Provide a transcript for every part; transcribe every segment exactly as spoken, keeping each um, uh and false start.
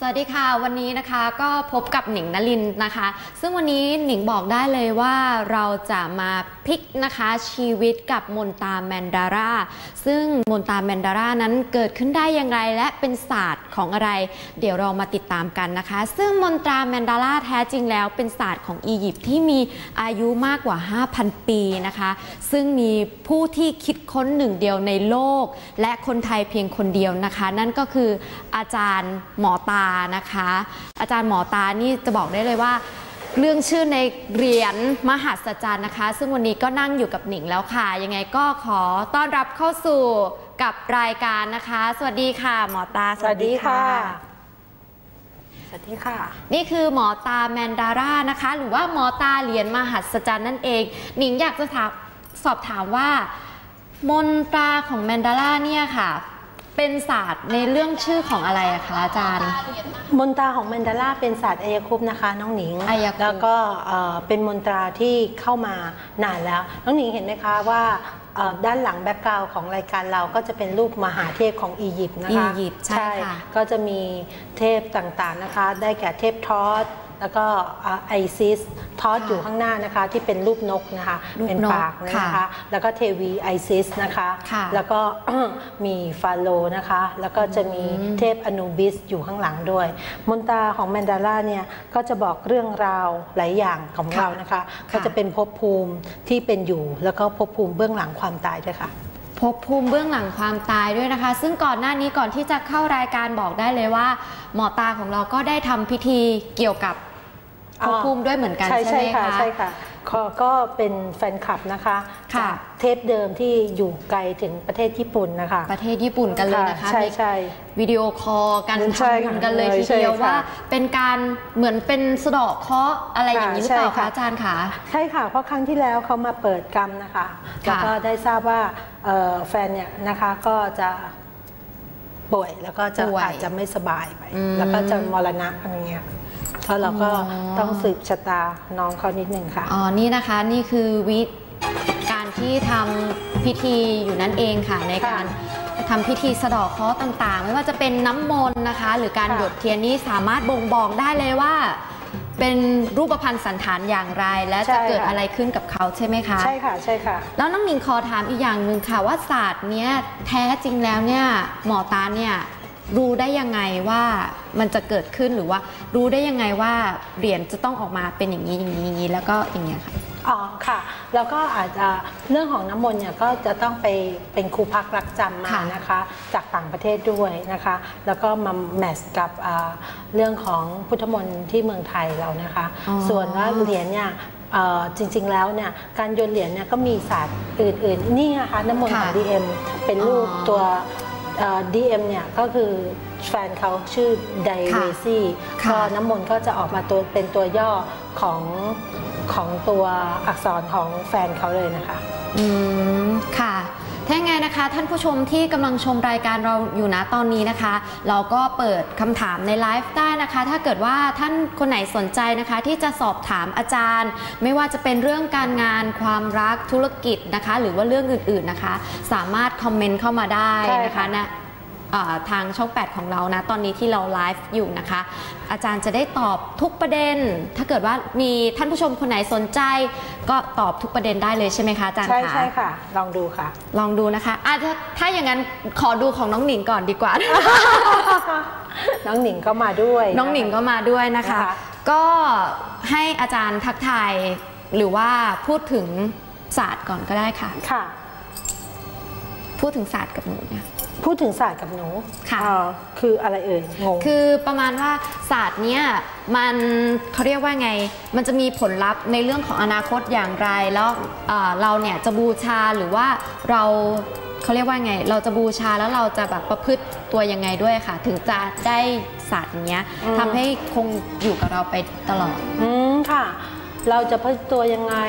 วัสดีค่ะวันนี้นะคะก็พบกับหนิงนลินนะคะซึ่งวันนี้หนิงบอกได้เลยว่าเราจะมาพลิกนะคะชีวิตกับมนตาแมนดาราซึ่งมนตาแมนดารานั้นเกิดขึ้นได้อย่างไรและเป็นศาสตร์ของอะไรเดี๋ยวเรามาติดตามกันนะคะซึ่งมนตราแมนดาราแท้จริงแล้วเป็นศาสตร์ของอียิปต์ที่มีอายุมากกว่า ห้าพัน ปีนะคะซึ่งมีผู้ที่คิดค้นหนึ่งเดียวในโลกและคนไทยเพียงคนเดียวนะคะนั่นก็คืออาจารย์หมอตานะคะอาจารย์หมอตานี่จะบอกได้เลยว่าเรื่องชื่อในเหรียญมหัศจรรย์นะคะซึ่งวันนี้ก็นั่งอยู่กับหนิงแล้วค่ะยังไงก็ขอต้อนรับเข้าสู่กับรายการนะคะสวัสดีค่ะหมอตาสวัสดีค่ะสวัสดีค่ะนี่คือหมอตาแมนดารานะคะหรือว่าหมอตาเหรียญมหัศจรรย์นั่นเองหนิงอยากจะถามสอบถามว่ามนตราของแมนดาราเนี่ยค่ะเป็นศาสตร์ในเรื่องชื่อของอะไรอะคะอาจารย์มนตราของแมนดาราเป็นศาสตร์อัยคุปต์นะคะน้องหนิงแล้วก็เป็นมนตราที่เข้ามานานแล้วน้องหนิงเห็นไหมคะว่าด้านหลังแบ็กกราวด์ของรายการเราก็จะเป็นรูปมหาเทพของอียิปต์นะคะอียิปต์ใช่ค่ะก็จะมีเทพต่างๆนะคะได้แก่เทพทอสแล้วก็ไอซิสทอสอยู่ข้างหน้านะคะที่เป็นรูปนกนะคะเป็นปากนะคะแล้วก็เทวีไอซิสนะคะแล้วก็มีฟาโรห์นะคะแล้วก็จะมีเทพอนูบิสอยู่ข้างหลังด้วยมนตราของแมนดาราเนี่ยก็จะบอกเรื่องราวหลายอย่างของเรานะคะก็จะเป็นภพภูมิที่เป็นอยู่แล้วก็ภพภูมิเบื้องหลังความตายด้วยค่ะภพภูมิเบื้องหลังความตายด้วยนะคะซึ่งก่อนหน้านี้ก่อนที่จะเข้ารายการบอกได้เลยว่าหมอตาของเราก็ได้ทำพิธีเกี่ยวกับภพภูมิด้วยเหมือนกันใช่ไหมคะใช่ค่ะก็เป็นแฟนคลับนะคะจากเทปเดิมที่อยู่ไกลถึงประเทศญี่ปุ่นนะคะประเทศญี่ปุ่นกันเลยนะคะใช่ใช่วิดีโอคอลกันทำบุญกันเลยทีเดียวว่าเป็นการเหมือนเป็นสะเดาะเคราะห์อะไรอย่างนี้หรือเปล่าคะอาจารย์คะใช่ค่ะเพราะครั้งที่แล้วเขามาเปิดกรรมนะคะแล้วก็ได้ทราบว่าแฟนเนี่ยนะคะก็จะป่วยแล้วก็จะอาจจะไม่สบายไปแล้วก็จะมรณะอะไรเงี้ยเพราะเราก็ต้องสืบชะตาน้องเขานิดนึงค่ะอ๋อนี่นะคะนี่คือวิการที่ทำพิธีอยู่นั่นเองค่ะในการทำพิธีสะเดาะเคราะห์ต่างๆไม่ว่าจะเป็นน้ำมนต์นะคะหรือการหยดเทียนนี้สามารถบ่งบอกได้เลยว่าเป็นรูปพรรณสันฐานอย่างไรและจะเกิดอะไรขึ้นกับเขาใช่ไหมคะใช่ค่ะใช่ค่ะแล้วน้องหนิงขอถามอีกอย่างหนึ่งค่ะว่าศาสตร์เนี้ยแท้จริงแล้วเนี่ยหมอตาเนี่ยรู้ได้ยังไงว่ามันจะเกิดขึ้นหรือว่ารู้ได้ยังไงว่าเหรียญจะต้องออกมาเป็นอย่างนี้อย่างนี้อย่างนี้แล้วก็อย่างเงี้ยค่ะอ๋อค่ะแล้วก็อาจจะเรื่องของน้ำมนต์เนี่ยก็จะต้องไปเป็นครูพักรักจำมานะคะจากต่างประเทศด้วยนะคะแล้วก็มาแมทช์กับเรื่องของพุทธมนต์ที่เมืองไทยเรานะคะส่วนว่าเหรียญเนี่ยจริงๆแล้วเนี่ยการโยนเหรียญเนี่ยก็มีศาสตร์อื่นๆนี่นะคะน้ำมนต์ของ ดี เอ็ม เป็นรูปตัวดี เอ็ม เนี่ยก็คือแฟนเขาชื่อไดเวซี่ก็น้ำมนต์ก็จะออกมาตัวเป็นตัวย่อของของตัวอักษรของแฟนเขาเลยนะคะอืมค่ะถ้าไงนะคะท่านผู้ชมที่กำลังชมรายการเราอยู่นะตอนนี้นะคะเราก็เปิดคำถามในไลฟ์ได้นะคะถ้าเกิดว่าท่านคนไหนสนใจนะคะที่จะสอบถามอาจารย์ไม่ว่าจะเป็นเรื่องการงานความรักธุรกิจนะคะหรือว่าเรื่องอื่นๆนะคะสามารถคอมเมนต์เข้ามาได้นะคะนะทางช่องแปดของเรานะตอนนี้ที่เราไลฟ์อยู่นะคะอาจารย์จะได้ตอบทุกประเด็นถ้าเกิดว่ามีท่านผู้ชมคนไหนสนใจก็ตอบทุกประเด็นได้เลยใช่ไหมคะอาจารย์คะใช่ใช่ค่ะลองดูค่ะลองดูนะคะอาจจะถ้าอย่างนั้นขอดูของน้องหนิงก่อนดีกว่าน้องหนิงก็มาด้วยน้องหนิงก็มาด้วยนะคะก็ให้อาจารย์ทักทายหรือว่าพูดถึงศาสตร์ก่อนก็ได้ค่ะค่ะพูดถึงศาสตร์กับหนูเนี่ยพูดถึงศาสตร์กับหนูค่ะคืออะไรเอ่ยงงคือประมาณว่าศาสตร์เนี้ยมันเขาเรียกว่าไงมันจะมีผลลัพธ์ในเรื่องของอนาคตอย่างไรแล้วเราเนี่ยจะบูชาหรือว่าเราเขาเรียกว่าไงเราจะบูชาแล้วเราจะแบบประพฤติตัวยังไงด้วยค่ะถึงจะได้ศาสตร์เนี้ยทำให้คงอยู่กับเราไปตลอดอืมค่ะเราจะประพฤติตัวยังไง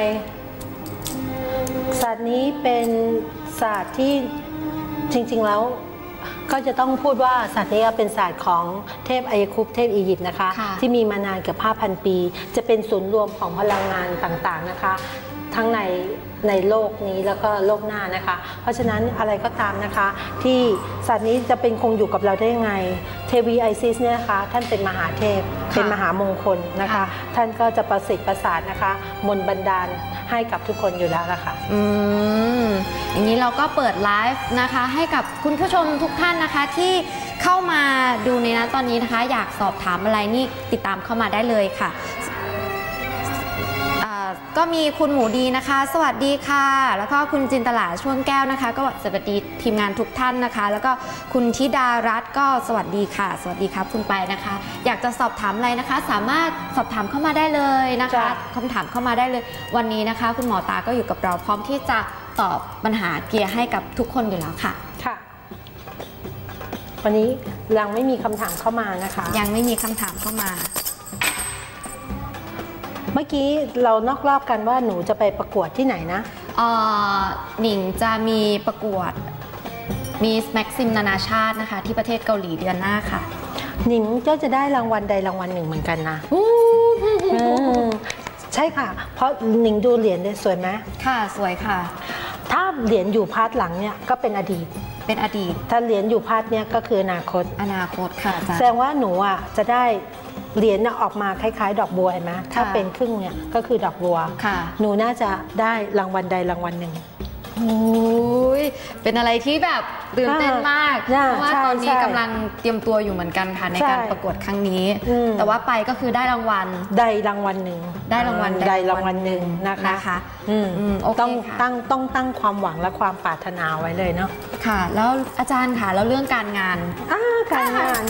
ศาสตร์นี้เป็นศาสตร์ที่จริงๆแล้วก็จะต้องพูดว่าศาสตร์นี้เป็นศาสตร์ของเทพอัยคุปต์เทพอียิปต์นะคะที่มีมานานเกือบ ห้าพัน ปีจะเป็นศูนย์รวมของพลังงานต่างๆนะคะทั้งในในโลกนี้แล้วก็โลกหน้านะคะเพราะฉะนั้นอะไรก็ตามนะคะที่สัตว์นี้จะเป็นคงอยู่กับเราได้ยังไงเทวีไอซิสเนี่ยนะคะท่านเป็นมหาเทพเป็นมหามงคลนะคะท่านก็จะประสิทธิ์ประสาทนะคะมนต์บันดาลให้กับทุกคนอยู่แล้วละค่ะอืมอย่างนี้เราก็เปิดไลฟ์นะคะให้กับคุณผู้ชมทุกท่านนะคะที่เข้ามาดูในนั้นตอนนี้นะคะอยากสอบถามอะไรนี่ติดตามเข้ามาได้เลยค่ะก็มีคุณหมูดีนะคะสวัสดีค่ะแล้วก็คุณจินตลาช่วงแก้วนะคะก็สวัสดีทีมงานทุกท่านนะคะแล้วก็คุณธิดารัตน์ก็สวัสดีค่ะสวัสดีครับคุณไปนะคะอยากจะสอบถามอะไรนะคะสามารถสอบถามเข้ามาได้เลยนะคะคำถามเข้ามาได้เลยวันนี้นะคะคุณหมอตาก็อยู่กับเราพร้อมที่จะตอบปัญหาเกียร์ให้กับทุกคนอยู่แล้วค่ะค่ะวันนี้ยังไม่มีคำถามเข้ามานะคะยังไม่มีคำถามเข้ามาเมื่อกี้เรานอกรอบกันว่าหนูจะไปประกวดที่ไหนนะเอ่อหนิงจะมีประกวดมีแม็กซิมนานาชาตินะคะที่ประเทศเกาหลีเดือนหน้าค่ะหนิงก็จะได้รางวัลใดรางวัลหนึ่งเหมือนกันนะใช่ค่ะเพราะหนิงดูเหรียญได้สวยไหมค่ะสวยค่ะถ้าเหรียญอยู่พาร์ทหลังเนี่ยก็เป็นอดีตเป็นอดีตถ้าเหรียญอยู่พาร์ทเนี่ยก็คืออนาคตอนาคตค่ะแสดงว่าหนูอ่ะจะได้เหรียญออกมาคล้ายๆดอกบัวเห็นไหมถ้าเป็นครึ่งเนี่ยก็คือดอกบัวหนูน่าจะได้รางวัลใดรางวัลหนึ่งโอ้ยเป็นอะไรที่แบบตื่นเต้นมากเพราะว่าตอนนี้กำลังเตรียมตัวอยู่เหมือนกันค่ะในการประกวดครั้งนี้แต่ว่าไปก็คือได้รางวัลใดรางวัลหนึ่งได้รางวัลใดรางวัลหนึ่งนะคะต้องตั้งต้องตั้งความหวังและความปรารถนาไว้เลยเนาะค่ะแล้วอาจารย์ค่ะแล้วเรื่องการงานการงาน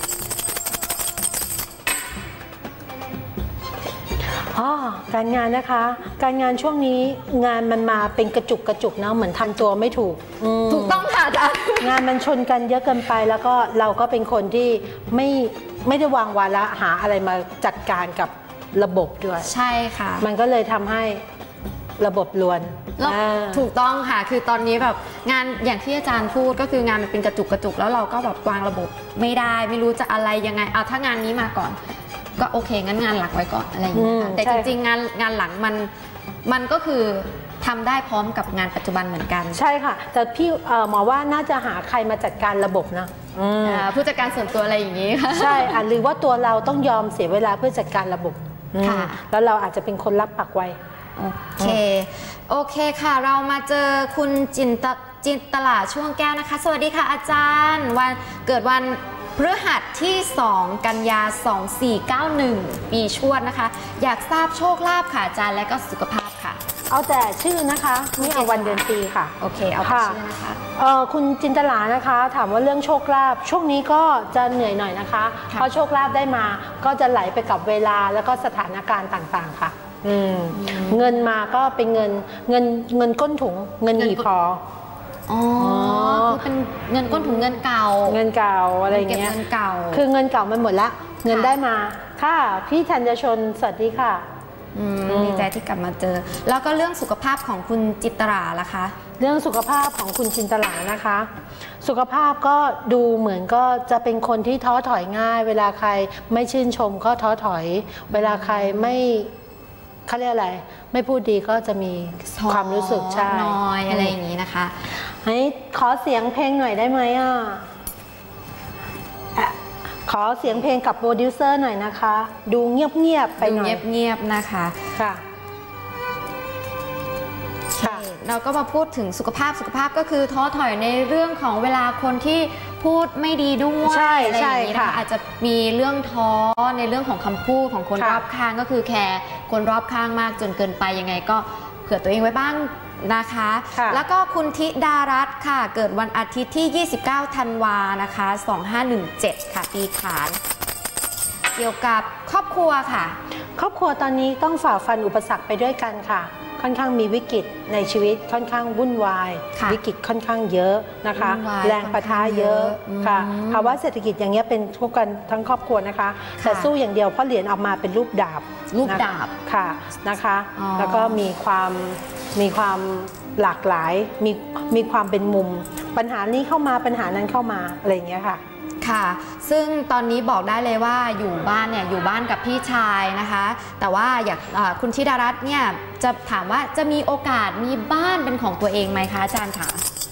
อ๋อการงานนะคะการงานช่วงนี้งานมันมาเป็นกระจุกกระจุกนะเหมือนทำตัวไม่ถูกถูกต้องค่ะอาจารย์งานมันชนกันเยอะเกินไปแล้วก็เราก็เป็นคนที่ไม่ไม่ได้วางวาระหาอะไรมาจัดการกับระบบด้วยใช่ค่ะมันก็เลยทำให้ระบบลวนถูกต้องค่ะคือตอนนี้แบบงานอย่างที่อาจารย์พูดก็คืองานมันเป็นกระจุกกระจุกแล้วเราก็แบบวางระบบไม่ได้ไม่รู้จะอะไรยังไงเอาถ้างานนี้มาก่อนก็โอเคงั้นงานหลักไว้ก่อนอะไรอย่างเงี้ยแต่จริงๆงานงานหลังมันมันก็คือทำได้พร้อมกับงานปัจจุบันเหมือนกันใช่ค่ะแต่พี่หมอว่าน่าจะหาใครมาจัดการระบบนะผู้จัดการส่วนตัวอะไรอย่างนี้ค่ะใช่หรือว่าตัวเราต้องยอมเสียเวลาเพื่อจัดการระบบค่ะแล้วเราอาจจะเป็นคนรับปากไว้โอเคโอเคค่ะเรามาเจอคุณจินตจินตลาช่วงแก้วนะคะสวัสดีค่ะอาจารย์วันเกิดวันพฤหัสที่สองกันยาสองสี่เก้าหนึ่งปีชวดนะคะอยากทราบโชคลาภค่ะอาจารย์และก็สุขภาพค่ะเอาแต่ชื่อนะคะไม่เอาวันเดือนปีค่ะโอเคเอาแต่ชื่อนะคะเออคุณจินตลานะคะถามว่าเรื่องโชคลาภช่วงนี้ก็จะเหนื่อยหน่อยนะคะเพราะโชคลาภได้มาก็จะไหลไปกับเวลาแล้วก็สถานการณ์ต่างๆค่ะเงินมาก็เป็นเงินเงินเงินก้นถุงเงินหยีพออ๋อคือเป็นเงินก้นถุงเงินเก่าเงินเก่าอะไรเงี้ยเงินเก่าคือเงินเก่ามันหมดละเงินได้มาค่ะพี่ธัญชนสวัสดีค่ะดีใจที่กลับมาเจอแล้วก็เรื่องสุขภาพของคุณจิตราล่ะคะเรื่องสุขภาพของคุณจินตลานะคะสุขภาพก็ดูเหมือนก็จะเป็นคนที่ท้อถอยง่ายเวลาใครไม่ชื่นชมก็ท้อถอยเวลาใครไม่เขาเรียกอะไรไม่พูดดีก็จะมีความรู้สึกใช่น้อยอะไรอย่างนี้นะคะให้ขอเสียงเพลงหน่อยได้ไหมอ่ะขอเสียงเพลงกับโปรดิวเซอร์หน่อยนะคะดูเงียบๆไปหน่อยเงียบๆนะคะค่ะเราก็มาพูดถึงสุขภาพสุขภาพก็คือท้อถอยในเรื่องของเวลาคนที่พูดไม่ดีด้วยอะไรอย่างนี้นะคะอาจจะมีเรื่องท้อในเรื่องของคำพูดของคนรอบข้างก็คือแคร์คนรอบข้างมากจนเกินไปยังไงก็เผื่อตัวเองไว้บ้างนะคะแล้วก็คุณธิดารัตน์ค่ะเกิดวันอาทิตย์ที่ยี่สิบเก้าธันวานะคะสองห้าหนึ่งเจ็ดค่ะปีขานเกี่ยวกับครอบครัวค่ะครอบครัวตอนนี้ต้องฝ่าฟันอุปสรรคไปด้วยกันค่ะค่อนข้างมีวิกฤตในชีวิตค่อนข้างวุ่นวายวิกฤตค่อนข้างเยอะนะคะแรงปะทะเยอะค่ะภาวะเศรษฐกิจอย่างเงี้ยเป็นทุกกันทั้งครอบครัวนะคะแต่สู้อย่างเดียวเพราะเหรียญออกมาเป็นรูปดาบรูปดาบค่ะนะคะแล้วก็มีความมีความหลากหลายมีมีความเป็นมุมปัญหานี้เข้ามาปัญหานั้นเข้ามาอะไรอย่างเงี้ยค่ะค่ะซึ่งตอนนี้บอกได้เลยว่าอยู่บ้านเนี่ยอยู่บ้านกับพี่ชายนะคะแต่ว่าอยากคุณธิดารัตน์เนี่ยจะถามว่าจะมีโอกาสมีบ้านเป็นของตัวเองไหมคะอาจารย์คะ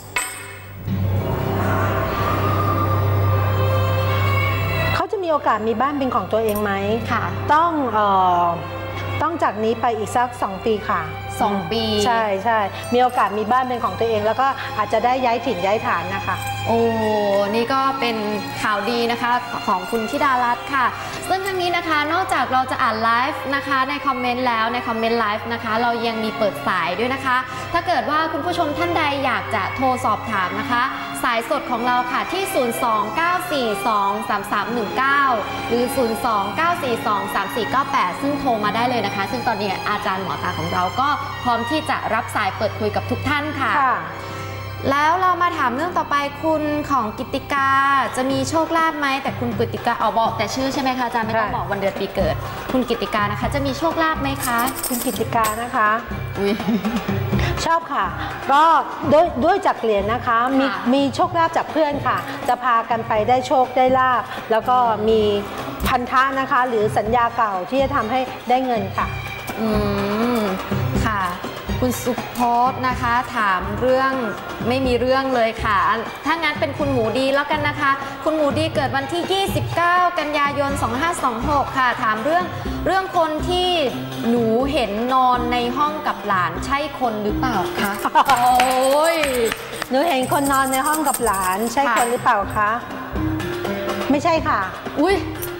เขาจะมีโอกาสมีบ้านเป็นของตัวเองไหมค่ะต้องเอ่อต้องจากนี้ไปอีกสักสองปีค่ะสองปีใช่ใช่มีโอกาสมีบ้านเป็นของตัวเองแล้วก็อาจจะได้ย้ายถิ่นย้ายฐานนะคะโอ้นี่ก็เป็นข่าวดีนะคะของคุณธิดารัตน์ค่ะซึ่งทั้งนี้นะคะนอกจากเราจะอ่านไลฟ์นะคะในคอมเมนต์แล้วในคอมเมนต์ไลฟ์นะคะเรายังมีเปิดสายด้วยนะคะถ้าเกิดว่าคุณผู้ชมท่านใดอยากจะโทรสอบถามนะคะสายสดของเราค่ะที่ศูนย์ สอง เก้า สี่ สอง สาม สาม หนึ่ง เก้าหรือศูนย์ สอง เก้า สี่ สอง สาม สี่ เก้า แปดซึ่งโทรมาได้เลยนะคะซึ่งตอนนี้อาจารย์หมอตาของเราก็พร้อมที่จะรับสายเปิดคุยกับทุกท่านค่ะแล้วเรามาถามเรื่องต่อไปคุณของกิติกาจะมีโชคลาภไหมแต่คุณกิติกาเอาบอกแต่ชื่อใช่ไหมคะอาจารย์ไม่ต้องบอกวันเดือนปีเกิดคุณกิติกานะคะจะมีโชคลาภไหมคะคุณกิติกานะคะชอบค่ะก็ด้วยด้วยจากเหรียญนะคะมีมีโชคลาภจากเพื่อนค่ะจะพากันไปได้โชคได้ลาภแล้วก็มีพันธะนะคะหรือสัญญาเก่าที่จะทำให้ได้เงินค่ะอืมค่ะคุณสุพจน์นะคะถามเรื่องไม่มีเรื่องเลยค่ะถ้างั้นเป็นคุณหมูดีแล้วกันนะคะคุณหมูดีเกิดวันที่ยี่สิบเก้ากันยายนสองห้าสองหกค่ะถามเรื่องเรื่องคนที่หนูเห็นนอนในห้องกับหลานใช่คนหรือเปล่าคะโอ้ยหนูเห็นคนนอนในห้องกับหลานใช่คนหรือเปล่าคะไม่ใช่ค่ะอุ้ย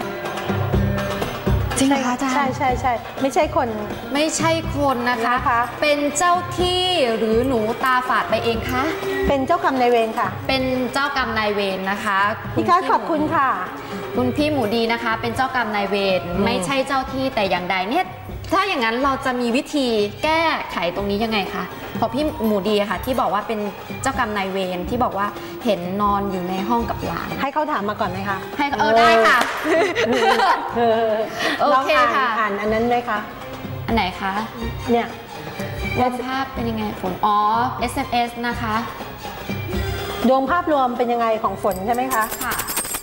จริงไหมคะอาจารย์ใช่ใช่ใช่ไม่ใช่คนไม่ใช่คนนะคะเป็นเจ้าที่หรือหนูตาฝาดไปเองคะเป็นเจ้ากรรมนายเวรค่ะเป็นเจ้ากรรมนายเวรนะคะพี่คะขอบคุณค่ะคุณพี่หมูดีนะคะเป็นเจ้ากรรมนายเวรไม่ใช่เจ้าที่แต่อย่างใดเนี่ยถ้าอย่างนั้นเราจะมีวิธีแก้ไขตรงนี้ยังไงคะพอพี่หมูดีค่ะที่บอกว่าเป็นเจ้ากรรมนายเวรที่บอกว่าเห็นนอนอยู่ในห้องกับหลานให้เขาถามมาก่อนไหมคะให้เออได้ค่ะโอเคค่ะอ่านอันนั้นไหมคะอันไหนคะเนี่ยดวงภาพเป็นยังไงฝนอ๋อ เอส เอ็ม เอส นะคะดวงภาพรวมเป็นยังไงของฝนใช่ไหมคะค่ะ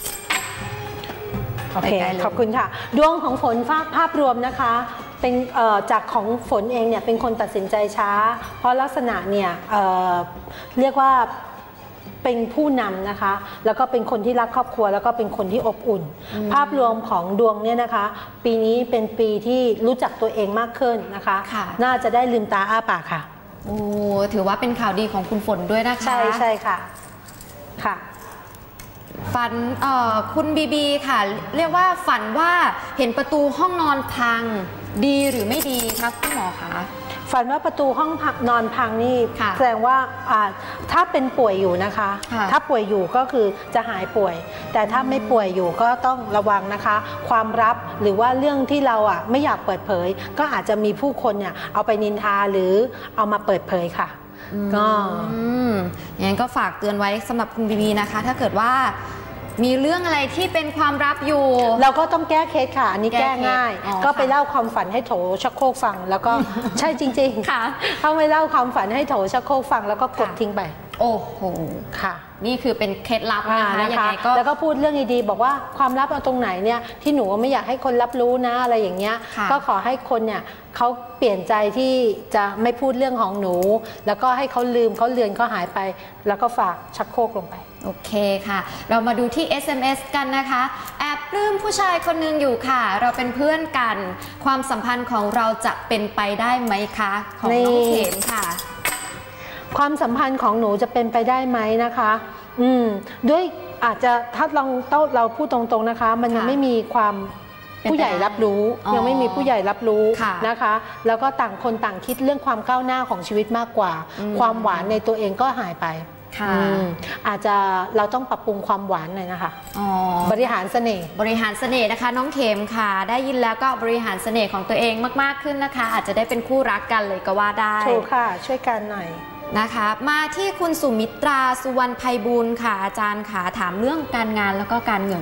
โอเคขอบคุณค่ะดวงของฝนภาพภาพรวมนะคะเป็นจากของฝนเองเนี่ยเป็นคนตัดสินใจช้าเพราะลักษณะเนี่ย เ, เรียกว่าเป็นผู้นำนะคะแล้วก็เป็นคนที่รักครอบครัวแล้วก็เป็นคนที่อบอุ่นภาพรวมของดวงเนี่ยนะคะปีนี้เป็นปีที่รู้จักตัวเองมากขึ้นนะคะน่าจะได้ลืมตาอ้าปากค่ะโอ้ถือว่าเป็นข่าวดีของคุณฝนด้วยนะคะใช่ใช่ค่ะค่ะฝันคุณบีบีค่ะเรียกว่าฝันว่าเห็นประตูห้องนอนพังดีหรือไม่ดีครับคุณหมอคะฝันว่าประตูห้องนอนพังนี่แสดงว่าถ้าเป็นป่วยอยู่นะคะถ้าป่วยอยู่ก็คือจะหายป่วยแต่ถ้าไม่ป่วยอยู่ก็ต้องระวังนะคะความลับหรือว่าเรื่องที่เราอ่ะไม่อยากเปิดเผยก็อาจจะมีผู้คนเนี่ยเอาไปนินทาหรือเอามาเปิดเผยค่ะก็อย่างนั้นก็ฝากเตือนไว้สำหรับคุณบีบีนะคะถ้าเกิดว่ามีเรื่องอะไรที่เป็นความลับอยู่เราก็ต้องแก้เคสค่ะอันนี้แก้ง่ายก็ไปเล่าความฝันให้โถชักโครกฟังแล้วก็ใช่จริงๆค่ะเขาไปเล่าความฝันให้โถชักโครกฟังแล้วก็กดทิ้งไปโอ้โหค่ะนี่คือเป็นเคล็ดลับนะคะยังไงก็แล้วก็พูดเรื่องดีๆบอกว่าความลับเอาตรงไหนเนี่ยที่หนูไม่อยากให้คนรับรู้นะอะไรอย่างเงี้ยก็ขอให้คนเนี่ยเขาเปลี่ยนใจที่จะไม่พูดเรื่องของหนูแล้วก็ให้เขาลืมเขาเลือนเขาหายไปแล้วก็ฝากชักโครกลงไปโอเคค่ะเรามาดูที่ เอส เอ็ม เอส กันนะคะแอบปลื้มผู้ชายคนหนึ่งอยู่ค่ะเราเป็นเพื่อนกันความสัมพันธ์ของเราจะเป็นไปได้ไหมคะของน้องเข็มค่ะความสัมพันธ์ของหนูจะเป็นไปได้ไหมนะคะอืมด้วยอาจจะถ้าลองเราพูดตรงๆนะคะมันยังไม่มีความผู้ใหญ่รับรู้ยังไม่มีผู้ใหญ่รับรู้นะคะแล้วก็ต่างคนต่างคิดเรื่องความก้าวหน้าของชีวิตมากกว่าความหวานในตัวเองก็หายไปอาจจะเราต้องปรับปรุงความหวานหน่อยนะคะบริหารเสน่ห์บริหารเสน่ห์นะคะน้องเข็มค่ะได้ยินแล้วก็บริหารเสน่ห์ของตัวเองมากๆขึ้นนะคะอาจจะได้เป็นคู่รักกันเลยก็ว่าได้ถูกค่ะช่วยกันหน่อยนะคะมาที่คุณสุมิตราสุวรรณไพบูลย์ค่ะอาจารย์ค่ะถามเรื่องการงานแล้วก็การเงิน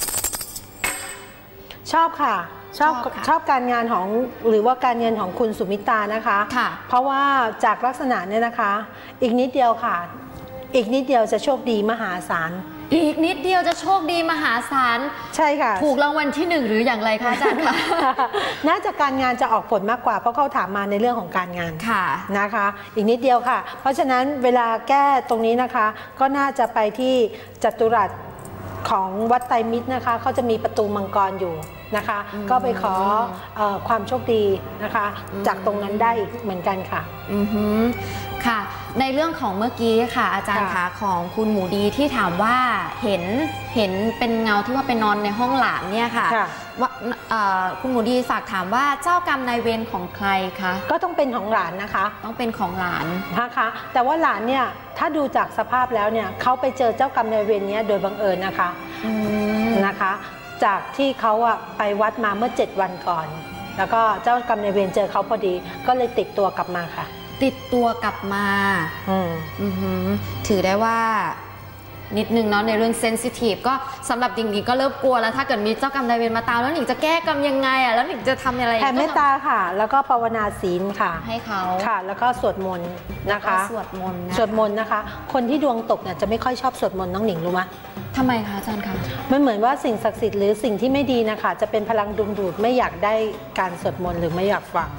ชอบค่ะชอบชอบการงานของหรือว่าการเงินของคุณสุมิตรานะคะเพราะว่าจากลักษณะเนี่ยนะคะอีกนิดเดียวค่ะอีกนิดเดียวจะโชคดีมหาศาลอีกนิดเดียวจะโชคดีมหาศาลใช่ค่ะถูกรางวัลที่หนึ่งหรืออย่างไรคะอาจารย์คะน่าจะการงานจะออกผลมากกว่าเพราะเขาถามมาในเรื่องของการงานค่ะนะคะอีกนิดเดียวค่ะเพราะฉะนั้นเวลาแก้ตรงนี้นะคะก็น่าจะไปที่จัตุรัสของวัดไตรมิตรนะคะเขาจะมีประตูมังกรอยู่นะคะก็ไปขอเอ่อความโชคดีนะคะจากตรงนั้นได้อีกเหมือนกันค่ะอือฮึค่ะในเรื่องของเมื่อกี้ค่ะอาจารย์คะของคุณหมูดีที่ถามว่าเห็นเห็นเป็นเงาที่ว่าเป็นนอนในห้องหลานเนี่ยค่ะว่าคุณหมูดีฝากถามว่าเจ้ากรรมนายเวรของใครคะก็ต้องเป็นของหลานนะคะต้องเป็นของหลานนะคะแต่ว่าหลานเนี่ยถ้าดูจากสภาพแล้วเนี่ยเขาไปเจอเจ้ากรรมนายเวรนี้โดยบังเอิญนะคะนะคะจากที่เขาอะไปวัดมาเมื่อเจ็ดวันก่อนแล้วก็เจ้ากรรมนายเวรเจอเขาพอดีก็เลยติดตัวกลับมาค่ะติดตัวกลับมาอืมอือถือได้ว่านิดนึงเนาะในเรื่องเซนซิทีฟก็สำหรับหญิงๆก็เริ่มกลัวแล้วถ้าเกิดมีเจ้ากรรมนายเวรมาตามแล้วหนิงจะแก้กรรมยังไงอ่ะแล้วหนิงจะทำอะไรแผ่เมตตาค่ะแล้วก็ภาวนาศีลค่ะให้เขาค่ะแล้วก็สวดมนต์นะคะสวดมนต์สวดมนต์นะคะคนที่ดวงตกเนี่ยจะไม่ค่อยชอบสวดมนต์น้องหนิงรู้ไหมทำไมคะอาจารย์คะมันเหมือนว่าสิ่งศักดิ์สิทธิ์หรือสิ่งที่ไม่ดีนะคะจะเป็นพลังดึงดูดไม่อยากได้การสวดมนต์หรือไม่อยากฟัง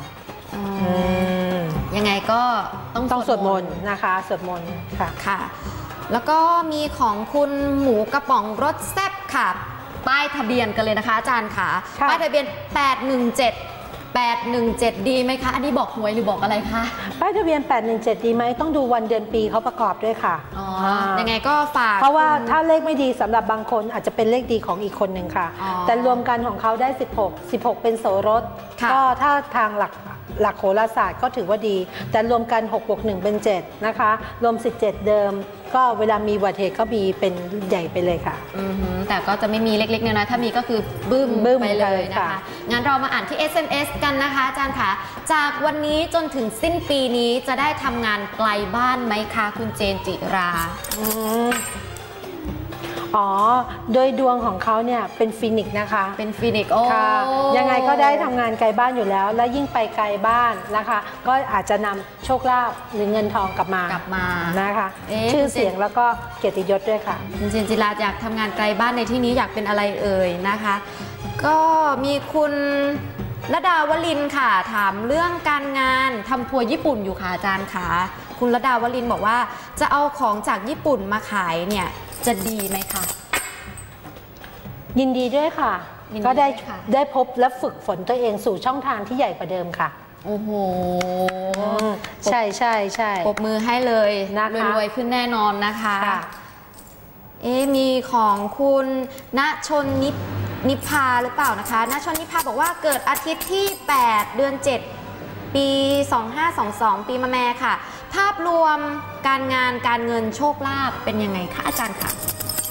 ยังไงก็ต้องต้องสวดมนต์นะคะสวดมนต์ค่ะค่ะแล้วก็มีของคุณหมูกระป๋องรสแซ่บค่ะป้ายทะเบียนกันเลยนะคะอาจารย์ค่ะป้ายทะเบียนแปดหนึ่งเจ็ด แปดหนึ่งเจ็ดดีไหมคะอันนี้บอกหวยหรือบอกอะไรคะป้ายทะเบียนแปดหนึ่งเจ็ดดีไหมต้องดูวันเดือนปีเขาประกอบด้วยค่ะอ๋อยังไงก็ฝากเพราะว่าถ้าเลขไม่ดีสำหรับบางคนอาจจะเป็นเลขดีของอีกคนหนึ่งค่ะแต่รวมกันของเขาได้สิบหก สิบหกเป็นโสรสก็ถ้าทางหลักหลักโหราศาสตร์ก็ถือว่าดีแต่รวมกันหกบวกหนึ่งเป็นเจ็ดนะคะรวมสิบเจ็ดเดิมก็เวลามีอุบัติเหตุก็มีเป็นใหญ่ไปเลยค่ะแต่ก็จะไม่มีเล็กๆน้อยๆถ้ามีก็คือบึ้มบึ้มไปเลยนะคะงั้นเรามาอ่านที่ เอส เอ็ม เอส กันนะคะอาจารย์คะจากวันนี้จนถึงสิ้นปีนี้จะได้ทำงานไกลบ้านไหมคะคุณเจนจิราอ๋อโดยดวงของเขาเนี่ยเป็นฟีนิกซ์นะคะเป็นฟีนิกซ์โอ้ยังไงก็ได้ทำงานไกลบ้านอยู่แล้วและยิ่งไปไกลบ้านนะคะก็อาจจะนำโชคลาภหรือเงินทองกลับมากลับมานะคะชื่อเสียงแล้วก็เกียรติยศด้วยค่ะคุณเจนจิราอยากทำงานไกลบ้านในที่นี้อยากเป็นอะไรเอ่ยนะคะก็มีคุณระดาวลินค่ะถามเรื่องการงานทำทัวร์ญี่ปุ่นอยู่ค่ะอาจารย์ค่ะคุณระดาวลินบอกว่าจะเอาของจากญี่ปุ่นมาขายเนี่ยจะดีไหมคะยินดีด้วยค่ะก็ได้ได้พบและฝึกฝนตัวเองสู่ช่องทางที่ใหญ่กว่าเดิมค่ะโอ้โหใช่ใช่ใช่ปรบมือให้เลยนะคะรวยขึ้นแน่นอนนะคะเอ๊มีของคุณณชนนินิพาหรือเปล่านะคะณชนนิพาบอกว่าเกิดอาทิตย์ที่แปดเดือนเจ็ดปีสองห้าสองสองปีมะแม่ค่ะภาพรวมการงานการเงินโชคลาภเป็นยังไงคะอาจารย์คะ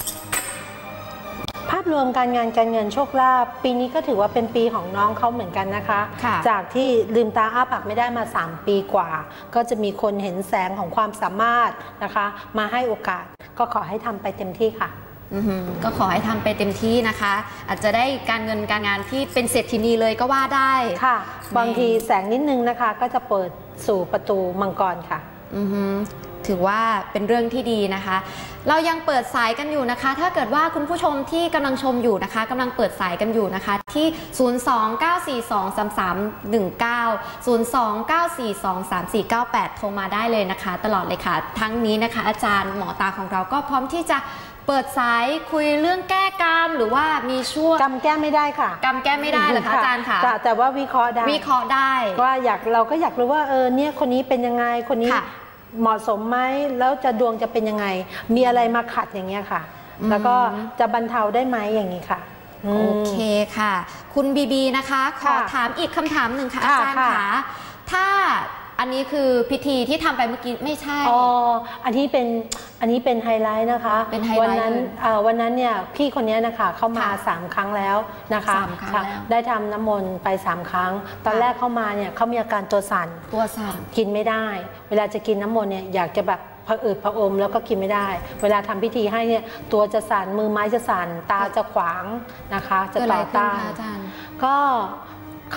ภาพรวมการงานการเงินโชคลาภปีนี้ก็ถือว่าเป็นปีของน้องเขาเหมือนกันนะคะจากที่ลืมตาอ้าปากไม่ได้มาสามปีกว่าก็จะมีคนเห็นแสงของความสามารถนะคะมาให้โอกาสก็ขอให้ทำไปเต็มที่ค่ะก็ขอให้ทำไปเต็มที่นะคะอาจจะได้การเงินการงานที่เป็นเศรษฐีนีเลยก็ว่าได้ค่ะบางทีแสงนิดนึงนะคะก็จะเปิดสู่ประตูมังกรค่ะถือว่าเป็นเรื่องที่ดีนะคะเรายังเปิดสายกันอยู่นะคะถ้าเกิดว่าคุณผู้ชมที่กำลังชมอยู่นะคะกำลังเปิดสายกันอยู่นะคะที่ศูนย์ สอง เก้า สี่ สอง สาม สาม หนึ่ง เก้า ศูนย์ สอง เก้า สี่ สอง สาม สี่ เก้า แปดโทรมาได้เลยนะคะตลอดเลยค่ะทั้งนี้นะคะอาจารย์หมอตาของเราก็พร้อมที่จะเปิดสายคุยเรื่องแก้กรรมหรือว่ามีช่วงกรรมแก้ไม่ได้ค่ะกรรมแก้ไม่ได้เหรอคะอาจารย์ค่ะแต่ว่าวิเคราะห์ได้วิเคราะห์ได้ว่าอยากเราก็อยากรู้ว่าเออเนี่ยคนนี้เป็นยังไงคนนี้เหมาะสมไหมแล้วจะดวงจะเป็นยังไงมีอะไรมาขัดอย่างเงี้ยค่ะแล้วก็จะบรรเทาได้ไหมอย่างนี้ค่ะโอเคค่ะคุณบีบีนะคะขอถามอีกคำถามหนึ่งค่ะอาจารย์ค่ะถ้าอันนี้คือพิธีที่ทำไปเมื่อกี้ไม่ใช่อ๋ออันนี้เป็นอันนี้เป็นไฮไลท์นะคะเป็นไฮไลท์วันนั้นวันนั้นเนี่ยพี่คนนี้นะคะเข้ามาสามครั้งแล้วนะคะได้ทำน้ำมนต์ไปสามครั้งตอนแรกเข้ามาเนี่ยเขามีอาการตัวสั่นตัวสั่นกินไม่ได้เวลาจะกินน้ำมนต์เนี่ยอยากจะแบบผะอืดผะอมแล้วก็กินไม่ได้เวลาทำพิธีให้เนี่ยตัวจะสั่นมือไม้จะสั่นตาจะขวางนะคะจะต่อต้านก็เขา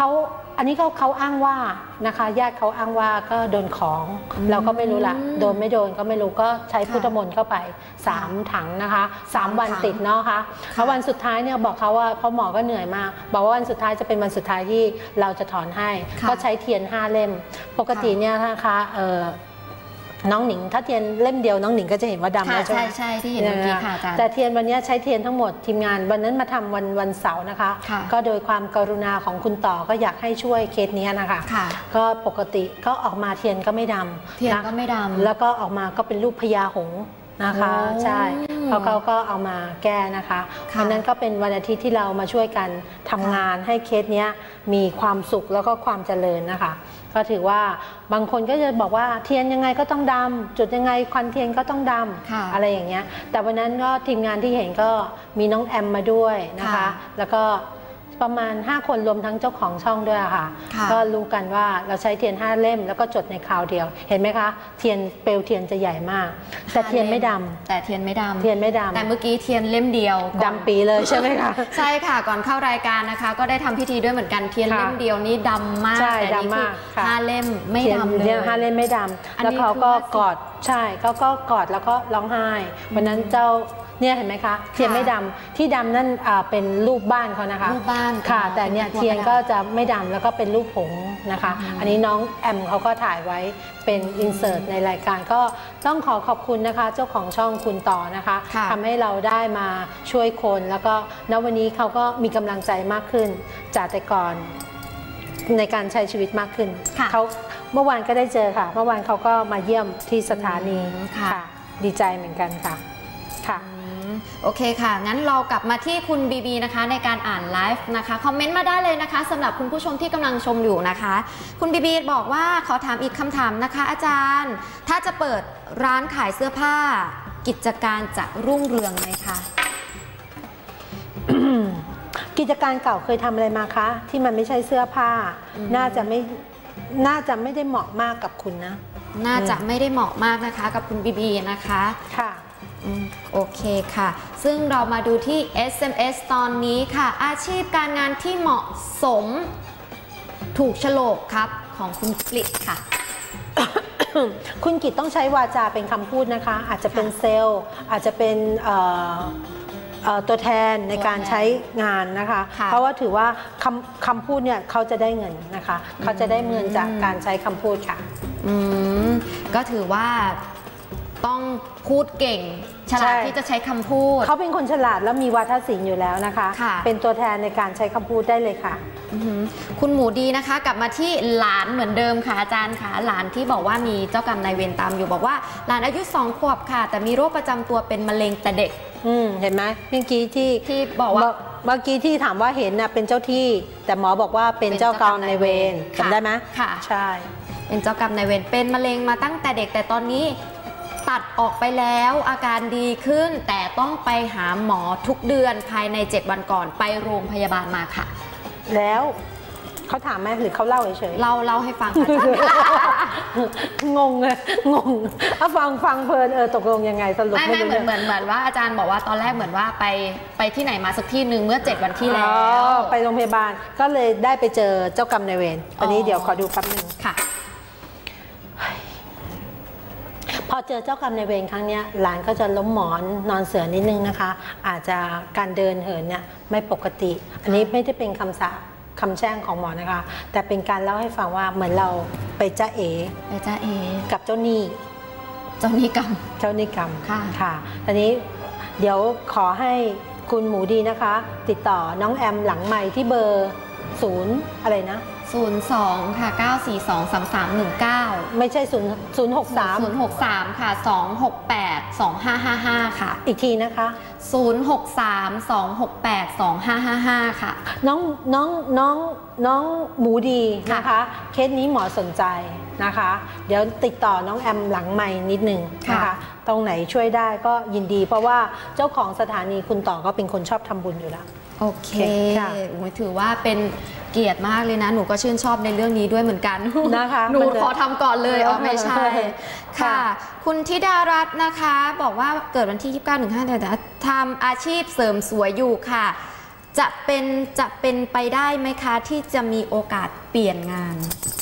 อันนี้เขาเขาอ้างว่านะคะญาติเขาอ้างว่าก็โดนของเราก็ไม่รู้ละโดนไม่โดนก็ไม่รู้ก็ใช้พุทธมนต์เข้าไปสามถังนะคะสามวันติดเนาะค่ะแล้ววันสุดท้ายเนี่ยบอกเขาว่าเพราะหมอก็เหนื่อยมากบอกว่าวันสุดท้ายจะเป็นวันสุดท้ายที่เราจะถอนให้ก็ใช้เทียนห้าเล่มปกติเนี่ยนะคะเออน้องหนิงถ้าเทียนเล่มเดียวน้องหนิงก็จะเห็นว่าดำแล้วใช่ไหมใช่ใช่ที่เห็นเมื่อกี้ค่ะอาจารย์แต่เทียนวันนี้ใช้เทียนทั้งหมดทีมงานวันนั้นมาทำวันวันเสาร์นะคะก็โดยความกรุณาของคุณต่อก็อยากให้ช่วยเคสนี้นะคะก็ปกติก็ออกมาเทียนก็ไม่ดำเทียนก็ไม่ดำแล้วก็ออกมาก็เป็นรูปพญาหงส์นะคะใช่เขาเขาก็เอามาแก้นะคะวันนั้นก็เป็นวันอาทิตย์ที่เรามาช่วยกันทำงานให้เคสนี้มีความสุขแล้วก็ความเจริญนะคะก็ถือว่าบางคนก็จะบอกว่าเทียนยังไงก็ต้องดำจุดยังไงควันเทียนก็ต้องดำอะไรอย่างเงี้ยแต่วันนั้นก็ทีมงานที่เห็นก็มีน้องแอมมาด้วยนะคะแล้วก็ประมาณห้าคนรวมทั้งเจ้าของช่องด้วยค่ะก็รู้กันว่าเราใช้เทียนห้าเล่มแล้วก็จดในคราวเดียวเห็นไหมคะเทียนเปลวเทียนจะใหญ่มากแต่เทียนไม่ดำแต่เทียนไม่ดำเทียนไม่ดำแต่เมื่อกี้เทียนเล่มเดียวดำปีเลยใช่ไหมคะใช่ค่ะก่อนเข้ารายการนะคะก็ได้ทำพิธีด้วยเหมือนกันเทียนเล่มเดียวนี้ดำมากแต่นี่คือห้าเล่มไม่ดำเลยห้าเล่มไม่ดำแล้วเขาก็กอดใช่เขาก็กอดแล้วก็ร้องไห้วันนั้นเจ้าเนี่ยเห็นไหมคะเทียนไม่ดำที่ดำนั่นเป็นรูปบ้านเขานะคะรูปบ้านค่ะแต่เนี่ยเทียนก็จะไม่ดำแล้วก็เป็นรูปผงนะคะอันนี้น้องแอมเขาก็ถ่ายไว้เป็นอินเสิร์ตในรายการก็ต้องขอขอบคุณนะคะเจ้าของช่องคุณต่อนะคะทำให้เราได้มาช่วยคนแล้วก็ณวันนี้เขาก็มีกำลังใจมากขึ้นจากแต่ก่อนในการใช้ชีวิตมากขึ้นเขาเมื่อวานก็ได้เจอค่ะเมื่อวานเขาก็มาเยี่ยมที่สถานีค่ะดีใจเหมือนกันค่ะค่ะโอเคค่ะงั้นเรากลับมาที่คุณบีบีนะคะในการอ่านไลฟ์นะคะคอมเมนต์มาได้เลยนะคะสำหรับคุณผู้ชมที่กำลังชมอยู่นะคะคุณบีบีบอกว่าขอถามอีกคำถามนะคะอาจารย์ถ้าจะเปิดร้านขายเสื้อผ้ากิจการจะรุ่งเรืองไหมคะกิจการเก่าเคยทำอะไรมาคะที่มันไม่ใช่เสื้อผ้าน่าจะไม่น่าจะไม่ได้เหมาะมากกับคุณนะน่าจะไม่ได้เหมาะมากนะคะกับคุณบีบีนะคะค่ะโอเคค่ะซึ่งเรามาดูที่ เอส เอ็ม เอส ตอนนี้ค่ะอาชีพการงานที่เหมาะสมถูกโฉลกครับของคุณกฤษค่ะคุณกฤษต้องใช้วาจาเป็นคำพูดนะคะอาจจะเป็นเซลล์อาจจะเป็นตัวแทนในการใช้งานนะคะเพราะว่าถือว่าคำคำพูดเนี่ยเขาจะได้เงินนะคะเขาจะได้เงินจากการใช้คำพูดค่ะอืมก็ถือว่าต้องพูดเก่งฉลาดที่จะใช้คำพูดเขาเป็นคนฉลาดแล้วมีวาทศิลป์อยู่แล้วนะคะเป็นตัวแทนในการใช้คำพูดได้เลยค่ะคุณหมูดีนะคะกลับมาที่หลานเหมือนเดิมค่ะอาจารย์ค่ะหลานที่บอกว่ามีเจ้ากรรมนายเวรตามอยู่บอกว่าหลานอายุสองขวบค่ะแต่มีโรคประจำตัวเป็นมะเร็งแต่เด็กอืมเห็นไหมเมื่อกี้ที่ที่บอกว่าเมื่อกี้ที่ถามว่าเห็นนะเป็นเจ้าที่แต่หมอบอกว่าเป็นเจ้ากรรมนายเวรจำได้ไหมค่ะใช่เป็นเจ้ากรรมนายเวรเป็นมะเร็งมาตั้งแต่เด็กแต่ตอนนี้ตัดออกไปแล้วอาการดีขึ้นแต่ต้องไปหาหมอทุกเดือนภายในเจ็ดวันก่อนไปโรงพยาบาลมาค่ะแล้วเขาถามไหมหรือเขาเล่าเฉยๆเล่าเล่าให้ฟังค่ะงงเลยงงเอาฟังฟังเพลินเออตกลงยังไงสรุปไม่ไม่เหมือนเหมือนเหมือนว่าอาจารย์บอกว่าตอนแรกเหมือนว่าไปไปที่ไหนมาสักที่หนึ่งเมื่อเจ็ดวันที่แล้วไปโรงพยาบาลก็เลยได้ไปเจอเจ้ากรรมนายเวรตอนนี้เดี๋ยวขอดูแป๊บนึงค่ะพอเจอเจ้ากรรมนายเวรครั้งนี้หลานก็จะล้มหมอนนอนเสือนิดนึงนะคะอาจจะการเดินเหินเนี่ยไม่ปกติอันนี้ไม่ได้เป็นคำสาปคำแช่งของหมอนะคะแต่เป็นการเล่าให้ฟังว่าเหมือนเราไปจ้าเอไปจ้าเอกับเจ้าหนี้เจ้าหนี้กรรมเจ้าหนี้กรรมค่ะค่ะตอนนี้เดี๋ยวขอให้คุณหมูดีนะคะติดต่อน้องแอมหลังใหม่ที่เบอร์ศูนย์อะไรนะศูนย์ สอง ค่ะ เก้า สี่ สอง สาม สาม หนึ่ง เก้าไม่ใช่ศูนย์ ศูนย์ หก สามศูนย์ หก สาม ค่ะ สอง หก แปด สอง ห้า ห้า ห้า ค่ะอีกทีนะคะศูนย์ หก สาม สอง หก แปด สอง ห้า ห้า ห้า ค่ะน้องน้องน้องน้องหมูดีนะคะเคสนี้หมอสนใจนะคะเดี๋ยวติดต่อน้องแอมหลังใหม่นิดนึงนะคะตรงไหนช่วยได้ก็ยินดีเพราะว่าเจ้าของสถานีคุณต่อก็เป็นคนชอบทำบุญอยู่แล้วโอเคถือว่าเป็นเกียรติมากเลยนะหนูก็ชื่นชอบในเรื่องนี้ด้วยเหมือนกันนะคะหนูขอทำก่อนเลยอ๋อไม่ใช่ค่ะคุณธิดารัตน์นะคะบอกว่าเกิดวันที่ยี่สิบเก้า หนึ่ง ห้าแต่ทำอาชีพเสริมสวยอยู่ค่ะจะเป็นจะเป็นไปได้ไหมคะที่จะมีโอกาสเปลี่ยนงาน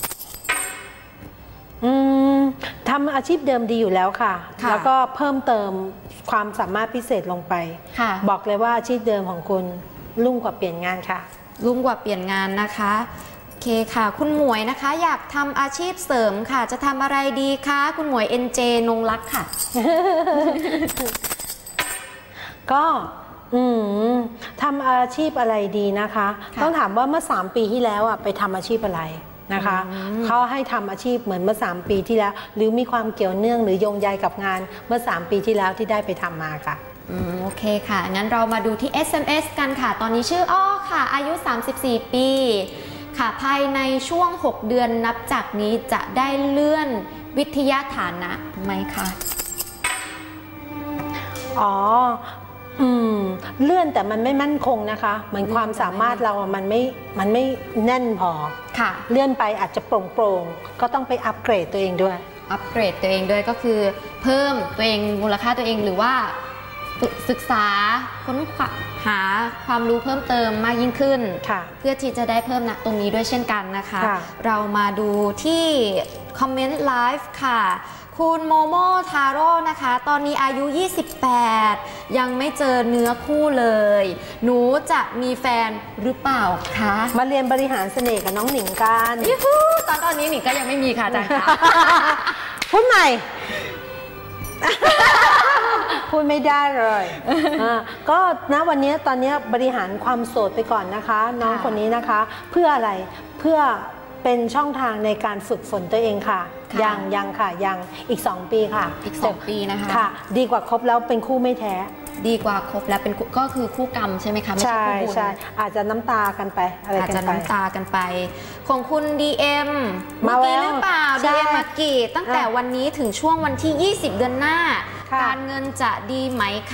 อืมทำอาชีพเดิมดีอยู่แล้วค่ะแล้วก็เพิ่มเติมความสามารถพิเศษลงไปบอกเลยว่าอาชีพเดิมของคุณรุ่งกว่าเปลี่ยนงานค่ะรุ่งกว่าเปลี่ยนงานนะคะโอเคค่ะคุณหมวยนะคะอยากทำอาชีพเสริมค่ะจะทำอะไรดีคะคุณหมวย เอ็น เจ นงรักค่ะก็อืมทำอาชีพอะไรดีนะคะต้องถามว่าเมื่อสามปีที่แล้วอ่ะไปทำอาชีพอะไรนะคะเขาให้ทำอาชีพเหมือนเมื่อสามปีที่แล้วหรือมีความเกี่ยวเนื่องหรือโยงใยกับงานเมื่อสามปีที่แล้วที่ได้ไปทำมาค่ะอืมโอเคค่ะงั้นเรามาดูที่ เอส เอ็ม เอส กันค่ะตอนนี้ชื่ออ้อค่ะอายุสามสิบสี่ปีค่ะภายในช่วงหกเดือนนับจากนี้จะได้เลื่อนวิทยาฐานะไหมคะอ๋ออืมเลื่อนแต่มันไม่มั่นคงนะคะเหมือนความสามารถเรามันไม่มันไม่แน่นพอค่ะเลื่อนไปอาจจะโปร่งโปร่งก็ต้องไปอัปเกรดตัวเองด้วยอัปเกรดตัวเองด้วยก็คือเพิ่มตัวเองมูลค่าตัวเองหรือว่าศึกษาค้นหาความรู้เพิ่มเติมมากยิ่งขึ้นเพื่อที่จะได้เพิ่มตรงนี้ด้วยเช่นกันนะคะเรามาดูที่คอมเมนต์ไลฟ์ค่ะคุณโมโมทาโร่นะคะตอนนี้อายุยี่สิบแปดยังไม่เจอเนื้อคู่เลยหนูจะมีแฟนหรือเปล่าคะมาเรียนบริหารเสน่ห์กับน้องหนิงกันตอนตอนนี้หนิงก็ยังไม่มีค่ะอาจารย์คะพูดใหม่พูดไม่ได้เลยก็นะวันนี้ตอนนี้บริหารความโสดไปก่อนนะคะน้องคนนี้นะคะเพื่ออะไรเพื่อเป็นช่องทางในการฝึกฝนตัวเองค่ะยังยังค่ะยังอีกสองปีค่ะอีกสองปีนะคะค่ะดีกว่าคบแล้วเป็นคู่ไม่แท้ดีกว่าคบแล้วเป็นก็คือคู่กรรมใช่ไหมคะไม่ใช่คู่บุญใช่อาจจะน้ำตากันไปอะไรกันไปอาจจะน้ำตากันไปของคุณ ดี เอ็ม มาแล้วหรือเปล่า ดี เอ็ม มากี่ตั้งแต่วันนี้ถึงช่วงวันที่ยี่สิบเดือนหน้าการเงินจะดีไหมคะ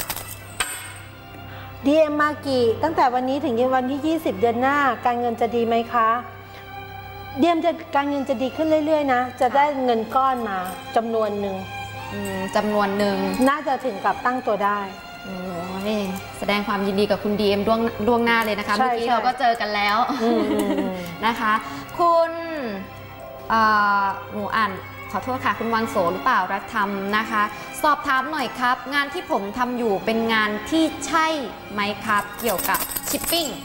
ดี เอ็ม มากี่ตั้งแต่วันนี้ถึงวันที่ยี่สิบเดือนหน้าการเงินจะดีไหมคะเดียมจะการเงินจะดีขึ้นเรื่อยๆนะจะได้เงินก้อนมาจำนวนหนึ่งจำนวนหนึ่งน่าจะถึงกับตั้งตัวได้โอ้ยแสดงความยินดีกับคุณ ดี เอ็ม ล่วงล่วงหน้าเลยนะคะเมื่อกี้เราก็เจอกันแล้วนะคะคุณหนูอ่านขอโทษค่ะคุณวังโสหรือเปล่ารักธรรมนะคะสอบถามหน่อยครับงานที่ผมทำอยู่เป็นงานที่ใช่ไหมครับเกี่ยวกับชิปปิ้ง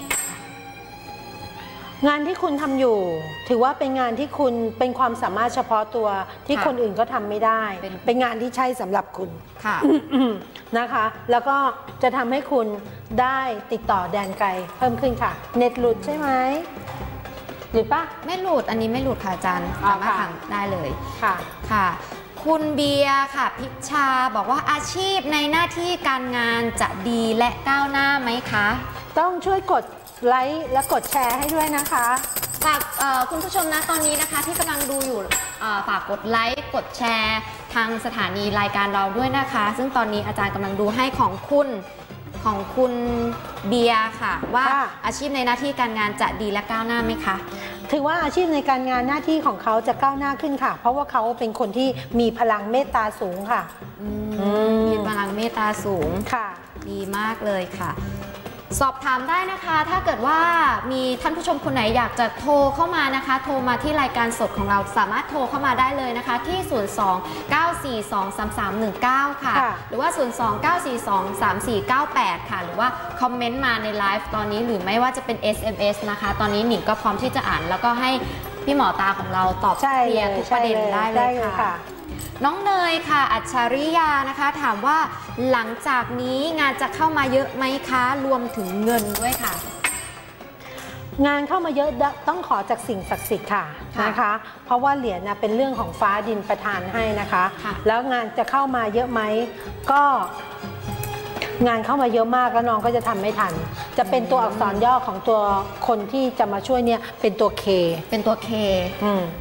งานที่คุณทำอยู่ถือว่าเป็นงานที่คุณเป็นความสามารถเฉพาะตัวที่คนอื่นก็ทำไม่ได้เป็นงานที่ใช่สำหรับคุณค่ะนะคะแล้วก็จะทำให้คุณได้ติดต่อแดนไกลเพิ่มขึ้นค่ะเน็ตหลุดใช่ไหมหลุดปะไม่หลุดอันนี้ไม่หลุดค่ะอาจารย์สามารถทำได้เลยค่ะค่ะคุณเบียร์ค่ะพิชชาบอกว่าอาชีพในหน้าที่การงานจะดีและก้าวหน้าไหมคะต้องช่วยกดไลค์และกดแชร์ให้ด้วยนะคะฝากคุณผู้ชมนะตอนนี้นะคะที่กำลังดูอยู่ฝากกดไลค์กดแชร์ทางสถานีรายการเราด้วยนะคะซึ่งตอนนี้อาจารย์กำลังดูให้ของคุณของคุณเบียร์ค่ะว่าอาชีพในหน้าที่การงานจะดีและก้าวหน้าไหมคะถือว่าอาชีพในการงานหน้าที่ของเขาจะก้าวหน้าขึ้นค่ะเพราะว่าเขาเป็นคนที่มีพลังเมตตาสูงค่ะมีพลังเมตตาสูงค่ะดีมากเลยค่ะสอบถามได้นะคะถ้าเกิดว่ามีท่านผู้ชมคนไหนอยากจะโทรเข้ามานะคะโทรมาที่รายการสดของเราสามารถโทรเข้ามาได้เลยนะคะที่ศูนย์ สอง เก้า สี่ สอง สาม สาม หนึ่ง เก้าค่ะหรือว่าศูนย์ สอง เก้า สี่ สอง สาม สี่ เก้า แปดค่ะหรือว่าคอมเมนต์มาในไลฟ์ตอนนี้หรือไม่ว่าจะเป็น เอส เอ็ม เอส นะคะตอนนี้หนิงก็พร้อมที่จะอ่านแล้วก็ให้พี่หมอตาของเราตอบเคลียร์ทุกประเด็นได้เลยค่ะน้องเนยค่ะอัจฉริยานะคะถามว่าหลังจากนี้งานจะเข้ามาเยอะไหมคะรวมถึงเงินด้วยค่ะงานเข้ามาเยอะต้องขอจากสิ่งศักดิ์สิทธิ์ค่ะนะคะเพราะว่าเหรียญนะเป็นเรื่องของฟ้าดินประทานให้นะคะแล้วงานจะเข้ามาเยอะไหมก็งานเข้ามาเยอะมากแล้วน้องก็จะทำไม่ทันจะเป็นตัวอักษรย่อของตัวคนที่จะมาช่วยเนี่ยเป็นตัว K เป็นตัว K อืม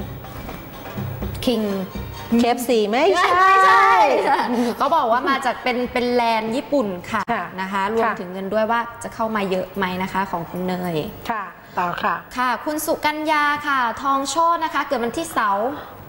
King เค เอฟ ซี ไม่ใช่ไม่ใช่เขาบอกว่ามาจากเป็นเป็นแลนด์ญี่ปุ่นค่ะนะคะรวมถึงเงินด้วยว่าจะเข้ามาเยอะไหมนะคะของคุณเนยค่ะต่อค่ะค่ะคุณสุกัญญาค่ะทองโชตินะคะเกิดวันที่เสาร์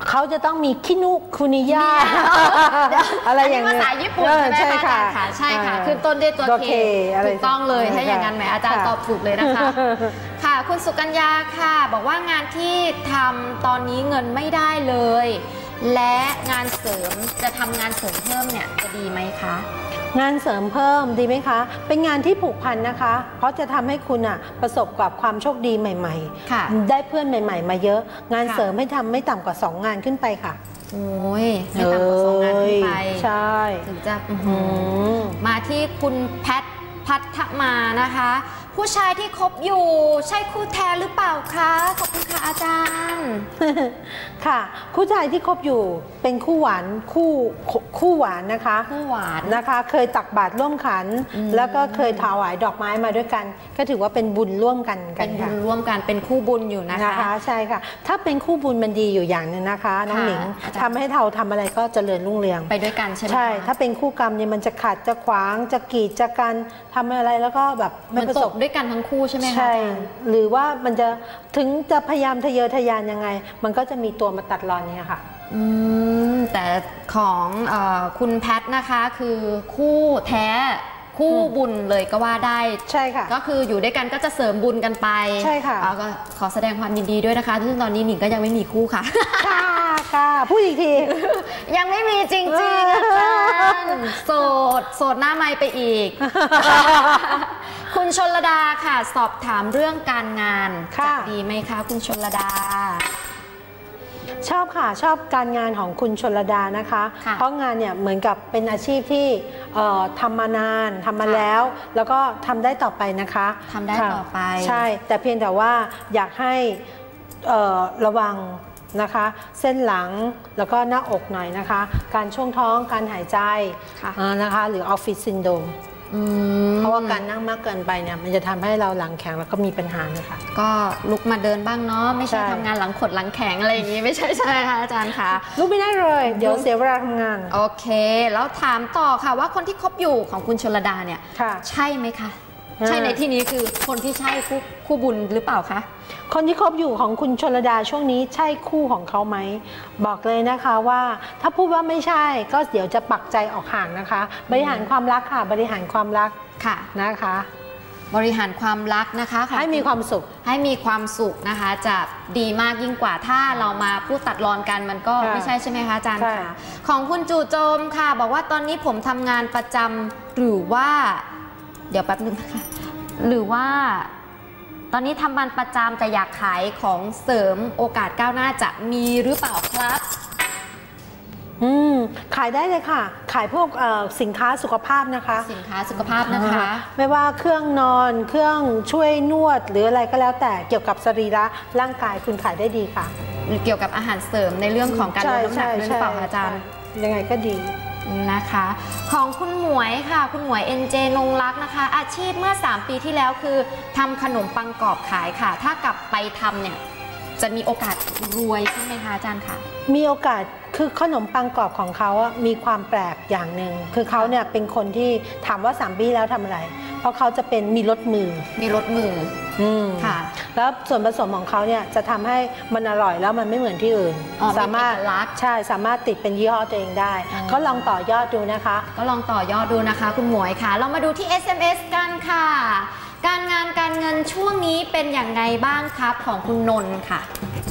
เขาจะต้องมีคินุคุนิยะอะไรอย่างนี้ภาษาญี่ปุ่นใช่ไหมคะใช่ค่ะขึ้นต้นด้วยตัวเคถูกต้องเลยถ้าอย่างนั้นแหมอาจารย์ตอบถูกเลยนะคะค่ะคุณสุกัญญาค่ะบอกว่างานที่ทำตอนนี้เงินไม่ได้เลยและงานเสริมจะทำงานเสริมเพิ่มเนี่ยจะดีไหมคะงานเสริมเพิ่มดีไหมคะเป็นงานที่ผูกพันนะคะ เพราะจะทำให้คุณอ่ะประสบกับความโชคดีใหม่ๆได้เพื่อนใหม่ๆมาเยอะงานเสริมให้ทำไม่ต่ำกว่าสองงานขึ้นไปค่ะโอ้ยไม่ต่ำกว่าสองงานขึ้นไปใช่ถึงจะมาที่คุณแพทพัฒมานะคะผู้ชายที่คบอยู่ใช่คู่แท้หรือเปล่าคะขอบคุณค่ะอาจารย์ค่ะคู่ชายที่คบอยู่เป็นคู่หวานคู่คู่หวานนะคะคู่หวานนะคะเคยตักบาตรร่วมขันแล้วก็เคยถวายดอกไม้มาด้วยกันก็ถือว่าเป็นบุญร่วมกันเป็นบุญร่วมกันเป็นคู่บุญอยู่นะคะนะคะใช่ค่ะถ้าเป็นคู่บุญมันดีอยู่อย่างนึงนะคะน้องหนิงทำให้เราทำอะไรก็เจริญรุ่งเรืองไปด้วยกันใช่ไหมใช่ถ้าเป็นคู่กรรมเนี่ยมันจะขัดจะขวางจะกีดจะกันทำอะไรแล้วก็แบบไม่ประสบด้วยกันทั้งคู่ใช่ไหมคะใช่หรือว่ามันจะถึงจะพยายามทะเยอทะยานยังไงมันก็จะมีตัวมาตัดรอนเนี่ยค่ะอืมแต่ของเอ่อคุณแพทนะคะคือคู่แท้คู่บุญเลยก็ว่าได้ใช่ค่ะก็คืออยู่ด้วยกันก็จะเสริมบุญกันไปใช่ค่ะก็ขอแสดงความยินดีด้วยนะคะซึ่งตอนนี้หนิงก็ยังไม่มีคู่ค่ะค่ะค่ะพูดอีกทียังไม่มีจริงๆอาจารย์โสดโสดหน้าไม้ไปอีกคุณชลดาค่ะสอบถามเรื่องการงานจะดีไหมคะคุณชลดาชอบค่ะชอบการงานของคุณชลดานะคะเพราะงานเนี่ยเหมือนกับเป็นอาชีพที่ทำมานานทำมาแล้วแล้วก็ทำได้ต่อไปนะคะทำได้ต่อไปใช่แต่เพียงแต่ว่าอยากให้ระวังนะคะเส้นหลังแล้วก็หน้าอกหน่อยนะคะการช่วงท้องการหายใจนะคะหรือออฟฟิศซินโดรมเพราะว่าการนั่งมากเกินไปเนี่ยมันจะทำให้เราหลังแข็งแล้วก็มีปัญหานะคะก็ลุกมาเดินบ้างเนาะไม่ใช่ทำงานหลังขดหลังแข็งอะไรอย่างนี้ไม่ใช่ใช่ค่ะอาจารย์คะลุกไม่ได้เลยเดี๋ยวเสียเวลาทำงานโอเคแล้วถามต่อค่ะว่าคนที่คบอยู่ของคุณชลดาเนี่ยใช่ไหมคะใช่ในที่นี้คือคนที่ใช่คู่คู่บุญหรือเปล่าคะคนที่คบอยู่ของคุณชลดาช่วงนี้ใช่คู่ของเขาไหมบอกเลยนะคะว่าถ้าพูดว่าไม่ใช่ก็เดี๋ยวจะปักใจออกห่างนะคะบริหารความรักค่ะบริหารความรักค่ะนะคะบริหารความรักนะคะให้มีความสุขให้มีความสุขนะคะจะดีมากยิ่งกว่าถ้าเรามาพูดตัดรอนกันมันก็ไม่ใช่ใช่ไหมคะอาจารย์ค่ะของคุณจู่โจมค่ะบอกว่าตอนนี้ผมทำงานประจำหรือว่าเดี๋ยวแป๊บนึงนะคะหรือว่าตอนนี้ทำงานประจำแต่อยากขายของเสริมโอกาสก้าวหน้าจะมีหรือเปล่าครับอืมขายได้เลยค่ะขายพวกสินค้าสุขภาพนะคะสินค้าสุขภาพนะคะไม่ว่าเครื่องนอนเครื่องช่วยนวดหรืออะไรก็แล้วแต่เกี่ยวกับสรีระร่างกายคุณขายได้ดีค่ะเกี่ยวกับอาหารเสริมในเรื่องของการลดน้ำหนักหรือเปล่าอาจารย์ยังไงก็ดีนะคะของคุณหมวยค่ะคุณหมวย เอ็น เจ นงรักนะคะอาชีพเมื่อสามปีที่แล้วคือทำขนมปังกรอบขายค่ะถ้ากลับไปทำเนี่ยจะมีโอกาสรวยใช่ไหมคะอาจารย์คะมีโอกาสคือขนมปังกรอบของเขาอะมีความแปลกอย่างหนึ่งคือเขาเนี่ยเป็นคนที่ถามว่าสามปีแล้วทำอะไรเพราะเขาจะเป็นมีรสมือมีรสมือค่ะแล้วส่วนผสมของเขาเนี่ยจะทำให้มันอร่อยแล้วมันไม่เหมือนที่อื่นสามารถใช่สามารถติดเป็นยี่ห้อตัวเองได้ก็ลองต่อยอดดูนะคะก็ลองต่อยอดดูนะคะคุณหมวยค่ะเรามาดูที่ เอส เอ็ม เอส กันค่ะการงานการเงินช่วงนี้เป็นอย่างไรบ้างครับของคุณนนท์ค่ะ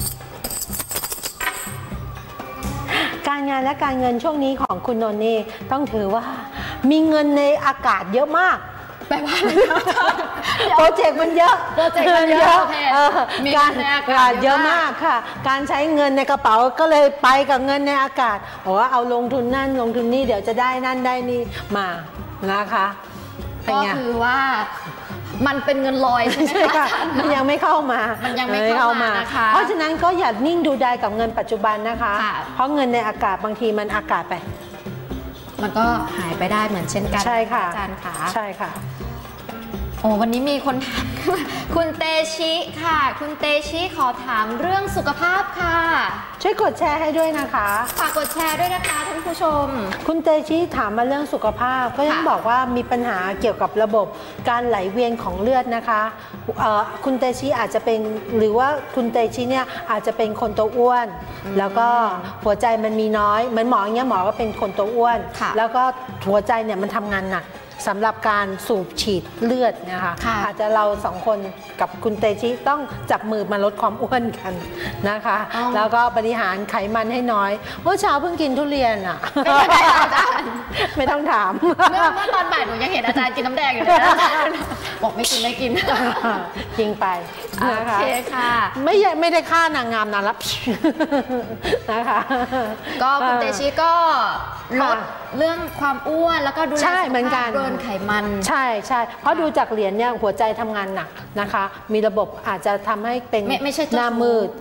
การงานและการเงินช่วงนี้ของคุณนนท์นี่ต้องถือว่ามีเงินในอากาศเยอะมากแปลว่าโปรเจกต์มันเยอะโปรเจกต์มันเยอะการอากาศเยอะมากค่ะการใช้เงินในกระเป๋าก็เลยไปกับเงินในอากาศบอกว่าเอาลงทุนนั่นลงทุนนี่เดี๋ยวจะได้นั่นได้นี่มานะคะก็คือว่ามันเป็นเงินลอยใช่ไหมคะมันยังไม่เข้ามามันยังไม่เข้ามานะคะเพราะฉะนั้นก็อย่านิ่งดูดายกับเงินปัจจุบันนะคะเพราะเงินในอากาศบางทีมันอากาศไปมันก็หายไปได้เหมือนเช่นกันใช่ค่ะอาจารย์ค่ะใช่ค่ะโอ้วันนี้มีคนถามคุณเตชิค่ะคุณเตชิขอถามเรื่องสุขภาพค่ะช่วยกดแชร์ให้ด้วยนะคะฝากกดแชร์ด้วยนะคะท่านผู้ชมคุณเตชิถามมาเรื่องสุขภาพก็ยังบอกว่ามีปัญหาเกี่ยวกับระบบการไหลเวียนของเลือดนะคะคุณเตชิอาจจะเป็นหรือว่าคุณเตชิเนี่ยอาจจะเป็นคนตัวอ้วนแล้วก็หัวใจมันมีน้อยเหมือนหมออย่างเงี้ยหมอก็เป็นคนตัวอ้วนแล้วก็หัวใจเนี่ยมันทำงานหนักสำหรับการสูบฉีดเลือดนะคะอาจจะเราสองคนกับคุณเตชิต้องจับมือมาลดความอ้วนกันนะคะแล้วก็บริหารไขมันให้น้อยเมื่อเช้าเพิ่งกินทุเรียนอ่ะไม่ต้องถามเมื่อเมื่อตอนบ่ายหนูยังเห็นอาจารย์กินน้ำแดงอยู่เลยบอกไม่กินไม่กินจริงไปนะคะโอเคค่ะไม่ไม่ได้ค่านางงามนานรับนะคะก็คุณเตชิก็ลดเรื่องความอ้วนแล้วก็ดูแลสุขภาพเบิร์นไขมันใช่ใช่เพราะดูจากเหรียญเนี่ยหัวใจทำงานหนักนะคะมีระบบอาจจะทำให้เป็นหน้ามืด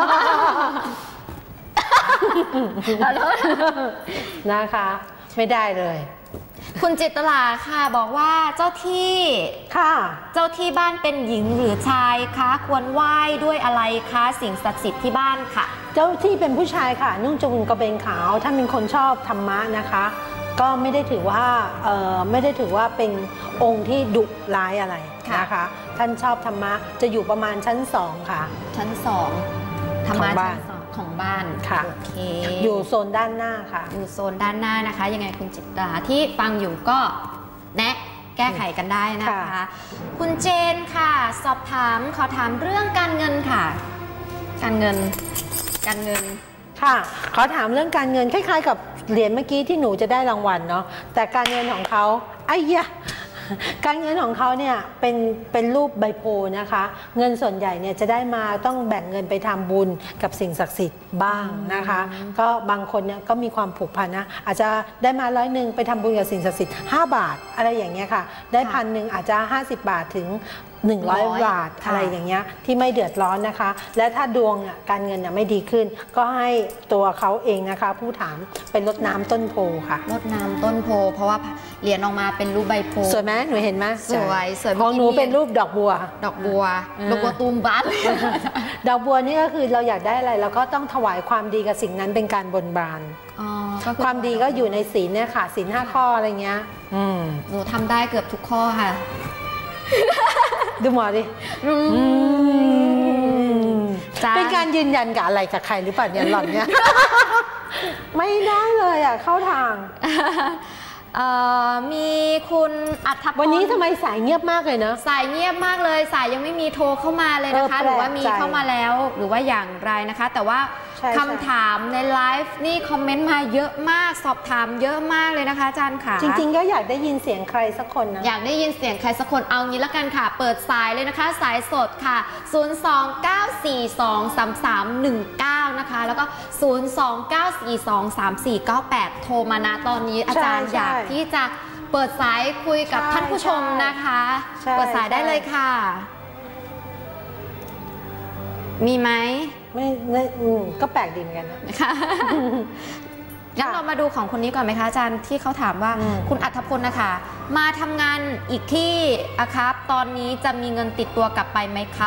นะคะไม่ได้เลยคุณจิตลาค่ะบอกว่าเจ้าที่ค่ะเจ้าที่บ้านเป็นหญิงหรือชายคะควรไหว้ด้วยอะไรคะสิ่งศักดิ์สิทธิ์ที่บ้านค่ะเจ้าที่เป็นผู้ชายค่ะนุ่งจงกระเบนขาวท่านเป็นคนชอบธรรมะนะคะก็ไม่ได้ถือว่าเอ่อไม่ได้ถือว่าเป็นองค์ที่ดุร้ายอะไรนะคะท่านชอบธรรมะจะอยู่ประมาณชั้นสองค่ะชั้นสองธรรมะชั้นสองของบ้านค่ะโอเคอยู่โซนด้านหน้าค่ะอยู่โซนด้านหน้านะคะยังไงคุณจิตราที่ฟังอยู่ก็แนะแก้ไขกันได้นะคะคุณเจนค่ะสอบถามขอถามเรื่องการเงินค่ะการเงินการเงินค่ะขอถามเรื่องการเงินคล้ายๆกับเหรียญเมื่อกี้ที่หนูจะได้รางวัลเนาะแต่การเงินของเขาไอ้ยะการเงินของเขาเนี่ยเป็นเป็นรูปใบโพนะคะเงินส่วนใหญ่เนี่ยจะได้มาต้องแบ่งเงินไปทำบุญกับสิ่งศักดิ์สิทธิ์บ้างนะคะก็บางคนเนี่ยก็มีความผูกพันนะอาจจะได้มาร้อยหนึ่งไปทำบุญกับสิ่งศักดิ์สิทธิ์ห้าบาทอะไรอย่างเงี้ยค่ะได้พันหนึ่งอาจจะห้าสิบบาทถึงหนึ่งร้อยบาทอะไรอย่างเงี้ยที่ไม่เดือดร้อนนะคะและถ้าดวงการเงินเนี่ยไม่ดีขึ้นก็ให้ตัวเขาเองนะคะผู้ถามเป็นรดน้ำต้นโพค่ะรดน้ำต้นโพเพราะว่าเหรียญออกมาเป็นรูปใบโพสวยไหมหนูเห็นไหมสวยสวยของหนูเป็นรูปดอกบัวดอกบัวดอกบัวตูมบ้านดอกบัวนี่ก็คือเราอยากได้อะไรเราก็ต้องถวายความดีกับสิ่งนั้นเป็นการบนบานความดีก็อยู่ในศีลเนี่ยค่ะศีลห้าข้ออะไรเงี้ยหนูทำได้เกือบทุกข้อค่ะดูหมอดิเป็นการยืนยันกับอะไรกับใครหรือเปล่าเนี่ยหล่อนเนี่ยไม่ได้เลยอ่ะเข้าทางมีคุณอัธพลวันนี้ทำไมสายเงียบมากเลยเนาะสายเงียบมากเลยสายยังไม่มีโทรเข้ามาเลยนะคะหรือว่ามีเข้ามาแล้วหรือว่าอย่างไรนะคะแต่ว่าคำถามในไลฟ์นี่คอมเมนต์มาเยอะมากสอบถามเยอะมากเลยนะคะอาจารย์ค่ะจริงๆก็อยากได้ยินเสียงใครสักคนนะอยากได้ยินเสียงใครสักคนเอางี้ละกันค่ะเปิดสายเลยนะคะสายสดค่ะศูนย์ สอง เก้า สี่ สอง สาม สาม หนึ่ง เก้านะคะแล้วก็ศูนย์ สอง เก้า สี่ สอง สาม สี่ เก้า แปดโทรมานะตอนนี้อาจารย์อยากที่จะเปิดสายคุยกับท่านผู้ชมนะคะเปิดสายได้เลยค่ะมีไหมไม่ไม่ก็แปลกดีเหมือนกันนะคะงั้นเรามาดูของคนนี้ก่อนไหมคะอาจารย์ที่เขาถามว่าคุณอัธพลนะคะมาทำงานอีกที่อะครับตอนนี้จะมีเงินติดตัวกลับไปไหมครับ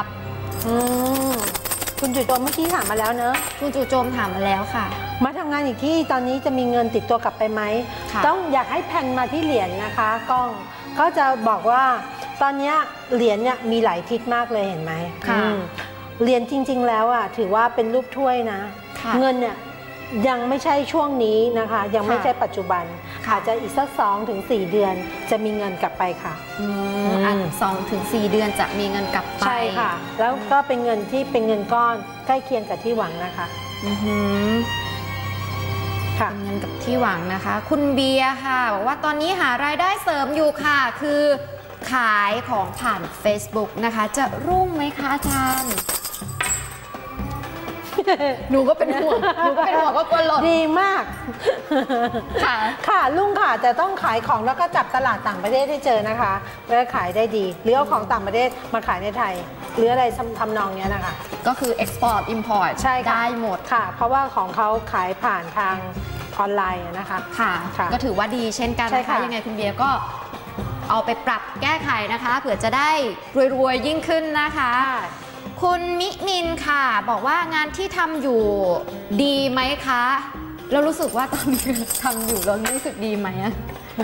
คุณจู่โจมเมื่อกี้ถามมาแล้วเนอะคุณจู่โจมถามมาแล้วค่ะมาทำงานอีกที่ตอนนี้จะมีเงินติดตัวกลับไปไหมต้องอยากให้แผ่นมาที่เหรียญนะคะกล้องก็จะบอกว่าตอนนี้เหรียญเนี่ยมีหลายทิศมากเลยเห็นไหมเหรียญจริงๆแล้วอ่ะถือว่าเป็นรูปถ้วยนะเงินเนี่ยยังไม่ใช่ช่วงนี้นะคะยังไม่ใช่ปัจจุบันอาจจะอีกสักสองถึงสี่เดือนจะมีเงินกลับไปค่ะอันสองถึงสี่เดือนจะมีเงินกลับไปใช่ค่ะแล้วก็เป็นเงินที่เป็นเงินก้อนใกล้เคียงกับที่หวังนะคะค่ะเป็นเงินกับที่หวังนะคะคุณเบียร์ค่ะบอกว่าตอนนี้หารายได้เสริมอยู่ค่ะคือขายของผ่าน Facebook นะคะจะรุ่งไหมคะอาจารย์หนูก็เป็นห่วงหนูก็เป็นห่วงก็กลัวหล่นดีมากค่ะค่ะลุงค่ะแต่ต้องขายของแล้วก็จับตลาดต่างประเทศให้เจอนะคะแล้วขายได้ดีหรือเอาของต่างประเทศมาขายในไทยหรืออะไรทำนองนี้นะคะก็คือ export import ใช่ได้หมดค่ะเพราะว่าของเขาขายผ่านทางออนไลน์นะคะค่ะก็ถือว่าดีเช่นกันนะคะยังไงคุณเบียร์ก็เอาไปปรับแก้ไขนะคะเผื่อจะได้รวยๆยิ่งขึ้นนะคะคุณมินินค่ะบอกว่างานที่ทำอยู่ดีไหมคะเรารู้สึกว่าตอนนี้ทำอยู่เรารู้สึกดีไหมอะ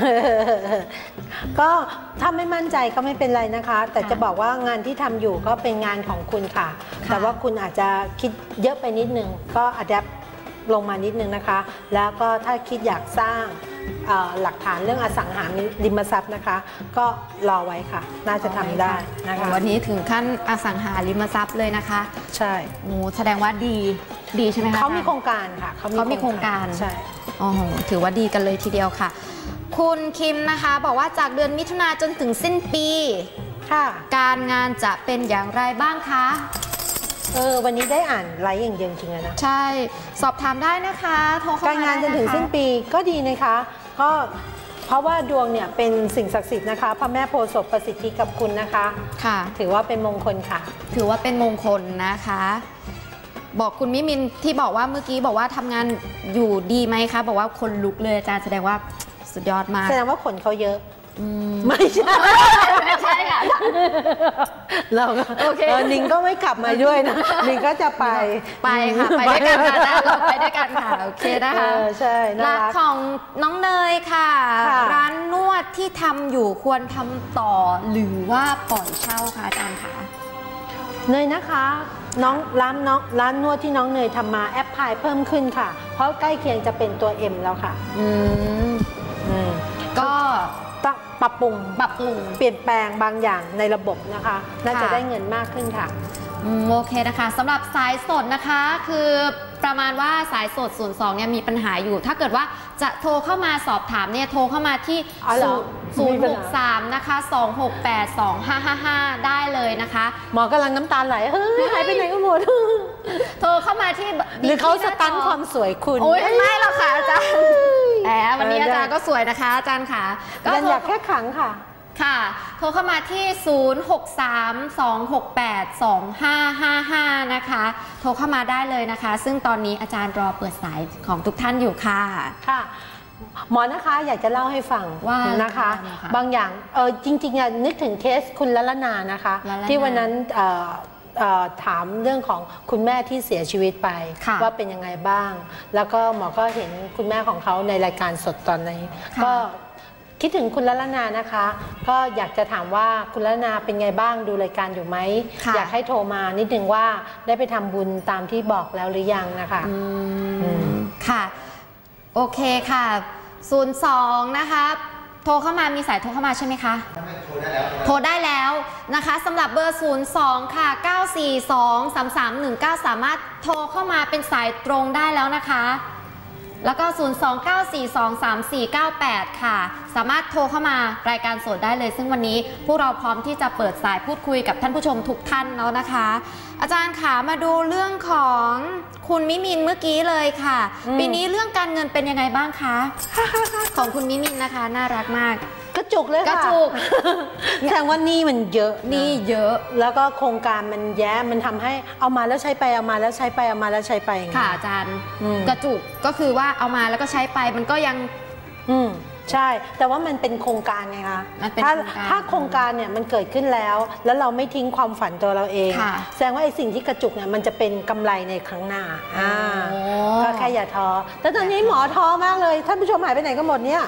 ก็ถ้าไม่มั่นใจก็ไม่เป็นไรนะคะ แต่จะบอกว่างานที่ทำอยู่ก็เป็นงานของคุณค่ะแต่ว่าคุณอาจจะคิดเยอะไปนิดนึงก็อาจจะลงมานิดนึงนะคะแล้วก็ถ้าคิดอยากสร้างหลักฐานเรื่องอสังหาริมทรัพย์นะคะก็รอไว้ค่ะน่าจะทำได้นะคะวันนี้ถึงขั้นอสังหาริมทรัพย์เลยนะคะใช่โอ้แสดงว่าดีดีใช่ไหมคะเขามีโครงการค่ะเขามีโครงการใช่อ๋อถือว่าดีกันเลยทีเดียวค่ะคุณคิมนะคะบอกว่าจากเดือนมิถุนาจนถึงสิ้นปีค่ะการงานจะเป็นอย่างไรบ้างคะเออวันนี้ได้อ่านไลฟ์อย่างเดียวจริงๆนะใช่สอบถามได้นะคะโทรเข้ามาการงานจนถึงสิ้นปีก็ดีนะคะก็เพราะว่าดวงเนี่ยเป็นสิ่งศักดิ์สิทธิ์นะคะพระแม่โพธิ์ศพประสิทธิกับคุณนะคะค่ะถือว่าเป็นมงคลค่ะถือว่าเป็นมงคลนะคะบอกคุณมิมินที่บอกว่าเมื่อกี้บอกว่าทำงานอยู่ดีไหมคะบอกว่าคนลุกเลยอาจารย์แสดงว่าสุดยอดมากแสดงว่าขนเขาเยอะไม่ใช่ไม่ใช่ค่ะเราก็โอเคนิงก็ไม่กลับมาด้วยนะนิงก็จะไปไปค่ะไปด้วยกันค่ะเราไปด้วยกันค่ะโอเคนะคะใช่ร้านของน้องเนยค่ะร้านนวดที่ทำอยู่ควรทำต่อหรือว่าปล่อยเช่าคะอาจารย์คะเนยนะคะน้องร้านน้องร้านนวดที่น้องเนยทำมาแอปพลายเพิ่มขึ้นค่ะเพราะใกล้เคียงจะเป็นตัว M แล้วค่ะอืมอืมก็ปรับปรุงปรับปรุงเปลี่ยนแปลงบางอย่างในระบบนะคะน่าจะได้เงินมากขึ้นค่ะโอเคนะคะสำหรับสายสดนะคะคือประมาณว่าสายสดศูนย์ สองเนี่ยมีปัญหาอยู่ถ้าเกิดว่าจะโทรเข้ามาสอบถามเนี่ยโทรเข้ามาที่ศูนย์ หก สามนะคะสอง หก แปด สอง ห้า ห้า ห้าได้เลยนะคะหมอกำลังน้ำตาไหลเฮ้ยหายไปไหนก็หมดโทรเข้ามาที่หรือเขาสตันความสวยคุณโอ้ยไม่หรอกค่ะอาจารย์แหมวันนี้อาจารย์ก็สวยนะคะอาจารย์ค่ะก็อยากแค่ขังค่ะค่ะโทรเข้ามาที่ ศูนย์ หก สาม สอง หก แปด สอง ห้า ห้า ห้านะคะโทรเข้ามาได้เลยนะคะซึ่งตอนนี้อาจารย์รอเปิดสายของทุกท่านอยู่ค่ะค่ะหมอนะคะอยากจะเล่าให้ฟังว่านะคะบางอย่างเออจริงๆอ่ะนึกถึงเคสคุณละละนานะคะที่วันนั้นถามเรื่องของคุณแม่ที่เสียชีวิตไปว่าเป็นยังไงบ้างแล้วก็หมอก็เห็นคุณแม่ของเขาในรายการสดตอนนี้ก็คิดถึงคุณละละนานะคะก็อยากจะถามว่าคุณละละนาเป็นไงบ้างดูรายการอยู่ไหมอยากให้โทรมานิดนึงว่าได้ไปทำบุญตามที่บอกแล้วหรือยังนะคะค่ะโอเคค่ะศูนย์ สองนะคะโทรเข้ามามีสายโทรเข้ามาใช่ไหมคะโทรได้แล้วนะคะสำหรับเบอร์ศูนย์ สองค่ะเก้า สี่ สอง สาม สาม หนึ่ง เก้าสามารถโทรเข้ามาเป็นสายตรงได้แล้วนะคะแล้วก็ศูนย์ สอง เก้า สี่ สอง สาม สี่ เก้า แปดค่ะสามารถโทรเข้ามารายการสดได้เลยซึ่งวันนี้พวกเราพร้อมที่จะเปิดสายพูดคุยกับท่านผู้ชมทุกท่านแล้วนะคะอาจารย์ค่ะมาดูเรื่องของคุณมิมินเมื่อกี้เลยค่ะปีนี้เรื่องการเงินเป็นยังไงบ้างคะของคุณมิมินนะคะน่ารักมากกระจุกเลยค่ะกระจุกแสดงว่านี่มันเยอะนี่เยอะแล้วก็โครงการมันแย่มันทำให้เอามาแล้วใช้ไปเอามาแล้วใช้ไปเอามาแล้วใช้ไปค่ะอาจารย์กระจุกก็คือว่าเอามาแล้วก็ใช้ไปมันก็ยังอืมใช่แต่ว่ามันเป็นโครงการไงคะถ้าถ้าโครงการเนี่ยมันเกิดขึ้นแล้วแล้วเราไม่ทิ้งความฝันตัวเราเองแสดงว่าไอ้สิ่งที่กระจุกเนี่ยมันจะเป็นกำไรในครั้งหน้าอ่าก็แค่อย่าท้อแต่ตอนนี้หมอท้อมากเลยท่านผู้ชมหายไปไหนกันหมดเนี่ย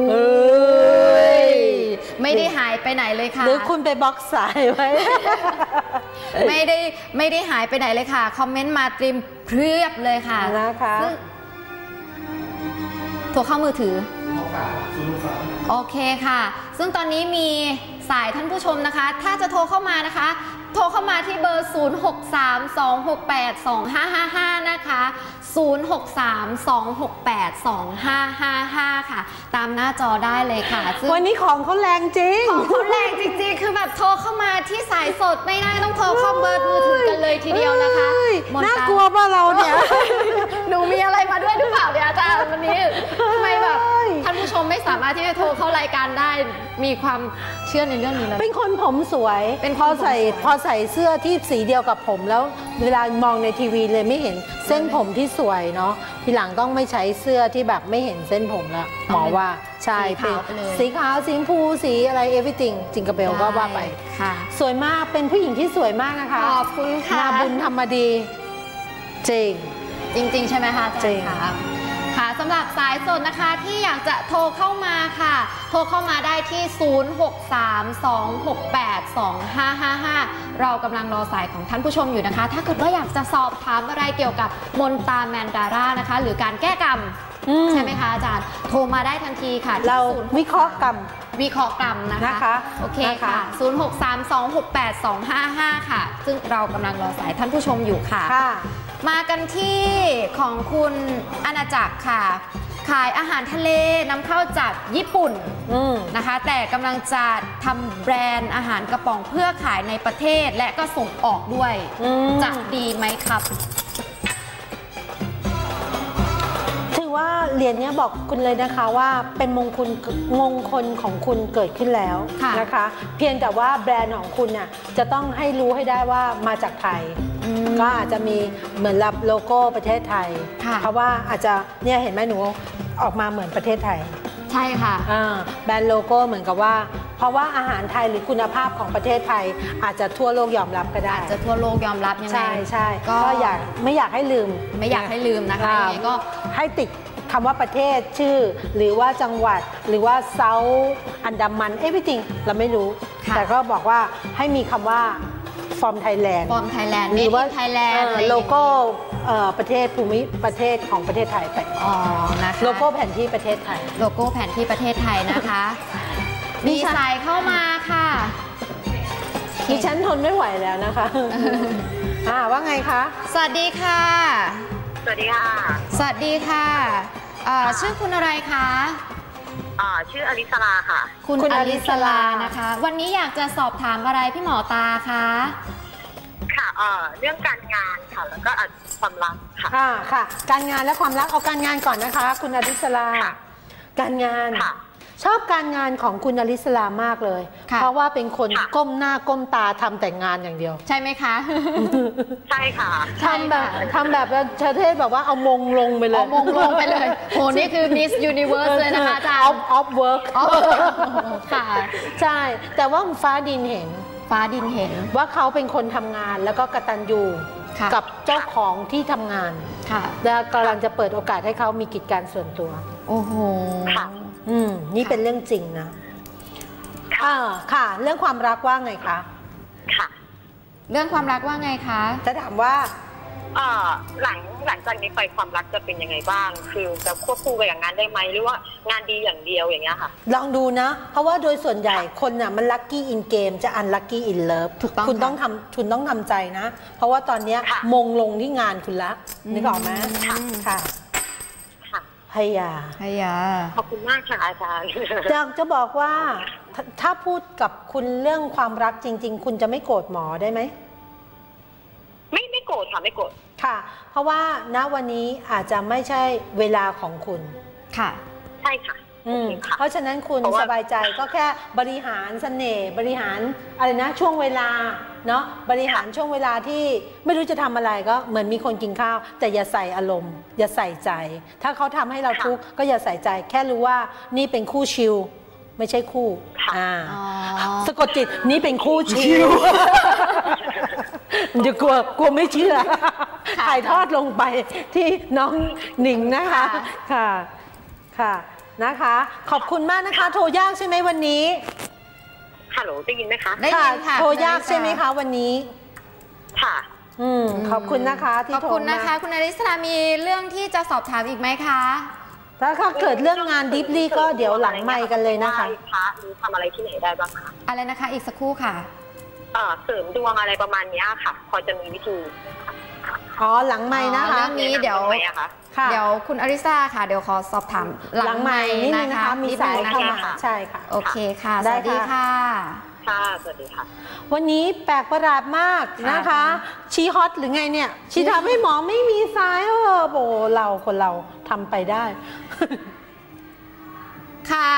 ไม่ได้หายไปไหนเลยค่ะหรือคุณไปบล็อกสายไว้ไม่ได้ไม่ได้หายไปไหนเลยค่ะคอมเมนต์มาตรีมเพียบเลยค่ะนะคะโทรเข้ามือถือโอเคค่ะซึ่งตอนนี้มีสายท่านผู้ชมนะคะถ้าจะโทรเข้ามานะคะโทรเข้ามาที่เบอร์ศูนย์ หก สาม สอง หก แปด สอง ห้า ห้า ห้านะคะศูนย์ หก สาม สอง หก แปด สอง ห้า ห้า ห้าค่ะตามหน้าจอได้เลยค่ะวันนี้ของเขาแรงจริงของเขาแรงจริงๆคือแบบโทรเข้ามาที่สายสดไม่ได้ต้องโทรเข้าเบอร์มือถือกันเลยทีเดียวนะคะน่ากลัวป่ะเราเนี่ยหนูมีอะไรมาด้วยหรือเปล่าเนี่ยอาจารย์วันนี้ทำไมแบบท่านผู้ชมไม่สามารถที่จะโทรเข้ารายการได้มีความเชื่อในเรื่องนี้เลยเป็นคนผมสวยเป็นพอใส่พอใส่เสื้อที่สีเดียวกับผมแล้วเวลามองในทีวีเลยไม่เห็นเส้นผมที่สวยเนาะทีหลังต้องไม่ใช้เสื้อที่แบบไม่เห็นเส้นผมละหมอว่าใช่เป็นสีขาวสีชมพูสีอะไร everything จิงกระเบลก็ว่าไปสวยมากเป็นผู้หญิงที่สวยมากนะคะขอบคุณค่ะนาบุญธรรมดีจริงจริงๆใช่ไหมคะอาจารย์คะค่ะสำหรับสายสดนะคะที่อยากจะโทรเข้ามาค่ะโทรเข้ามาได้ที่ศูนย์ หก สาม สอง หก แปด สอง ห้า ห้า ห้าเรากำลังรอสายของท่านผู้ชมอยู่นะคะถ้าเกิดว่าอยากจะสอบถามอะไรเกี่ยวกับมนตาแมนดาร่านะคะหรือการแก้กรรมใช่ไหมคะอาจารย์โทรมาได้ทันทีค่ะเราวิเคราะห์กรรมวิเคราะห์กรรมนะคะนะคะโอเคค่ะศูนย์ หก สาม สอง หก แปด สอง ห้า ห้าค่ะซึ่งเรากำลังรอสายท่านผู้ชมอยู่ค่ะมากันที่ของคุณอาณาจักรค่ะขายอาหารทะเลนำเข้าจากญี่ปุ่นนะคะแต่กำลังจะทำแบรนด์อาหารกระป๋องเพื่อขายในประเทศและก็ส่งออกด้วยจะดีไหมครับถือว่าเหรียญนี้บอกคุณเลยนะคะว่าเป็นมงคลมงคลของคุณเกิดขึ้นแล้วนะคะเพียงแต่ว่าแบรนด์ของคุณน่ะจะต้องให้รู้ให้ได้ว่ามาจากไทยก็อาจจะมีเหมือนรับโลโก้ประเทศไทยเพราะว่าอาจจะเนี่ยเห็นไหมหนูออกมาเหมือนประเทศไทยใช่ค่ะแบรนด์โลโก้เหมือนกับว่าเพราะว่าอาหารไทยหรือคุณภาพของประเทศไทยอาจจะทั่วโลกยอมรับก็ได้อาจจะทั่วโลกยอมรับยังไงใช่ใช่ก็อยากไม่อยากให้ลืมไม่อยากให้ลืมนะคะยังไงก็ให้ติดคำว่าประเทศชื่อหรือว่าจังหวัดหรือว่าเซาท์อันดามันเอฟวิติงเราไม่รู้แต่ก็บอกว่าให้มีคำว่าฟอร์มไทยแลนด์ฟอร์มไทยแลนด์หรือว่าไทยแลนด์โลโก้ประเทศภูมิประเทศของประเทศไทยไปอ๋อนะคะโลโก้แผนที่ประเทศไทยโลโก้แผนที่ประเทศไทยนะคะมีสายเข้ามาค่ะดิฉันทนไม่ไหวแล้วนะคะอ่าว่าไงคะสวัสดีค่ะสวัสดีค่ะสวัสดีค่ะชื่อคุณอะไรคะชื่ออลิสลาค่ะคุณอลิสลานะคะวันนี้อยากจะสอบถามอะไรพี่หมอตาคะค่ะเรื่องการงานค่ะแล้วก็ความรักค่ะอ่าค่ะการงานและความรักเอาการงานก่อนนะคะคุณอลิสลาการงานชอบการงานของคุณอลิสลามากเลยเพราะว่าเป็นคนก้มหน้าก้มตาทำแต่งงานอย่างเดียวใช่ไหมคะใช่ค่ะทำแบบทำแบบเชเทศแบบว่าเอามงลงไปเลยเอามงลงไปเลยโหนี่คือ Miss Universe เลยนะคะอาจารย์ off off work ค่ะใช่แต่ว่าฟ้าดินเห็นฟ้าดินเห็นว่าเขาเป็นคนทำงานแล้วก็กตัญญูกับเจ้าของที่ทำงานและกำลังจะเปิดโอกาสให้เขามีกิจการส่วนตัวโอ้โหอืมนี่เป็นเรื่องจริงนะค่ะค่ะเรื่องความรักว่าไงคะค่ะเรื่องความรักว่าไงคะจะถามว่าเอ่อหลังหลังจากนี้ไปความรักจะเป็นยังไงบ้างคือจะควบคู่ไปกับงานได้ไหมหรือว่างานดีอย่างเดียวอย่างเงี้ยค่ะลองดูนะเพราะว่าโดยส่วนใหญ่คนน่ะมันลัคกี้อินเกมจะอันลัคกี้อินเลิฟคุณต้องทำคุณต้องทำใจนะเพราะว่าตอนนี้มงลงที่งานคุณละนึกออกไหมค่ะพยาพยาขอบคุณมากค่ะอาจารย์อยากจะบอกว่าถ้าพูดกับคุณเรื่องความรักจริงๆคุณจะไม่โกรธหมอได้ไหมไม่ไม่โกรธค่ะไม่โกรธค่ะเพราะว่าณวันนี้อาจจะไม่ใช่เวลาของคุณค่ะใช่ค่ะเพราะฉะนั้นคุณสบายใจก็แค่บริหารเสน่ห์บริหารอะไรนะช่วงเวลาเนาะบริหารช่วงเวลาที่ไม่รู้จะทำอะไรก็เหมือนมีคนกินข้าวแต่อย่าใส่อารมณ์อย่าใส่ใจถ้าเขาทำให้เราทุกข์ก็อย่าใส่ใจแค่รู้ว่านี่เป็นคู่ชิลไม่ใช่คู่อ่าสะกดจิตนี่เป็นคู่ชิลอย่ากลัวกลัวไม่เชื่อถ่ายทอดลงไปที่น้องหนิงนะคะค่ะค่ะนะคะขอบคุณมากนะคะโทรยากใช่ไหมวันนี้ฮัลโหลได้ยินไหมคะได้ยินค่ะโทรยากใช่ไหมคะวันนี้ค่ะอืมขอบคุณนะคะที่โทรมาขอบคุณนะคะคุณอริสรามีเรื่องที่จะสอบถามอีกไหมคะถ้าเกิดเรื่องงานดิฟลี่ก็เดี๋ยวหลังไมค์กันเลยนะคะพระหรือทำอะไรที่ไหนได้บ้างคะอะไรนะคะอีกสักครู่ค่ะเอ่อเสริมดวงอะไรประมาณนี้ค่ะพอจะมีวิธีอ๋อหลังไมค์นะคะเรื่องนี้เดี๋ยวเดี๋ยวคุณอริสราค่ะเดี๋ยวขอสอบถามหลังไมค์นิดนึงนะคะมีสายเข้ามาใช่ค่ะโอเคค่ะสวัสดีค่ะค่ะสวัสดีค่ะวันนี้แปลกประหลาดมากนะคะชีฮอตหรือไงเนี่ยชีทำให้หมอไม่มีสายเออโบเราคนเราทำไปได้ค่ะ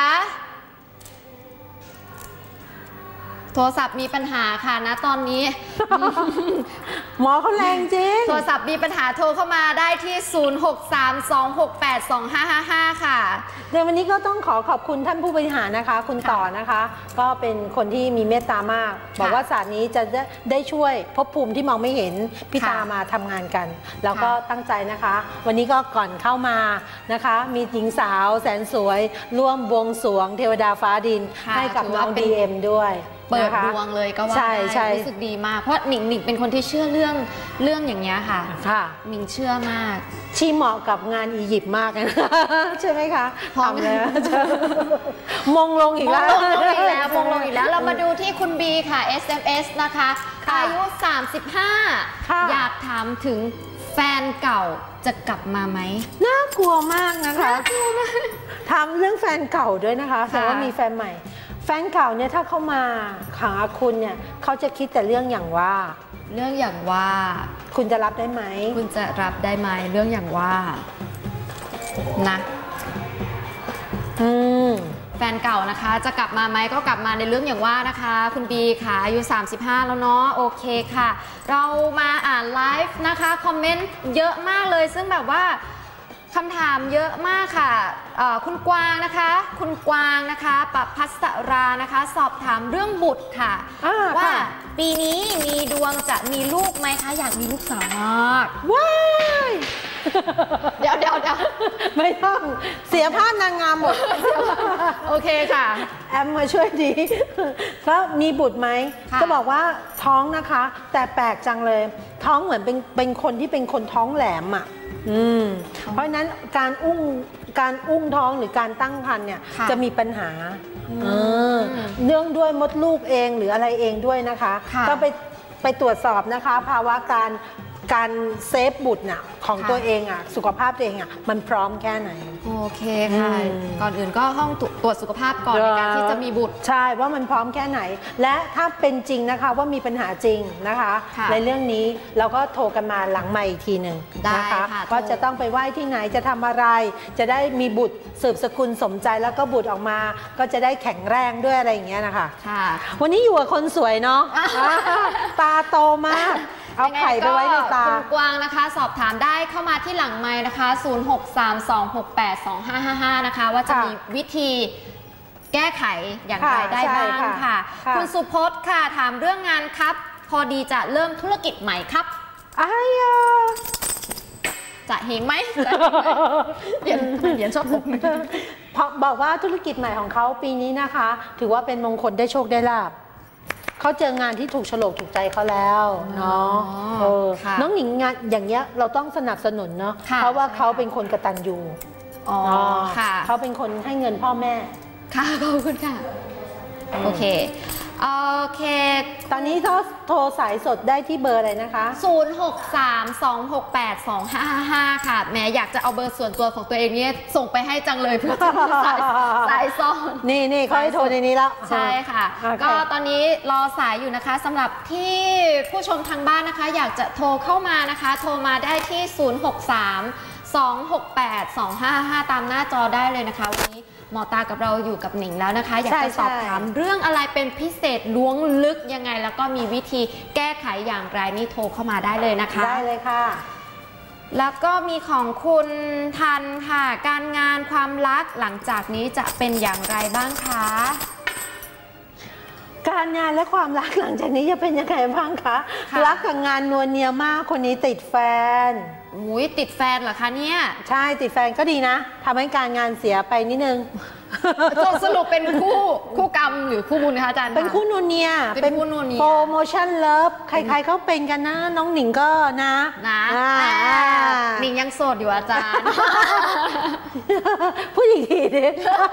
โทรศัพท์มีปัญหาค่ะนะตอนนี้หมอเขาแรงจริงโทรศัพท์มีปัญหาโทรเข้ามาได้ที่ศูนย์ หก สาม สอง หก แปด สอง ห้า ห้า ห้าค่ะในวันนี้ก็ต้องขอขอบคุณท่านผู้บริหารนะคะคุณต่อนะคะก็เป็นคนที่มีเมตตามากบอกว่าศาสตร์นี้จะได้ช่วยภพภูมิที่มองไม่เห็นพี่ตามาทำงานกันแล้วก็ตั้งใจนะคะวันนี้ก็ก่อนเข้ามานะคะมีหญิงสาวแสนสวยร่วมบวงสรวงเทวดาฟ้าดินให้กับน้อง ดี เอ็ม ด้วยเปิดดวงเลยก็ว่าได้รู้สึกดีมากเพราะหนิงหนิงเป็นคนที่เชื่อเรื่องเรื่องอย่างเงี้ยค่ะค่ะหนิงเชื่อมากชีเหมาะกับงานอียิปต์มากนะใช่ไหมคะทำแล้วมงลงอีกแล้วมงลงอีกแล้วมงลงอีกแล้วเรามาดูที่คุณบีค่ะ เอส เอ็ม เอส นะคะอายุสามสิบห้าอยากถามถึงแฟนเก่าจะกลับมาไหมน่ากลัวมากนะคะถามเรื่องแฟนเก่าด้วยนะคะแต่ว่ามีแฟนใหม่แฟนเก่าเนี่ยถ้าเขามาหาคุณเนี่ยเขาจะคิดแต่เรื่องอย่างว่าเรื่องอย่างว่าคุณจะรับได้ไหมคุณจะรับได้ไหมเรื่องอย่างว่านะอืมแฟนเก่านะคะจะกลับมาไหมก็กลับมาในเรื่องอย่างว่านะคะคุณบีค่ะอายุสามสิบห้าแล้วเนาะโอเคค่ะเรามาอ่านไลฟ์นะคะคอมเมนต์เยอะมากเลยซึ่งแบบว่าคำถามเยอะมากค่ะคุณกวางนะคะคุณกวางนะคะปภัสรานะคะสอบถามเรื่องบุตรค่ะว่าปีนี้มีดวงจะมีลูกไหมคะอยากมีลูกสาวมากว้ายเดี๋ยวเดี๋ยวเดี๋ยวไม่ต้องเสียภาพนางงามหมดโอเคค่ะแอมมาช่วยดีแล้วมีบุตรไหมจะบอกว่าท้องนะคะแต่แปลกจังเลยท้องเหมือนเป็นเป็นคนที่เป็นคนท้องแหลมอ่ะอืมเพราะฉะนั้นการอุ้มการอุ้มท้องหรือการตั้งครรภ์เนี่ยจะมีปัญหาเนื่องด้วยมดลูกเองหรืออะไรเองด้วยนะคะก็ไปไปตรวจสอบนะคะภาวะการการเซฟบุตรน่ะของตัวเองอ่ะสุขภาพตัวเองอ่ะมันพร้อมแค่ไหนโอเคค่ะก่อนอื่นก็ต้องตรวจสุขภาพก่อนในการที่จะมีบุตรใช่ว่ามันพร้อมแค่ไหนและถ้าเป็นจริงนะคะว่ามีปัญหาจริงนะคะในเรื่องนี้เราก็โทรกันมาหลังใหม่อีกทีหนึ่งนะคะว่าจะต้องไปไหว้ที่ไหนจะทำอะไรจะได้มีบุตรสืบสกุลสมใจแล้วก็บุตรออกมาก็จะได้แข็งแรงด้วยอะไรอย่างเงี้ยนะคะวันนี้อยู่กับคนสวยเนาะตาโตมากเอาไข่ไปไว้ในตาคุณกวางนะคะสอบถามได้เข้ามาที่หลังไมค์นะคะศูนย์ หก สาม สอง หก แปด สอง ห้า ห้า ห้านะคะว่าจะมีวิธีแก้ไขอย่างไรได้บ้างค่ะคุณสุพจน์ค่ะถามเรื่องงานครับพอดีจะเริ่มธุรกิจใหม่ครับอ้ายจะเฮงไหมเปลี่ยนเปลี่ยนชอบผมเพราะบอกว่าธุรกิจใหม่ของเขาปีนี้นะคะถือว่าเป็นมงคลได้โชคได้ลาภเขาเจองานที่ถูกโฉลกถูกใจเขาแล้วเนาะน้องหญิงงานอย่างเงี้ยเราต้องสนับสนุนเนาะเพราะว่าเขาเป็นคนกตัญญูอ๋อค่ะเขาเป็นคนให้เงินพ่อแม่ค่ะขอบคุณค่ะโอเคโอเคตอนนี้เขาโทรสายสดได้ที่เบอร์อะไรนะคะศูนย์ หก สาม สอง หก แปด สอง ห้า ห้า ห้าค่ะแหมอยากจะเอาเบอร์ส่วนตัวของตัวเองเนี่ยส่งไปให้จังเลยเพื่อจะสายสายซ้อนนี่นี่เขาให้โทรในนี้แล้วใช่ค่ะก็ตอนนี้รอสายอยู่นะคะสำหรับที่ผู้ชมทางบ้านนะคะอยากจะโทรเข้ามานะคะโทรมาได้ที่ศูนย์ หก สาม สอง หก แปด สอง ห้า ห้าตามหน้าจอได้เลยนะคะวันนี้หมอตากับเราอยู่กับหนิงแล้วนะคะอยากจะสอบถามเรื่องอะไรเป็นพิเศษล้วงลึกยังไงแล้วก็มีวิธีแก้ไขอย่างไรนี่โทรเข้ามาได้เลยนะคะได้เลยค่ะแล้วก็มีของคุณทันค่ะการงานความรักหลังจากนี้จะเป็นอย่างไรบ้างคะการงานและความรักหลังจากนี้จะเป็นยังไงบ้างคะรักกับงานนวลเนียมากคนนี้ติดแฟนอุ้ยติดแฟนเหรอคะเนี่ยใช่ติดแฟนก็ดีนะทำให้การงานเสียไปนิดนึงสรุปเป็นคู่คู่กรรมหรือคู่บุญคะอาจารย์เป็นคู่นวลเนียเป็นคู่นวลเนียโปรโมชั่นเลิฟใครๆเขาเป็นกันนะน้องหนิงก็นะนะหนิงยังโสดอยู่อาจารย์ผู้หญิงทีดิ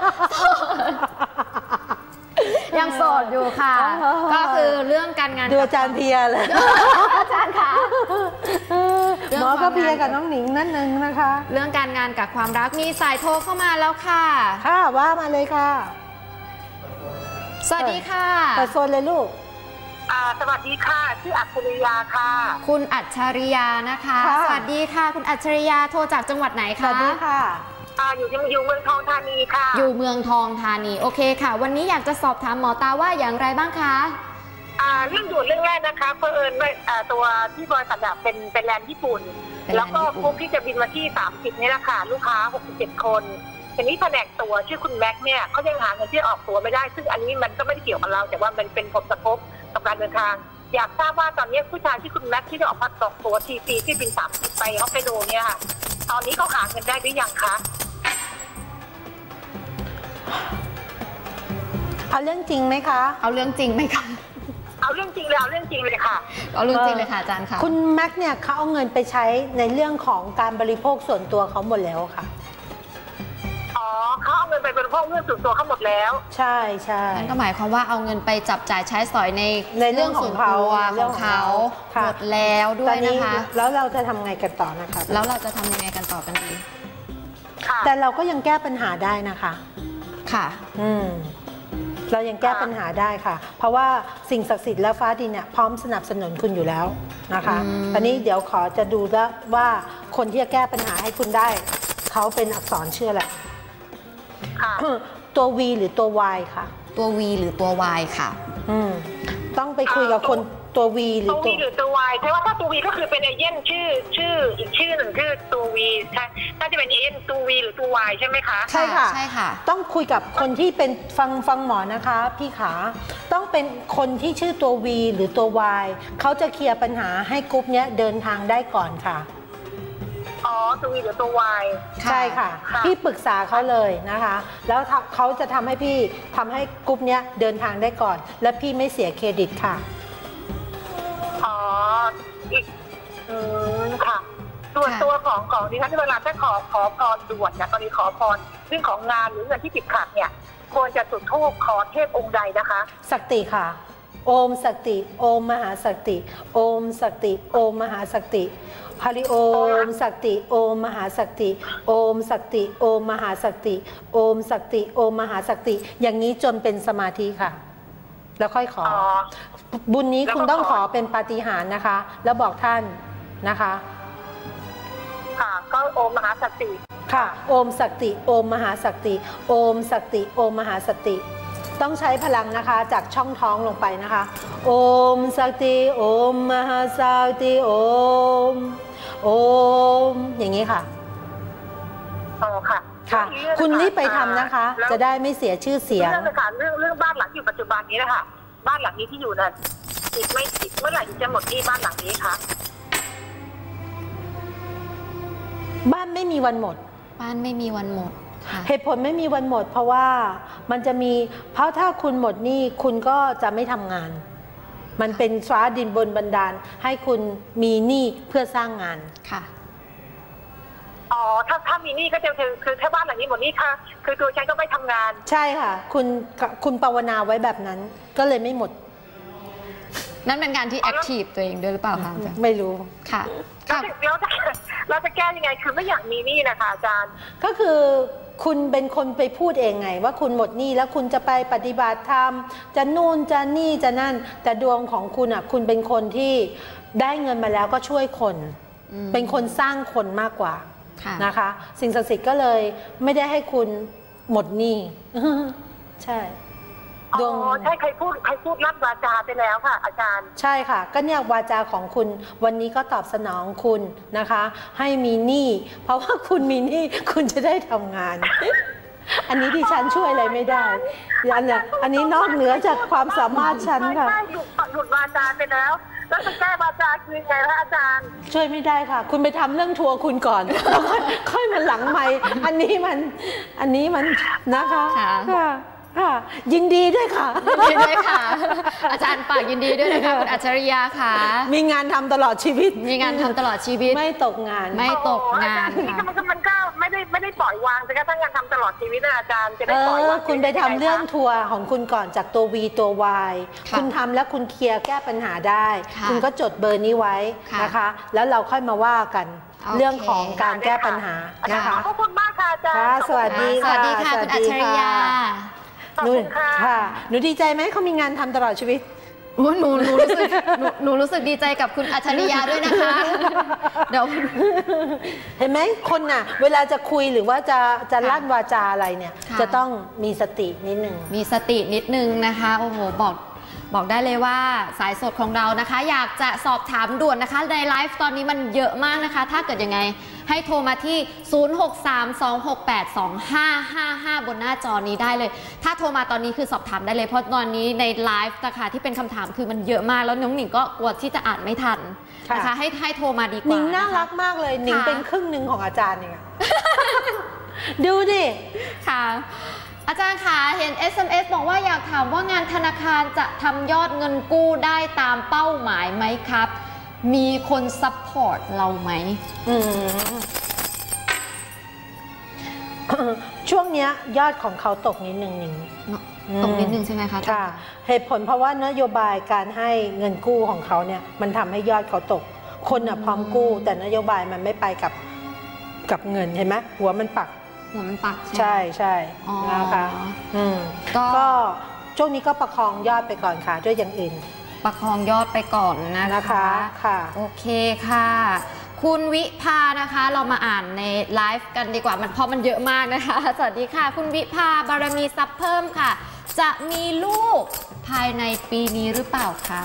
ยังโสดอยู่ค่ะก็คือเรื่องการงานดูอาจารย์เพียเลยอาจารย์ค่ะหมอก็เพียกับน้องหนิงนั่นนึงนะคะเรื่องการงานกับความรักมีสายโทรเข้ามาแล้วค่ะค่ะว่ามาเลยค่ะสวัสดีค่ะเปิดโฟนเลยลูกอ่าสวัสดีค่ะชื่ออัจฉริยาค่ะคุณอัจฉริยานะคะสวัสดีค่ะคุณอัจฉริยาโทรจากจังหวัดไหนคะสวัสดีค่ะอ่าอยู่ที่อยู่เมืองทองธานีค่ะอยู่เมืองทองธานีโอเคค่ะวันนี้อยากจะสอบถามหมอตาว่าอย่างไรบ้างคะอ่าเรื่องด่วนเรื่องแรกนะคะเผอิญว่าตัวที่บริษัทเป็นเป็นแลนด์ญี่ปุ่นแล้วก็กรุ๊ปที่จะบินมาที่สามสิบนี่แหละค่ะลูกค้าหกสิบเจ็ดคนทีนี้แผนกตัวชื่อคุณแม็กเนี่ยเขายังหาเงินที่ออกตัวไม่ได้ซึ่งอันนี้มันก็ไม่ได้เกี่ยวกับเราแต่ว่ามันเป็นผลกระทบกับการเดินทางอยากทราบว่าตอนนี้ผู้ชายที่คุณแม็กที่จะออกพัดตกตัวทีซีที่บินสามสิบไปฮอกไกโดเนี่ยค่ะตอนนี้เขาหาเงินได้หรือยังคะเอาเรื่องจริงไหมคะเอาเรื่องจริงไหมคะเอาเรื่องจริงเลยเอาเรื่องจริงเลยค่ะเอาเรื่องจริงเลยค่ะอาจารย์ค่ะคุณแม็กเนี่ยเขาเอาเงินไปใช้ในเรื่องของการบริโภคส่วนตัวเขาหมดแล้วค่ะอ๋อเขาเอาเงินไปบริโภคเรื่องส่วนตัวเขาหมดแล้วใช่ใช่นั่นก็หมายความว่าเอาเงินไปจับจ่ายใช้สอยในในเรื่องของเขาของเขาหมดแล้วด้วยนะคะแล้วเราจะทำไงกันต่อนะคะแล้วเราจะทำยังไงกันต่อกันดีแต่เราก็ยังแก้ปัญหาได้นะคะค่ะอืมเรายังแก้ปัญหาได้ค่ะเพราะว่าสิ่งศักดิ์สิทธิ์และฟ้าดินเนี่ยพร้อมสนับสนุนคุณอยู่แล้วนะคะตอนนี้เดี๋ยวขอจะดูแล้วว่าคนที่จะแก้ปัญหาให้คุณได้เขาเป็นอักษรชื่ออะไรตัว V หรือตัว Y ค่ะตัว V หรือตัว Y ค่ะอืมต้องไปคุยกับคนตัว V หรือตัว V หรือตัว Y ใช่ว่าถ้าตัว V ก็คือเป็นเอเย่นชื่อชื่ออีกชื่อหนึ่งคือตัว V ใช่น่าจะเป็นเอเย่นตัว V หรือตัว Y ใช่ไหมคะใช่ค่ะใช่ค่ะต้องคุยกับคนที่เป็นฟังฟังหมอนะคะพี่ขาต้องเป็นคนที่ชื่อตัว V หรือตัว Y เขาจะเคลียร์ปัญหาให้กรุ๊ปเนี้ยเดินทางได้ก่อนค่ะอ๋อตัว V หรือตัว Y ใช่ค่ะพี่ปรึกษาเขาเลยนะคะแล้วเขาจะทำให้พี่ทำให้กรุ๊ปเนี้ยเดินทางได้ก่อนและพี่ไม่เสียเครดิตค่ะอ๋ออีกอืมค่ะส่วนตัวของของดิฉันเวลาถ้าขอขอพรด่วนนะตอนนี้ขอพรเรื่องของงานหรือเงินที่ติดขัดเนี่ยควรจะจุดธูปขอเทพองค์ใดนะคะศักติค่ะโอมศักติโอมมหาศักติโอมศักติโอมมหาศักติฮาริโอมศักติโอมมหาศักติโอมศักติโอมมหาศักติโอมศักติโอมมหาศักติอย่างนี้จนเป็นสมาธิค่ะแล้วค่อยขอบุญนี้คุณต้องขอเป็นปาฏิหาริย์นะคะแล้วบอกท่านนะคะค่ะก็โอมมหาศักติค่ะโอมศักติโอมมหาศักติโอมศักติโอมมหาศักติต้องใช้พลังนะคะจากช่องท้องลงไปนะคะโอมศักติโอมมหาศักติโอมโอมอย่างนี้ค่ะอ๋อค่ะค่ะคุณรีบไปทำนะคะจะได้ไม่เสียชื่อเสียงเรื่องการเรื่องเรื่องบ้านหลังอยู่ปัจจุบันนี้นะคะบ้านหลังนี้ที่อยู่นั้นอีกไม่อีกเมื่อไหร่จะหมดหนี้บ้านหลังนี้คะบ้านไม่มีวันหมดบ้านไม่มีวันหมดเหตุผลไม่มีวันหมดเพราะว่ามันจะมีเพราะถ้าคุณหมดหนี้คุณก็จะไม่ทำงานมันเป็นฟ้าดินบนบันดาลให้คุณมีหนี้เพื่อสร้างงานค่ะอ๋อถ้าถ้ามีหนี้ก็จะคือคือถ้าบ้านหลังนี้หมดหนี้ค่ะคือตัวฉันก็ไม่ทำงานใช่ค่ะคุณคุณภาวนาไว้แบบนั้นก็เลยไม่หมดนั่นเป็นการที่แอคทีฟตัวเองด้วยหรือเปล่าคะอาจารย์ไม่รู้ค่ะแล้วจะเราจะแก้ยังไงคือไม่อยากมีหนี้นะคะอาจารย์ก็คือคุณเป็นคนไปพูดเองไงว่าคุณหมดหนี้แล้วคุณจะไปปฏิบัติธรรมจะนู่นจะนี่จะนั่นแต่ดวงของคุณอ่ะคุณเป็นคนที่ได้เงินมาแล้วก็ช่วยคนเป็นคนสร้างคนมากกว่านะคะสิ่งศักดิ์สิทธิ์ก็เลยไม่ได้ให้คุณหมดหนี้ใช่ดวงใช่ใครพูดใครพูดรับวาจาไปแล้วค่ะอาจารย์ใช่ค่ะก็เนี่ยวาจาของคุณวันนี้ก็ตอบสนองคุณนะคะให้มีหนี้เพราะว่าคุณมีหนี้คุณจะได้ทำงานอันนี้ดิฉันช่วยอะไรไม่ได้อันเนี้ยอันนี้นอกเหนือจากความสามารถฉันค่ะหยุดหยุดวาจาไปแล้วแล้วจะแก้วาจาคือไงคะอาจารย์ช่วยไม่ได้ค่ะคุณไปทำเรื่องทัวร์คุณก่อนแล้วค่อยมาหลังไมค์อันนี้มันอันนี้มันนะคะค่ะยินดีด้วยค่ะยินดีด้วยค่ะอาจารย์ฝากยินดีด้วยนะคะคุณอัจฉริยาค่ะมีงานทำตลอดชีวิตมีงานทำตลอดชีวิตไม่ตกงานไม่ตกงานค่ะมันก็มันก็ไม่ได้ไม่ได้ปล่อยวางแต่ก็ถ้างานทำตลอดชีวิตนะอาจารย์จะได้ปล่อยวางคุณไปทำเรื่องทัวร์ของคุณก่อนจากตัว V ตัว Y คุณทำแล้วคุณเคลียร์แก้ปัญหาได้คุณก็จดเบอร์นี้ไว้นะคะแล้วเราค่อยมาว่ากันเรื่องของการแก้ปัญหานะคะขอบคุณมากค่ะอาจารย์สวัสดีสวัสดีค่ะคุณอัจฉริยาขอบคุณค่ะหนูดีใจไหมเขามีงานทำตลอดชีวิตหนูหนูรู้สึกหนูหนูรู้สึกดีใจกับคุณอัจฉริยะด้วยนะคะเดี๋ยวเห็นไหมคนน่ะเวลาจะคุยหรือว่าจะจะลั่นวาจาอะไรเนี่ยจะต้องมีสตินิดนึงมีสตินิดนึงนะคะโอ้โหบอกบอกได้เลยว่าสายสดของเรานะคะอยากจะสอบถามด่วนนะคะในไลฟ์ตอนนี้มันเยอะมากนะคะถ้าเกิดยังไงให้โทรมาที่ ศูนย์ หก สาม สอง หก แปด สอง ห้า ห้า ห้า บนหน้าจอนี้ได้เลยถ้าโทรมาตอนนี้คือสอบถามได้เลยเพราะตอนนี้ในไลฟ์นะคะที่เป็นคำถามคือมันเยอะมากแล้วน้องหนิงก็กลัวที่จะอ่านไม่ทันนะคะให้ให้โทรมาดีกว่าหนิงน่ารักมากเลยหนิงเป็นครึ่งหนึ่งของอาจารย์เองดูดิค่ะอาจารย์คะเห็น เอส เอ็ม เอส บอกว่าอยากถามว่างานธนาคารจะทำยอดเงินกู้ได้ตามเป้าหมายไหมครับมีคนซัพพอร์ตเราไหมช่วงนี้ยอดของเขาตกนิดนึงหนิงตกนิดนึงใช่ไหมคะค่ะเหตุผลเพราะว่านโยบายการให้เงินกู้ของเขาเนี่ยมันทำให้ยอดเขาตกคนอ่ะพร้อมกู้แต่นโยบายมันไม่ไปกับกับเงินเห็นไหมหัวมันปักหัวมันปักใช่ใช่นะคะอืมก็ช่วงนี้ก็ประคองยอดไปก่อนค่ะด้วยอย่างอื่นประคองยอดไปก่อนนะคะค่ะโอเคค่ะคุณวิภานะคะเรามาอ่านในไลฟ์กันดีกว่ามันเพราะมันเยอะมากนะคะสวัสดีค่ะคุณวิภาบารมีทรัพย์เพิ่มค่ะจะมีลูกภายในปีนี้หรือเปล่าคะ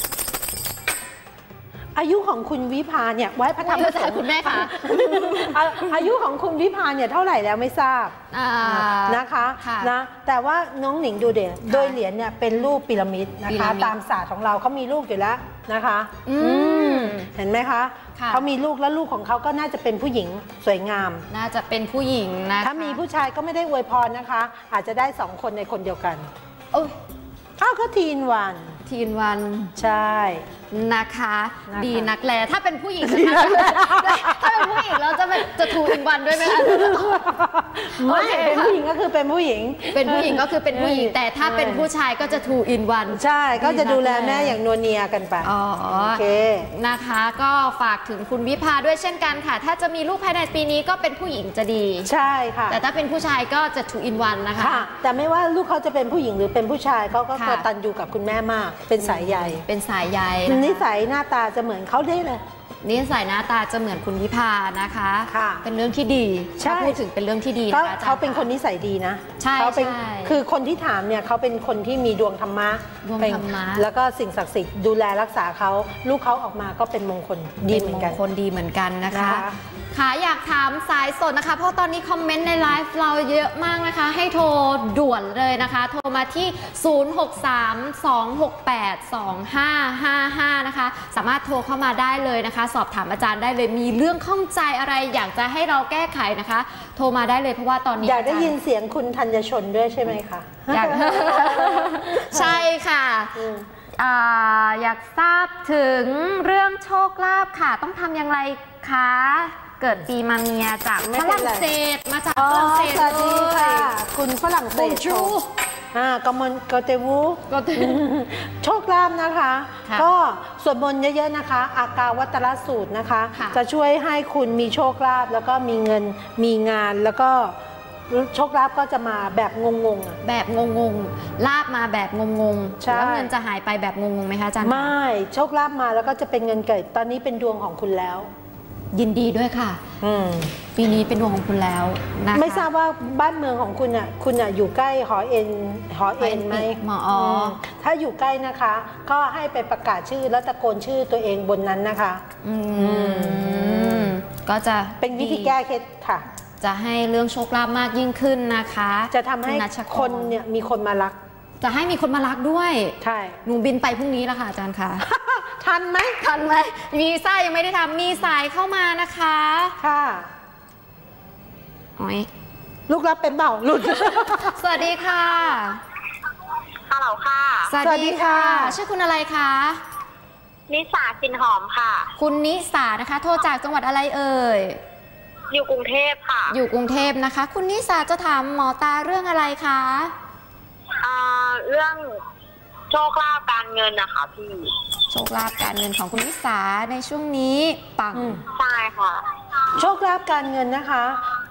อายุของคุณวิภาเนี่ยไว้พระธรรมสงฆ์คุณแม่คะอายุของคุณวิภาเนี่ยเท่าไหร่แล้วไม่ทราบนะคะนะแต่ว่าน้องหนิงดูเด่นโดยเหรียญเนี่ยเป็นรูปพีระมิดนะคะตามศาสตร์ของเราเขามีลูกอยู่แล้วนะคะเห็นไหมคะเขามีลูกแล้วลูกของเขาก็น่าจะเป็นผู้หญิงสวยงามน่าจะเป็นผู้หญิงนะถ้ามีผู้ชายก็ไม่ได้อวยพรนะคะอาจจะได้สองคนในคนเดียวกันอ้าวก็ทีนวันทีนวันใช่นะคะดีนักแลถ้าเป็นผู้หญิงถ้าเป็นผู้หญิงเราจะเป็นจะทูอินวันด้วยไหมคะไม่เป็นผู้หญิงก็คือเป็นผู้หญิงเป็นผู้หญิงก็คือเป็นผู้หญิงแต่ถ้าเป็นผู้ชายก็จะทูอินวันใช่ก็จะดูแลแม่อย่างนัวเนียกันไปอ๋อโอเคนะคะก็ฝากถึงคุณวิภาด้วยเช่นกันค่ะถ้าจะมีลูกภายในปีนี้ก็เป็นผู้หญิงจะดีใช่ค่ะแต่ถ้าเป็นผู้ชายก็จะทูอินวันนะคะแต่ไม่ว่าลูกเขาจะเป็นผู้หญิงหรือเป็นผู้ชายเขาก็กตัญญูกับคุณแม่มากเป็นสายใยเป็นสายใยนิสัยหน้าตาจะเหมือนเขาได้เลยนิสัยหน้าตาจะเหมือนคุณวิภานะคะค่ะเป็นเรื่องที่ดีถ้าพูดถึงเป็นเรื่องที่ดีนะคะเขาเป็นคนนิสัยดีนะใช่เขาเป็นคือคนที่ถามเนี่ยเขาเป็นคนที่มีดวงธรรมะดวงธรรมะแล้วก็สิ่งศักดิ์สิทธิ์ดูแลรักษาเขาลูกเขาออกมาก็เป็นมงคลดีเหมือนกันคนดีเหมือนกันนะคะค่ะอยากถามสายสดนะคะเพราะตอนนี้คอมเมนต์ในไลฟ์เราเยอะมากนะคะให้โทรด่วนเลยนะคะโทรมาที่ ศูนย์ หก สาม สอง หก แปด สอง ห้า ห้า ห้า นะคะสามารถโทรเข้ามาได้เลยนะคะสอบถามอาจารย์ได้เลยมีเรื่องข้องใจอะไรอยากจะให้เราแก้ไขนะคะโทรมาได้เลยเพราะว่าตอนนี้อยากได้ยินเสียงคุณธัญชนด้วยใช่ไหมคะอยากใช่ค่ะอยากทราบถึงเรื่องโชคลาภค่ะต้องทำอย่างไรคะเกิดปีมะเมียจากฝรั่งเศสมาจากฝรั่งเศสเลยคุณฝรั่งเศสอ่ากมลโกเตวูโชคลาภนะคะก็สวดมนต์เยอะๆนะคะอากาวัตรสูตรนะคะจะช่วยให้คุณมีโชคลาภแล้วก็มีเงินมีงานแล้วก็โชคลาภก็จะมาแบบงงๆอ่ะแบบงงๆลาบมาแบบงงๆแล้วเงินจะหายไปแบบงงๆไหมคะอาจารย์ไม่โชคลาภมาแล้วก็จะเป็นเงินเกิดตอนนี้เป็นดวงของคุณแล้วยินดีด้วยค่ะปีนี้เป็นดวงของคุณแล้วนะคะไม่ทราบว่าบ้านเมืองของคุณอ่ะคุณอ่ะอยู่ใกล้หอเอ็นหอเอ็นไหมอ๋อถ้าอยู่ใกล้นะคะก็ให้ไปประกาศชื่อแล้วตะโกนชื่อตัวเองบนนั้นนะคะอืมก็จะเป็นวิธีแก้เคล็ดค่ะจะให้เรื่องโชคลาภมากยิ่งขึ้นนะคะจะทำให้คนเนี่ยมีคนมารักจะให้มีคนมารักด้วยใช่หนูบินไปพรุ่งนี้แล้วค่ะอาจารย์ค่ะทันไหมทันไหมมีสายยังไม่ได้ทำมีสายเข้ามานะคะค่ะโอ้ยลูกรับเป็นเปล่าหลุดสวัสดีค่ะฮัลโหลค่ะสวัสดีค่ะชื่อคุณอะไรคะนิสาจินหอมค่ะคุณนิสานะคะโทรจากจังหวัดอะไรเอ่ยอยู่กรุงเทพค่ะอยู่กรุงเทพนะคะคุณนิสาจะถามหมอตาเรื่องอะไรคะเรื่องโชคลาภการเงินนะคะพี่โชคลาภการเงินของคุณนิสาในช่วงนี้ปังใช่ค่ะโชคลาภการเงินนะคะ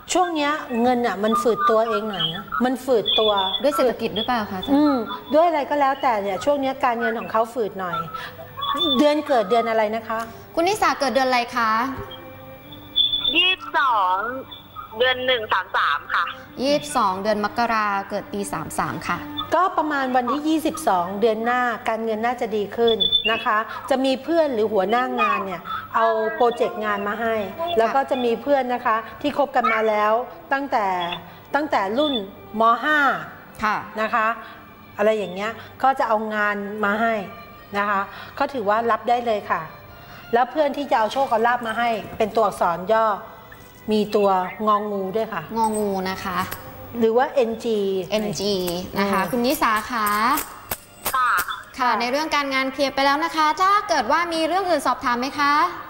ช่วงนี้เงินอ่ะมันฝืดตัวเองหน่อยนะมันฝืดตัวด้วยเศรษฐกิจหรือเปล่าคะอาจารอืย์มด้วยอะไรก็แล้วแต่เนี่ยช่วงนี้การเงินของเขาฝืดหน่อย เดือนเกิดเดือนอะไรนะคะคุณนิสาเกิดเดือนอะไรคะยี่สิบสองเดือนหนึ่งสามสามค่ะยี่สิบสองเดือนมกราเกิดปีสามสามค่ะก็ประมาณวันที่ยี่สิบสองเดือนหน้าการเงินน่าจะดีขึ้นนะคะ จะมีเพื่อนหรือหัวหน้างานเนี่ยเอาโปรเจกต์งานมาให้ แล้วก็จะมีเพื่อนนะคะที่คบกันมาแล้วตั้งแต่ตั้งแต่รุ่นม ห้าค่ะนะคะอะไรอย่างเงี้ยก็จะเอางานมาให้นะคะก็ถือว่ารับได้เลยค่ะ แล้วเพื่อนที่จะเอาโชคเอาลาภมาให้เป็นตัวอักษรย่อมีตัวงองูด้วยค่ะงองูนะคะหรือว่า เอ็น จีเอ็น จี นะคะ คุณนิสาคะค่ะค่ะ ในเรื่องการงานเคลียร์ไปแล้วนะคะ ถ้าเกิดว่ามีเรื่องอื่นสอบถามไหมคะ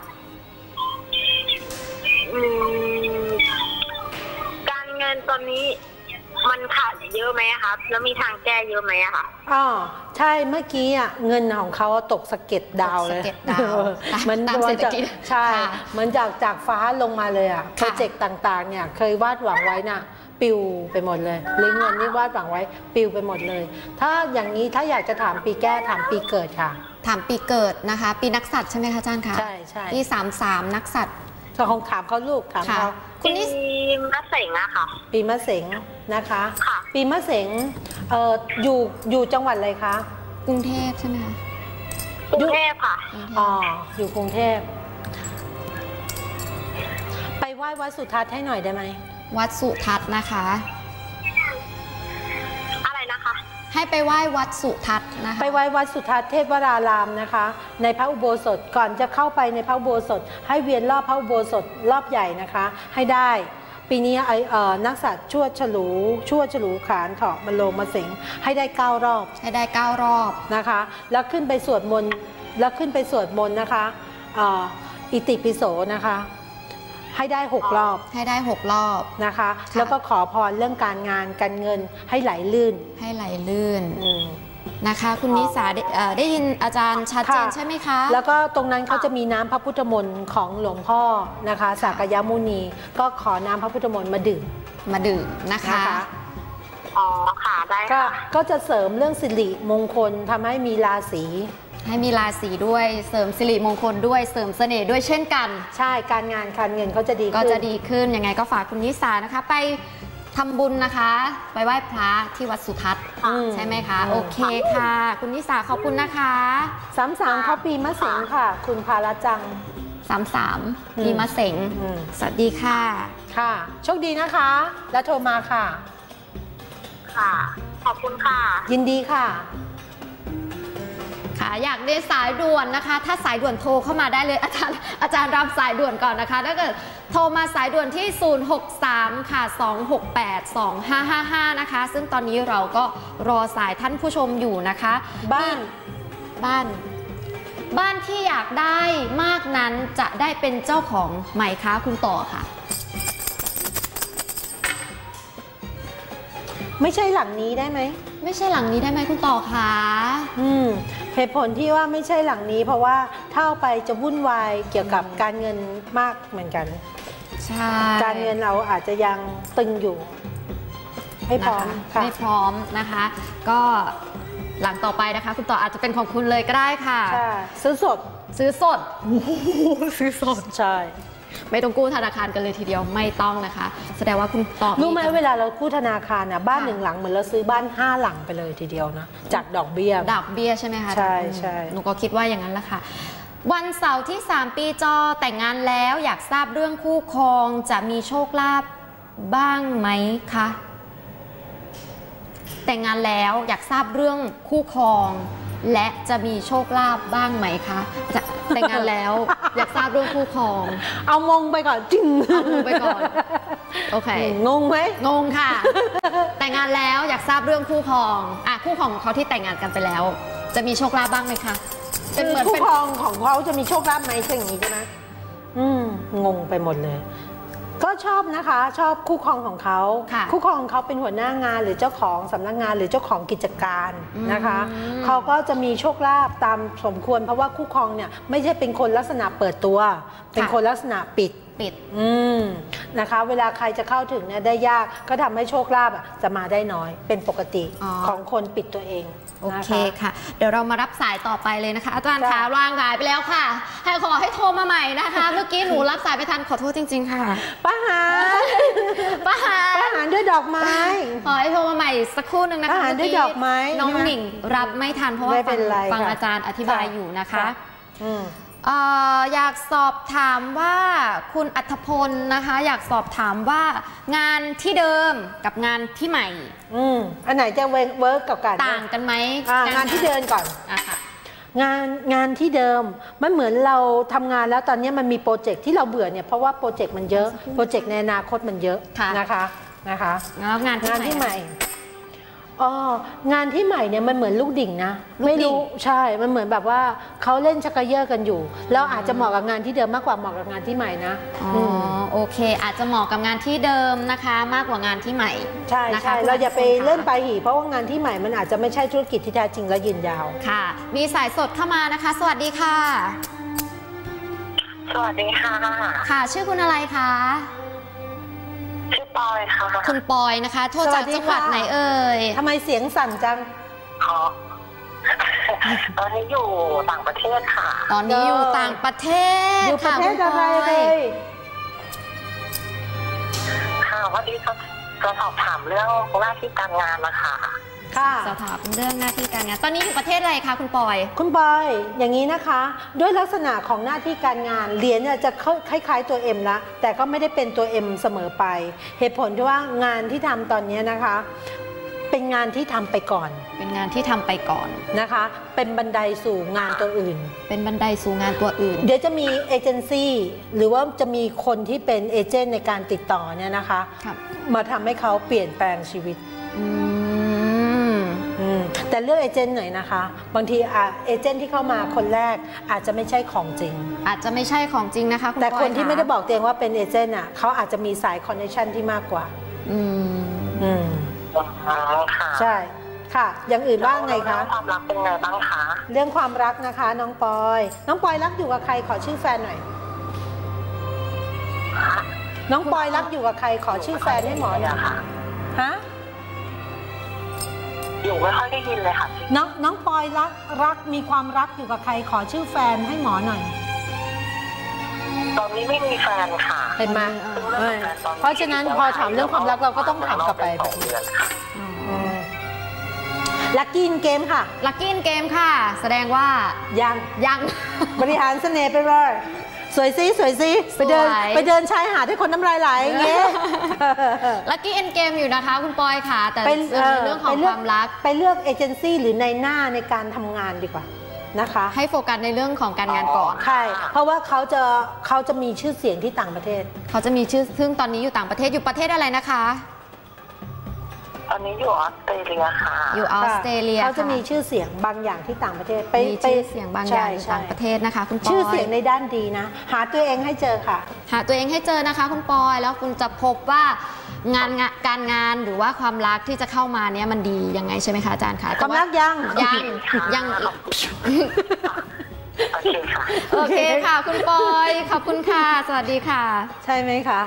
อืมการเงินตอนนี้มันขาดเยอะไหมคะแล้วมีทางแก้เยอะไหมอะคะอ๋อใช่เมื่อกี้อ่ะเงินของเขาตกสะเก็ดดาวเลยตกสะเก็ดดาวตามมันตามเศรษฐกิจใช่ค่ะเหมือนจากจากฟ้าลงมาเลยอ่ะโปรค่ะเจกต์ต่างๆเนี่ยเคยวาดหวังไว้น่ะปิวไปหมดเลยหรือเงินที่วาดหวังไว้ปิวไปหมดเลย ถ้าอย่างนี้ถ้าอยากจะถามปีแก้ถามปีเกิดค่ะถามปีเกิดนะคะ ปีนักสัตว์ใช่ไหมคะอาจารย์คะใช่ใช่ปีสามสามนักสัตว์ก็คงถามเขาลูกถามค่ะเขาคุณนิสปีมะเสงอะค่ะปีมะเสงนะคะค่ะปีมะเสงเอ่ออยู่อยู่จังหวัดอะไรคะกรุงเทพใช่ไหมคะกรุงเทพค่ะอ๋ออยู่กรุงเทพไปไหว้วัดสุทัศน์ให้หน่อยได้ไหมวัดสุทัศน์นะคะอะไรนะคะให้ไปไหว้วัดสุทัศน์นะคะไปไหว้วัดสุทัศน์เทพวรารามนะคะ ในพระอุโบสถก่อนจะเข้าไปในพระอุโบสถให้เวียนรอบพระอุโบสถรอบใหญ่นะคะ ให้ได้ ปีนี้ไอเอ่อนักสัตว์ชวดฉลูชวดฉลูขานเถาะมะโรงมะเสงให้ได้เก้ารอบให้ได้เก้ารอบนะคะ แล้วขึ้นไปสวดมนต์แล้วขึ้นไปสวดมนต์นะคะเอ่ออิติปิโสนะคะ ให้ได้หกรอบให้ได้หกรอบนะคะค่ะแล้วก็ขอพรเรื่องการงานการเงินให้ไหลลื่นให้ไหลลื่นอืมนะคะ คุณนิสาได้เอ่อได้ยินอาจารย์ชัดเจนค่ะใช่ไหมคะแล้วก็ตรงนั้นเขาจะมีน้ำพระพุทธมนต์ของหลวงพ่อนะคะสากยมุนีก็ขอน้ำพระพุทธมนต์มาดื่มมาดื่มนะคะนะคะอ๋อ ค่ะ ได้ก็ค่ะก็จะเสริมเรื่องสิริมงคลทำให้มีราศีให้มีราศีด้วยเสริมสิริมงคลด้วยเสริมเสน่ห์ด้วยเช่นกันใช่การงานการเงินเขาจะดีก็ขึ้นจะดีขึ้นยังไงก็ฝากคุณนิสานะคะ ไปทำบุญนะคะ ไปไหว้พระที่วัดสุทัศน์อืมใช่ไหมคะอืมโอเคค่ะ คุณนิสาขอบคุณนะคะสามสามเขาปีมะเสงค่ะ คุณภาลจังสามสามอืมปีมะเสงอืมสวัสดีค่ะค่ะ โชคดีนะคะ แล้วโทรมาค่ะค่ะ ขอบคุณค่ะยินดีค่ะค่ะอยากได้สายด่วนนะคะ ถ้าสายด่วนโทรเข้ามาได้เลยอาจารย์อาจารย์รับสายด่วนก่อนนะคะ ถ้าเกิดโทรมาสายด่วนที่ ศูนย์ หก สาม ค่ะ สอง หก แปด สอง ห้า ห้า ห้า นะคะ ซึ่งตอนนี้เราก็รอสายท่านผู้ชมอยู่นะคะบ้านบ้าน บ้านที่อยากได้มากนั้นจะได้เป็นเจ้าของไหมคะคุณต่อค่ะไม่ใช่หลังนี้ได้ไหมไม่ใช่หลังนี้ได้ไหมคุณต่อคะอืมเหตุผลที่ว่าไม่ใช่หลังนี้ เพราะว่าถ้าเอาไปจะวุ่นวายเกี่ยวกับการเงินมากเหมือนกันใช่การเงินเราอาจจะยังตึงอยู่ไม่พร้อมนะคะค่ะไม่พร้อมนะคะ ก็หลังต่อไปนะคะ คุณต่ออาจจะเป็นของคุณเลยก็ได้ค่ะค่ะซื้อสดซื้อสด ซื้อสดใช่ไม่ต้องกู้ธนาคารกันเลยทีเดียวไม่ต้องนะคะ แสดงว่าคุณต่อรู้ไหมกำเวลาเรากู้ธนาคารนะบ้านค่ะหนึ่งหลังเหมือนเราซื้อบ้านห้าหลังไปเลยทีเดียวนะจากดอกเบี้ยดอกเบี้ยใช่ไหมคะใช่ใช่หนูก็คิดว่าอย่างนั้นแหละค่ะ วันเสาร์ที่สามปีจอแต่งงานแล้วอยากทราบเรื่องคู่ครองจะมีโชคลาภบ้างไหมคะแต่งงานแล้วอยากทราบเรื่องคู่ครอง และจะมีโชคลาภบ้างไหมคะจะแต่งงานแล้ว อยากทราบเรื่องคู่ครองเอางงไปก่อนจริงเอางงไปก่อนโอเคงงไหมงงค่ะ แต่งงานแล้วอยากทราบเรื่องคู่ครองอ่ะคู่ครองของเขาที่แต่งงานกันไปแล้ว จะมีโชคลาภบ้างไหมคะเป็นเหมือนคู่เป็นครองของเขาจะมีโชคลาภไหมใช่อย่างนี้ใช่ไหมอืมงงไปหมดเลย ก็ชอบนะคะ ชอบคู่ครองของเขาค่ะคู่ครองของเขาเป็นหัวหน้างานหรือเจ้าของสำนักงานหรือเจ้าของกิจการนะคะอืมเขาก็จะมีโชคลาภตามสมควร เพราะว่าคู่ครองเนี่ยไม่ใช่เป็นคนลักษณะเปิดตัว เป็นคนลักษณะปิดปิดอืมนะคะเวลาใครจะเข้าถึงเนี่ยได้ยากก็ทำให้โชคลาภจะมาได้น้อยเป็นปกติของคนปิดตัวเองโอเคค่ะเดี๋ยวเรามารับสายต่อไปเลยนะคะอาจารย์คะวางสายไปแล้วค่ะให้ขอให้โทรมาใหม่นะคะเมื่อกี้หนูรับสายไปทันขอโทษจริงๆค่ะป้าหาป้าหาป้าหาด้วยดอกไม้ขอให้โทรมาใหม่สักครู่หนึ่งนะคะป้าหาด้วยดอกไม้น้องหนิงรับไม่ทันเพราะว่าฟังอาจารย์อธิบายอยู่นะคะอยากสอบถามว่าคุณอัธพลนะคะอยากสอบถามว่างานที่เดิมกับงานที่ใหม่อืมอันไหนจะเวิร์กกับกันต่างกันไหมงานที่เดิมก่อนงานงานที่เดิมมันเหมือนเราทำงานแล้วตอนนี้มันมีโปรเจกต์ที่เราเบื่อเนี่ยเพราะว่าโปรเจกต์มันเยอะโปรเจกต์ในอนาคตมันเยอะนะคะนะคะแล้วงานที่ใหม่อ๋องานที่ใหม่เนี่ยมันเหมือนลูกดิ่งนะไม่รู้ใช่มันเหมือนแบบว่าเขาเล่นชักกระเยาะกันอยู่แล้วอาจจะเหมาะกับงานที่เดิมมากกว่าเหมาะกับงานที่ใหม่นะอ๋อโอเคอาจจะเหมาะกับงานที่เดิมนะคะมากกว่างานที่ใหม่ใช่ใช่เราอย่าไปเล่นไปหีเพราะว่างานที่ใหม่มันอาจจะไม่ใช่ธุรกิจที่แท้จริงและยืนยาวค่ะมีสายสดเข้ามานะคะสวัสดีค่ะสวัสดีค่ะค่ะชื่อคุณอะไรคะชื่อปอยค่ะคุณปอยนะคะโทรจากจังหวัดไหนเอ่ยทำไมเสียงสั่นจังอ๋อตอนนี้อยู่ต่างประเทศค่ะตอนนี้อยู่ต่างประเทศอยู่ประเทศอะไรเลยค่ะวันนี้จะจะสอบถามเรื่องหน้าที่การงานนะคะค่ะสอบถามเรื่องหน้าที่การงานตอนนี้อยู่ประเทศอะไรคะคุณปอยคุณปอยอย่างนี้นะคะด้วยลักษณะของหน้าที่การงานเหรียญเนี่ยจะคล้ายๆตัว M ละแต่ก็ไม่ได้เป็นตัว M เสมอไปเหตุผลที่ว่างานที่ทำตอนนี้นะคะเป็นงานที่ทำไปก่อนเป็นงานที่ทำไปก่อนนะคะเป็นบันไดสู่งานตัวอื่นเป็นบันไดสู่งานตัวอื่นเดี๋ยวจะมีเอเจนซี่หรือว่าจะมีคนที่เป็นเอเจนต์ในการติดต่อเนี่ยนะคะมาทำให้เขาเปลี่ยนแปลงชีวิตแต่เลือกเอเจนต์หน่อยนะคะบางทีเอเจนต์ที่เข้ามาคนแรกอาจจะไม่ใช่ของจริงอาจจะไม่ใช่ของจริงนะคะแต่คนที่ไม่ได้บอกตัวเองว่าเป็นเอเจนต์อ่ะเขาอาจจะมีสายคอนเนคชั่นที่มากกว่าอืมอืมใช่ค่ะอย่างอื่นว่าไงคะความรักเป็นไงบ้างคะเรื่องความรักนะคะน้องปอยน้องปอยรักอยู่กับใครขอชื่อแฟนหน่อยน้องปอยรักอยู่กับใครขอชื่อแฟนให้หมอหน่อยฮะอยู่ไม่ค่อยได้ยินเลยค่ะน้องน้องปอยรักรักมีความรักอยู่กับใครขอชื่อแฟนให้หมอหน่อยตอนนี้ไม่มีแฟนค่ะเห็นไหมเพราะฉะนั้นพอถามเรื่องความรักเราก็ต้องถามกลับไปแบบนี้ลัคกี้อินเกมค่ะลัคกี้อินเกมค่ะแสดงว่ายังยังบริหารเสน่ห์ไปเลยสวยซิสวยซิไปเดินไปเดินชายหาดให้คนน้ำลายไหลอย่างเงี้ยลัคกี้เอ็นเกมอยู่นะคะคุณปอยค่ะแต่เป็นเรื่องของความรักไปเลือกเอเจนซี่หรือในหน้าในการทำงานดีกว่านะคะให้โฟกัสในเรื่องของการงานก่อนใช่เพราะว่าเขาจะเขาจะมีชื่อเสียงที่ต่างประเทศเขาจะมีชื่อซึ่งตอนนี้อยู่ต่างประเทศอยู่ประเทศอะไรนะคะตอนนี้อยู่ออสเตรเลียค่ะอยู่ออสเตรเลียเขาจะมีชื่อเสียงบางอย่างที่ต่างประเทศไปชื่อเสียงบางอย่างต่างประเทศนะคะคุณปอยชื่อเสียงในด้านดีนะหาตัวเองให้เจอค่ะหาตัวเองให้เจอนะคะคุณปอยแล้วคุณจะพบว่างานการงานหรือว่าความรักที่จะเข้ามาเนี้ยมันดียังไงใช่ไหมคะอาจารย์คะความรักยังยังยังโอเคค่ะโอเคค่ะคุณปอยขอบคุณค่ะสวัสดีค่ะใช่ไหมคะ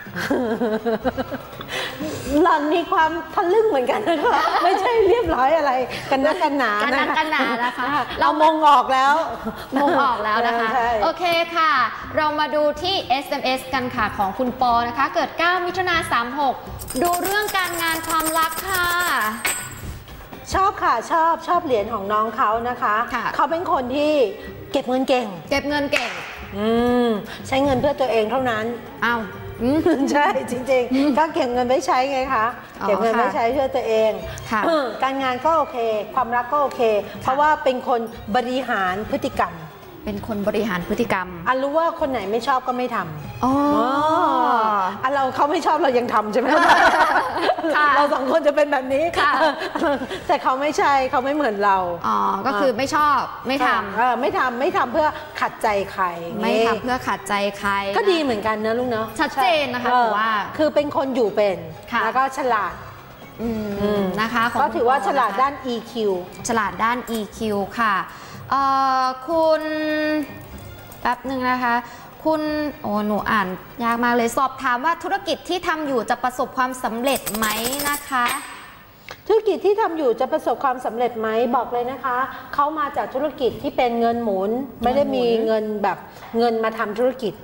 หล่อนมีความทะลึ่งเหมือนกันนะคะไม่ใช่เรียบร้อยอะไรกันนักกันหนากันนักกันหนานะคะเรามองออกแล้วมองออกแล้วนะคะโอเคค่ะเรามาดูที่ เอส เอ็ม เอส กันค่ะของคุณปอนะคะเกิดเก้ามิถุนายนสามหกดูเรื่องการงานความรักค่ะชอบค่ะชอบชอบเหรียญของน้องเขานะคะเขาเป็นคนที่เก็บเงินเก่งเก็บเงินเก่งอืมใช้เงินเพื่อตัวเองเท่านั้นอ้าวใช่จริงๆก็เก็บเงินไว้ใช้ไงคะเก็บเงินไว้ใช้เพื่อตัวเองการงานก็โอเคความรักก็โอเคเพราะว่าเป็นคนบริหารพฤติกรรมเป็นคนบริหารพฤติกรรมอันรู้ว่าคนไหนไม่ชอบก็ไม่ทำอ๋ออันเราเขาไม่ชอบเรายังทำใช่ไหมเราสองคนจะเป็นแบบนี้แต่เขาไม่ใช่เขาไม่เหมือนเราอ๋อก็คือไม่ชอบไม่ทำเออไม่ทำไม่ทำเพื่อขัดใจใครไม่ทำเพื่อขัดใจใครก็ดีเหมือนกันนะลูกเนาะชัดเจนนะคะถือว่าคือเป็นคนอยู่เป็นแล้วก็ฉลาดนะคะก็ถือว่าฉลาดด้าน อี คิวฉลาดด้าน อี คิว ค่ะคุณแป๊บหนึ่งนะคะคุณโอ้หนูอ่านยากมากเลยสอบถามว่าธุรกิจที่ทำอยู่จะประสบความสำเร็จไหมนะคะธุรกิจที่ทำอยู่จะประสบความสำเร็จไหมบอกเลยนะคะเขามาจากธุรกิจที่เป็นเงินหมุนไม่ได้มีเงินแบบเงินมาทำธุรกิจ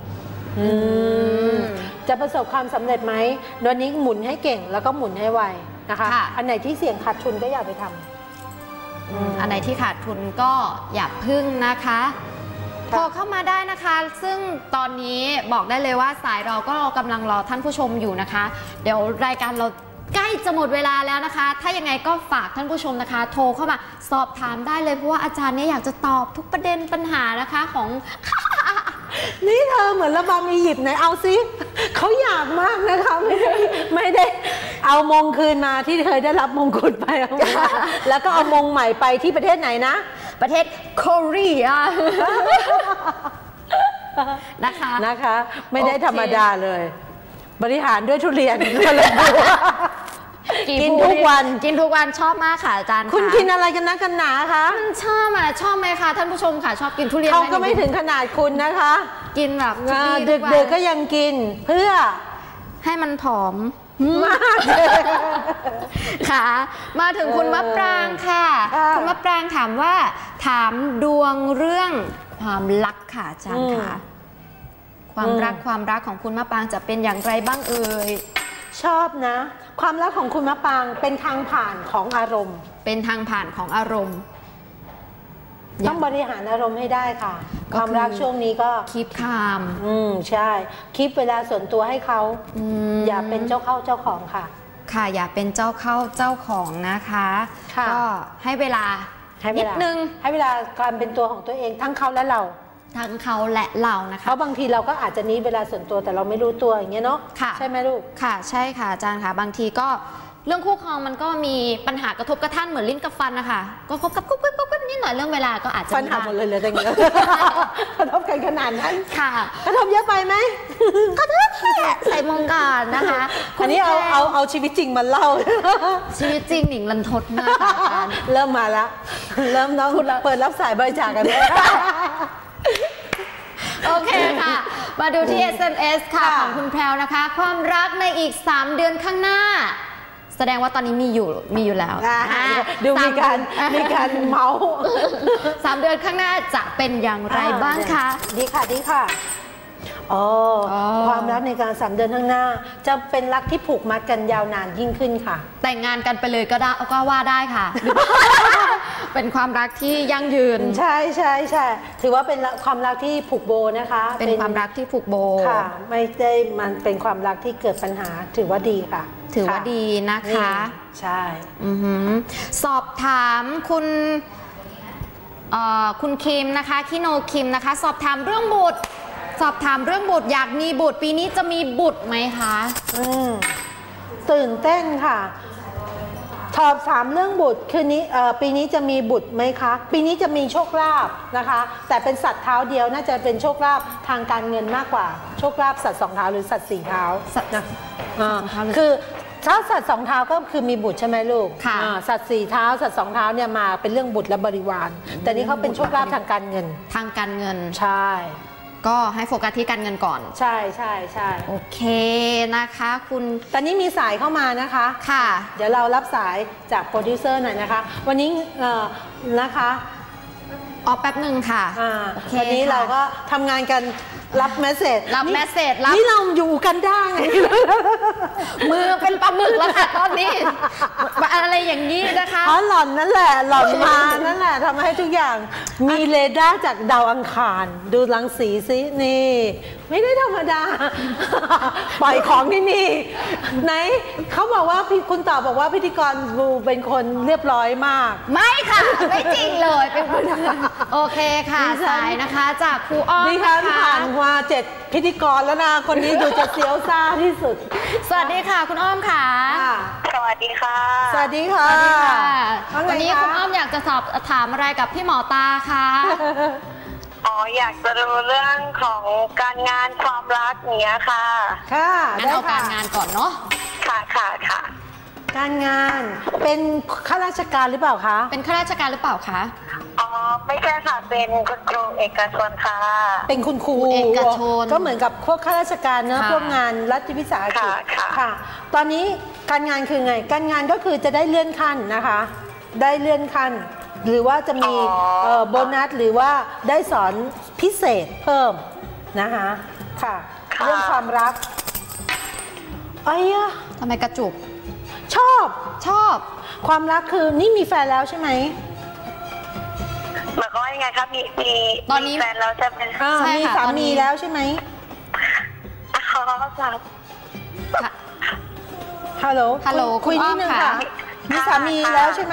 จะประสบความสำเร็จไหมวันนี้หมุนให้เก่งแล้วก็หมุนให้ไวนะคะอันไหนที่เสี่ยงขาดทุนก็อย่าไปทำอันไหนที่ขาดทุนก็อย่าพึ่งนะคะโทรเข้ามาได้นะคะซึ่งตอนนี้บอกได้เลยว่าสายเราก็กำลังรอท่านผู้ชมอยู่นะคะเดี๋ยวรายการเราใกล้จะหมดเวลาแล้วนะคะถ้ายังไงก็ฝากท่านผู้ชมนะคะโทรเข้ามาสอบถามได้เลยเพราะว่าอาจารย์เนี่ยอยากจะตอบทุกประเด็นปัญหานะคะของนี่เธอเหมือนระบำอียิปต์ไหนเอาซิเขาอยากมากนะคะไม่ได้ไม่ได้เอามงคืนมาที่เคยได้รับมงกุฎไปแล้วก็เอามงใหม่ไปที่ประเทศไหนนะประเทศเกาหลีนะคะนะคะไม่ได้ธรรมดาเลยบริหารด้วยทุเรียนกินทุกวันกินทุกวันชอบมากค่ะอาจารย์คุณกินอะไรกันนะกันหนาคะชอบอ่ะชอบไหมคะท่านผู้ชมค่ะชอบกินทุเรียนเขาก็ไม่ถึงขนาดคุณนะคะกินแบบดึกๆก็ยังกินเพื่อให้มันผอมมากค่ะมาถึงคุณมะปรางค่ะคุณมะปรางถามว่าถามดวงเรื่องความรักค่ะอาจารย์ค่ะความรักความรักของคุณมะปรางจะเป็นอย่างไรบ้างเอ่ยชอบนะความรักของคุณมะปรางเป็นทางผ่านของอารมณ์เป็นทางผ่านของอารมณ์ต้องบริหารอารมณ์ให้ได้ค่ะความรักช่วงนี้ก็คีปคามอืมใช่คีปเวลาส่วนตัวให้เขาอย่าเป็นเจ้าเข้าเจ้าของค่ะค่ะอย่าเป็นเจ้าเข้าเจ้าของนะคะก็ให้เวลานิดนึงให้เวลาการเป็นตัวของตัวเองทั้งเขาและเราทั้งเขาและเรานะคะเพราะบางทีเราก็อาจจะนี้เวลาส่วนตัวแต่เราไม่รู้ตัวอย่างเงี้ยเนาะใช่ไหมลูกค่ะใช่ค่ะอาจารย์ค่ะบางทีก็เรื่องคู่ครองมันก็มีปัญหากระทบกระทั่งเหมือนลิ้นกับฟันนะคะก็คบกับกุ๊บกุ๊บกุ๊บกุ๊บนิดหน่อยเรื่องเวลาก็อาจจะฟันหักหมดเลยเลยแต่เงี้ยกระทบกันขนาดนั้นค่ะกระทบเยอะไปไหมกระทบแค่ใส่มงก่อนนะคะอันนี้เอาเอาเอาชีวิตจริงมาเล่าชีวิตจริงหนิงรันทดมากเริ่มมาแล้วเริ่มน้องเปิดรับสายบริจาคกันเลยโอเคค่ะมาดูที่ เอส เอ็ม เอส ค่ะของคุณแพรวนะคะความรักในอีกสามเดือนข้างหน้าแสดงว่าตอนนี้มีอยู่มีอยู่แล้วดูมีการมีการเมาสามเดือนข้างหน้าจะเป็นอย่างไรบ้างคะดีค่ะดีค่ะอ๋อความรักในการสามเดือนข้างหน้าจะเป็นรักที่ผูกมัดกันยาวนานยิ่งขึ้นค่ะแต่งงานกันไปเลยก็ได้ก็ว่าได้ค่ะเป็นความรักที่ยั่งยืนใช่ใช่ใช่ถือว่าเป็นความรักที่ผูกโบนะคะเป็นความรักที่ผูกโบค่ะไม่ได้มันเป็นความรักที่เกิดปัญหาถือว่าดีค่ะถือว่าดีนะคะใช่สอบถามคุณคุณคิมนะคะคิโนคิมนะคะสอบถามเรื่องบุตรสอบถามเรื่องบุตรอยากมีบุตรปีนี้จะมีบุตรไหมคะอืมตื่นเต้นค่ะสอบถามเรื่องบุตรคืนนี้ปีนี้จะมีบุตรไหมคะปีนี้จะมีโชคลาภนะคะแต่เป็นสัตว์เท้าเดียวน่าจะเป็นโชคลาภทางการเงินมากกว่าโชคลาภสัตว์สองเท้าหรือสัตว์สี่เท้านะคือถ้าสัตว์สองเท้าก็คือมีบุตรใช่ไหมลูกค่ะสัตว์สี่เท้าสัตว์สองเท้าเนี่ยมาเป็นเรื่องบุตรและบริวารแต่นี่เขาเป็นโชคลาภทางการเงินทางการเงินใช่ก็ให้โฟกัสที่การเงินก่อนใช่ใช่ใช่โอเคนะคะคุณตอนนี้มีสายเข้ามานะคะค่ะเดี๋ยวเรารับสายจากโปรดิวเซอร์หน่อยนะคะวันนี้นะคะออกแป๊บหนึ่งค่ะวันนี้เราก็ทำงานกันรับเมสเซจรับเมสเซจนี่เราอยู่กันได้ไงมือเป็นปลาหมึกแล้วค่ะตอนนี้อะไรอย่างนี้นะคะเพราะหล่อนนั่นแหละหล่อนมานั่นแหละทำให้ทุกอย่างมีเรดาร์จากดาวอังคารดูรังสีซินี่ไม่ได้ธรรมดาปล่อยของที่นี่ไหนเขาบอกว่าคุณต่อบอกว่าพิธีกรบูเป็นคนเรียบร้อยมากไม่ค่ะไม่จริงเลยเป็นคนโอเคค่ะสายนะคะจากครูอ้อมนะคะผ่านมาเจ็ดพิธีกรแล้วนะคนนี้ดูจะเซียวซ่าที่สุดสวัสดีค่ะคุณอ้อมค่ะสวัสดีค่ะสวัสดีค่ะวันนี้คุณอ้อมอยากจะสอบถามอะไรกับพี่หมอตาคะอ๋ออยากจะรู้เรื่องของการงานความรักอย่างเงี้ยค่ะค่ะงั้นเอาการงานก่อนเนาะค่ะค่ะค่ะการงานเป็นข้าราชการหรือเปล่าคะเป็นข้าราชการหรือเปล่าคะอ๋ออ๋อไม่ใช่ค่ะเป็นคุณครูเอกชนค่ะเป็นคุณครูเอกชนก็เหมือนกับพวกข้าราชการเนอะพวกงานรัฐวิสาหกิจค่ะตอนนี้การงานคือไงการงานก็คือจะได้เลื่อนขั้นนะคะได้เลื่อนขั้นหรือว่าจะมีโบนัสหรือว่าได้สอนพิเศษเพิ่มนะคะค่ะเรื่องความรักไอ้อะทำไมกระจุกชอบชอบความรักคือนี่มีแฟนแล้วใช่ไหมหมายความว่ายังไงครับมีมีตอนนี้แฟนแล้วจะเป็นมีสามีแล้วใช่ไหมอ๋อครับฮัลโหลฮัลโหลคุยนิดนึงค่ะมีสามีแล้วใช่ไหม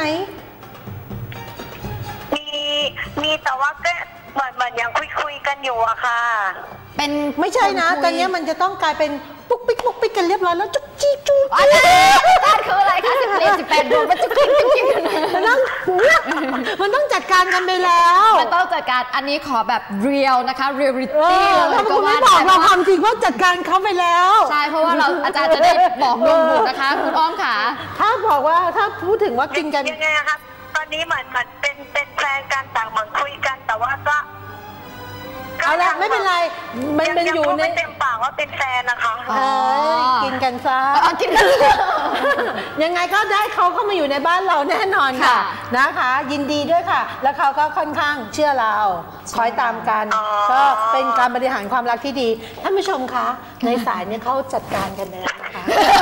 มีมีแต่ว่าก็เหมือนเหมือนยังคุยคุยกันอยู่อะค่ะเป็นไม่ใช่นะตอนนี้มันจะต้องกลายเป็นปุ๊กปิ๊กปุ๊กปิ๊กกันเรียบร้อยแล้วจุ๊กจี้จุ๊กจี้การคืออะไรคะสิบเลสิบแปดดวงมันจุ๊กจิ๊กจุ๊กจิ๊กมันต้องมันต้องจัดการกันไปแล้วมันต้องจัดการอันนี้ขอแบบเรียลนะคะเรียลลิตี้เลยก็ว่าบอกเราความจริงว่าจัดการเขาไปแล้วใช่เพราะว่าเราอาจารย์จะได้บอกดวงบุญนะคะคุณอ้อมค่ะถ้าบอกว่าถ้าพูดถึงว่ากินกันยังไงครับตอนนี้เหมือนเหมือนเป็นเป็นแฟนกันต่างเหมือนคุยกันแต่ว่าก็เอาละไม่เป็นไรมันเป็นอยู่ในเต็มปากว่าเป็นแฟนนะคะกินกันซะกินกันยังไงก็ได้เขาเข้ามาอยู่ในบ้านเราแน่นอนค่ะนะคะยินดีด้วยค่ะแล้วเขาก็ค่อนข้างเชื่อเราคอยตามกันก็เป็นการบริหารความรักที่ดีท่านผู้ชมคะในสายเนี่ยเขาจัดการกันแล้วนะคะ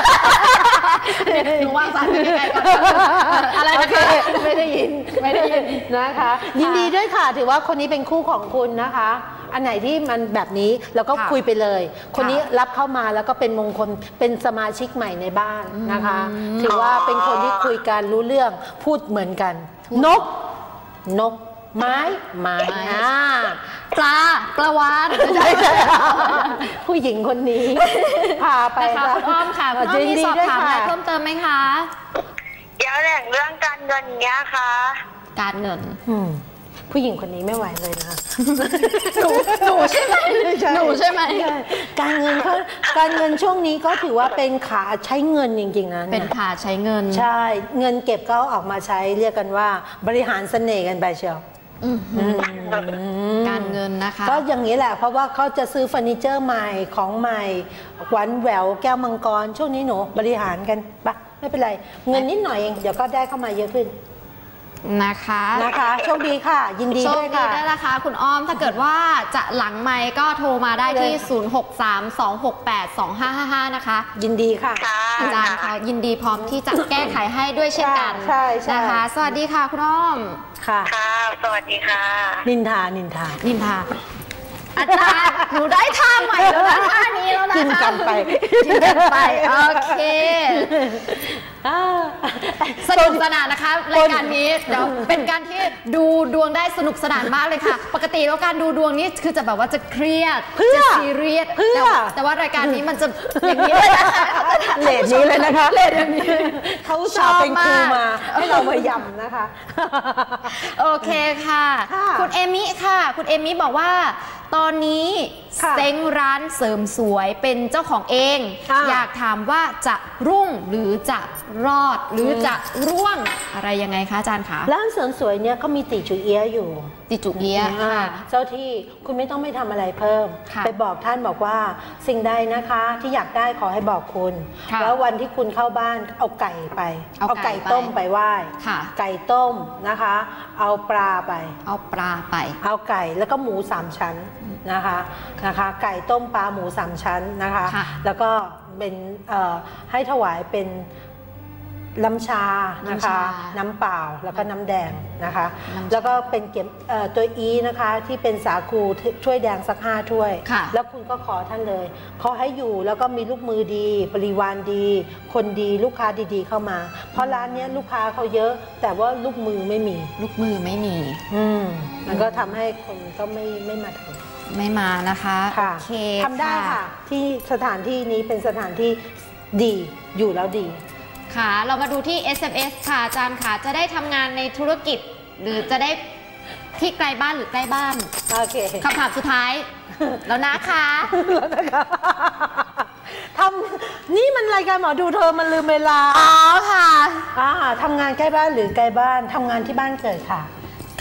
หนูวางสายยังไงก่อนอะไรนะคะไม่ได้ยินไม่ได้ยินนะคะยินดีด้วยค่ะถือว่าคนนี้เป็นคู่ของคุณนะคะอันไหนที่มันแบบนี้เราก็คุยไปเลยคนนี้รับเข้ามาแล้วก็เป็นมงคลเป็นสมาชิกใหม่ในบ้านนะคะถือว่าเป็นคนที่คุยกันรู้เรื่องพูดเหมือนกันนกนกไม้ไม้ปลากระวานผู้หญิงคนนี้พาไปค่ะคุณอ้อมค่ะคุณอ้อมมีสอบถามอะไรเพิ่มเติมไหมคะเดี๋ยวแหล่งเรื่องการเงินเนี้ยค่ะการเงินผู้หญิงคนนี้ไม่ไหวเลยนะคะหนูหนูใช่ไหมหนูใช่ไหมการเงินเขาการเงินช่วงนี้ก็ถือว่าเป็นขาใช้เงินจริงๆนะเป็นขาใช้เงินใช่เงินเก็บก็ออกมาใช้เรียกกันว่าบริหารเสน่ห์กันไปเชียวการเงินนะคะก็อย่างนี้แหละเพราะว่าเขาจะซื้อเฟอร์นิเจอร์ใหม่ของใหม่หวานแหววแก้วมังกรช่วงนี้หนูบริหารกันปะไม่เป็นไรเงินนิดหน่อยเองเดี๋ยวก็ได้เข้ามาเยอะขึ้นนะคะนะคะโชคดีค่ะยินดีด้วยค่ะโชคดีได้ละคะคุณอ้อมถ้าเกิดว่าจะหลังไมค์ก็โทรมาได้ที่ศูนย์ หก สาม สอง หก แปด สอง ห้า ห้า ห้านะคะยินดีค่ะอาจารย์ค่ะยินดีพร้อมที่จะแก้ไขให้ด้วยเช่นกันนะคะสวัสดีค่ะคุณอ้อมค่ะค่ะสวัสดีค่ะนินทานินทานินทาอาจารย์หนูได้ท่าใหม่แล้วนะท่านี้แล้วนะคะกินกันไปกินกันไปโอเคสนุกสนานนะคะรายการนี้เดี๋ยวเป็นการที่ดูดวงได้สนุกสนานมากเลยค่ะปกติแล้วการดูดวงนี้คือจะแบบว่าจะเครียดจะซีเรียสแต่ว่ารายการนี้มันจะอย่างนี้เลยนะคะเลดนี้เลยนะคะเลดอย่างนี้เขาชอบเป็นครูมาให้เรามายำนะคะโอเคค่ะคุณเอมิค่ะคุณเอมิบอกว่าตอนนี้เซ้งร้านเสริมสวยเป็นเจ้าของเองอยากถามว่าจะรุ่งหรือจะรอดหรือจะร่วงอะไรยังไงคะอาจารย์คะร้านเสริมสวยเนี่ยก็มีติจูเอียอยู่ติจูเอียเจ้าที่คุณไม่ต้องไม่ทำอะไรเพิ่มไปบอกท่านบอกว่าสิ่งใดนะคะที่อยากได้ขอให้บอกคุณแล้ววันที่คุณเข้าบ้านเอาไก่ไปเอาไก่ต้มไปไหว้ไก่ต้มนะคะเอาปลาไปเอาปลาไปเอาไก่แล้วก็หมูสามชั้นนะคะนะคะไก่ต้มปลาหมูสามชั้นนะคะแล้วก็เป็นให้ถวายเป็นน้ำชานะคะน้ำเปล่าแล้วก็น้ำแดงนะคะแล้วก็เป็นเก็บตัวอีนะคะที่เป็นสาคูช่วยแดงสักห้าถ้วยแล้วคุณก็ขอท่านเลยขอให้อยู่แล้วก็มีลูกมือดีบริวารดีคนดีลูกค้าดีๆเข้ามาเพราะร้านนี้ลูกค้าเขาเยอะแต่ว่าลูกมือไม่มีลูกมือไม่มีอืมมันก็ทำให้คนก็ไม่ไม่มาทำไม่มานะคะโอเคทำได้ค่ะที่สถานที่นี้เป็นสถานที่ดีอยู่แล้วดีค่ะเรามาดูที่ เอส เอ็ม เอส ค่ะอาจารย์ค่ะจะได้ทำงานในธุรกิจหรือจะได้ที่ไกลบ้านหรือใกล้บ้านโอเคคำถามสุดท้ายแล้วนะคะแล้วนะคะทำนี่มันรายการหมอดูเธอมันลืมเวลาอ๋อค่ะอ่าทำงานใกล้บ้านหรือไกลบ้านทำงานที่บ้านเกิดค่ะ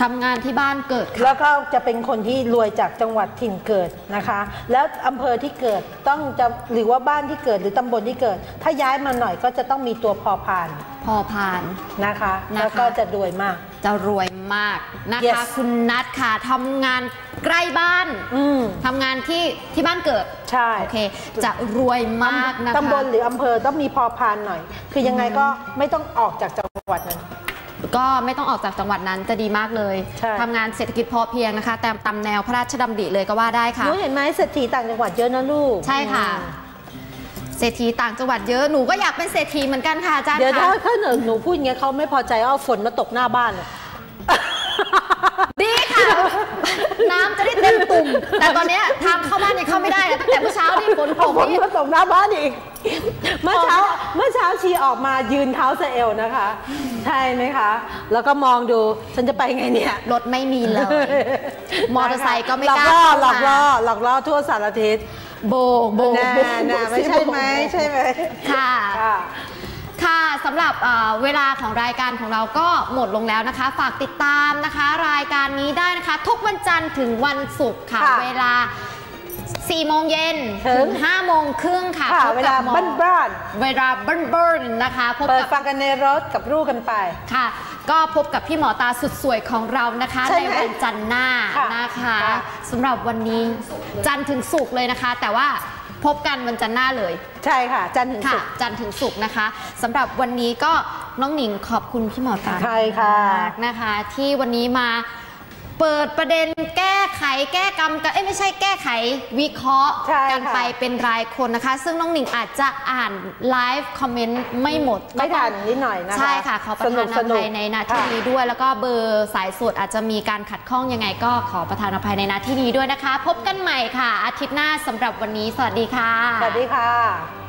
ทำงานที่บ้านเกิดค่ะแล้วก็จะเป็นคนที่รวยจากจังหวัดถิ่นเกิดนะคะแล้วอำเภอที่เกิดต้องจะหรือว่าบ้านที่เกิดหรือตำบลที่เกิดถ้าย้ายมาหน่อยก็จะต้องมีตัวพอพานพอพานนะคะแล้วก็จะรวยมากจะรวยมากนะคะ yes. คุณนัทค่ะทำงานใกล้บ้านทำงานที่ที่บ้านเกิดใช่โอเคจะรวยมากนะคะตำบลหรืออำเภอต้องมีพอพานหน่อยคือยังไงก็ไม่ต้องออกจากจังหวัดนั้นก็ไม่ต้องออกจากจังหวัดนั้นจะดีมากเลยทำงานเศรษฐกิจพอเพียงนะคะแต่ตามแนวพระราชดำริเลยก็ว่าได้ค่ะหนูเห็นไหมเศรษฐีต่างจังหวัดเยอะนะลูกใช่ค่ะเศรษฐีต่างจังหวัดเยอะหนูก็อยากเป็นเศรษฐีเหมือนกันค่ะอาจารย์เดี๋ยวถ้าถ้าหนูหนูพูดอย่างเงี้ยเขาไม่พอใจเอาฝนมาตกหน้าบ้านเลยดีค่ะน้ำจะได้เต็มตุ่มแต่ตอนนี้ทางเข้าบ้านยังเข้าไม่ได้ตั้งแต่เมื่อเช้าที่ฝนตกนี่ฝนตกหน้าบ้านอีกเมื่อเช้าเมื่อเช้าชีออกมายืนเท้าสะเอวนะคะใช่ไหมคะแล้วก็มองดูฉันจะไปไงเนี่ยรถไม่มีเลยมอเตอร์ไซค์ก็ไม่กล้าหลอกล่อหลอกล่อทั่วสารทิศโบโบน่าไม่ใช่ไหมใช่ไหมค่ะค่ะสำหรับเวลาของรายการของเราก็หมดลงแล้วนะคะฝากติดตามนะคะรายการนี้ได้นะคะทุกวันจันทร์ถึงวันศุกร์ค่ะเวลาสี่โมงเย็นถึงห้าโมงครึ่งค่ะเวลาบ้านบ้านเวลาบ้านบ้านนะคะพบกับฟังกันในรถกับลูกกันไปค่ะก็พบกับพี่หมอตาสุดสวยของเรานะคะในวันจันทร์หน้านะคะสำหรับวันนี้จันทร์ถึงศุกร์เลยนะคะแต่ว่าพบกันวันจันทร์หน้าเลยใช่ค่ะจันทร์ถึงศุกร์จันทร์ถึงศุกร์นะคะสำหรับวันนี้ก็น้องหนิงขอบคุณพี่หมอตาใช่ค่ะนะคะที่วันนี้มาเปิดประเด็นแก้ไขแก้กรรมกันเอ้ยไม่ใช่แก้ไขวิเคราะห์กันไปเป็นรายคนนะคะซึ่งน้องหนิงอาจจะอ่านไลฟ์คอมเมนต์ไม่หมดไม่ทันนิดหน่อยนะคะใช่ค่ะขอประทานอภัยในนาทีนี้ด้วยแล้วก็เบอร์สายสดอาจจะมีการขัดข้องยังไงก็ขอประทานอภัยในนาทีนี้ด้วยนะคะพบกันใหม่ค่ะอาทิตย์หน้าสำหรับวันนี้สวัสดีค่ะสวัสดีค่ะ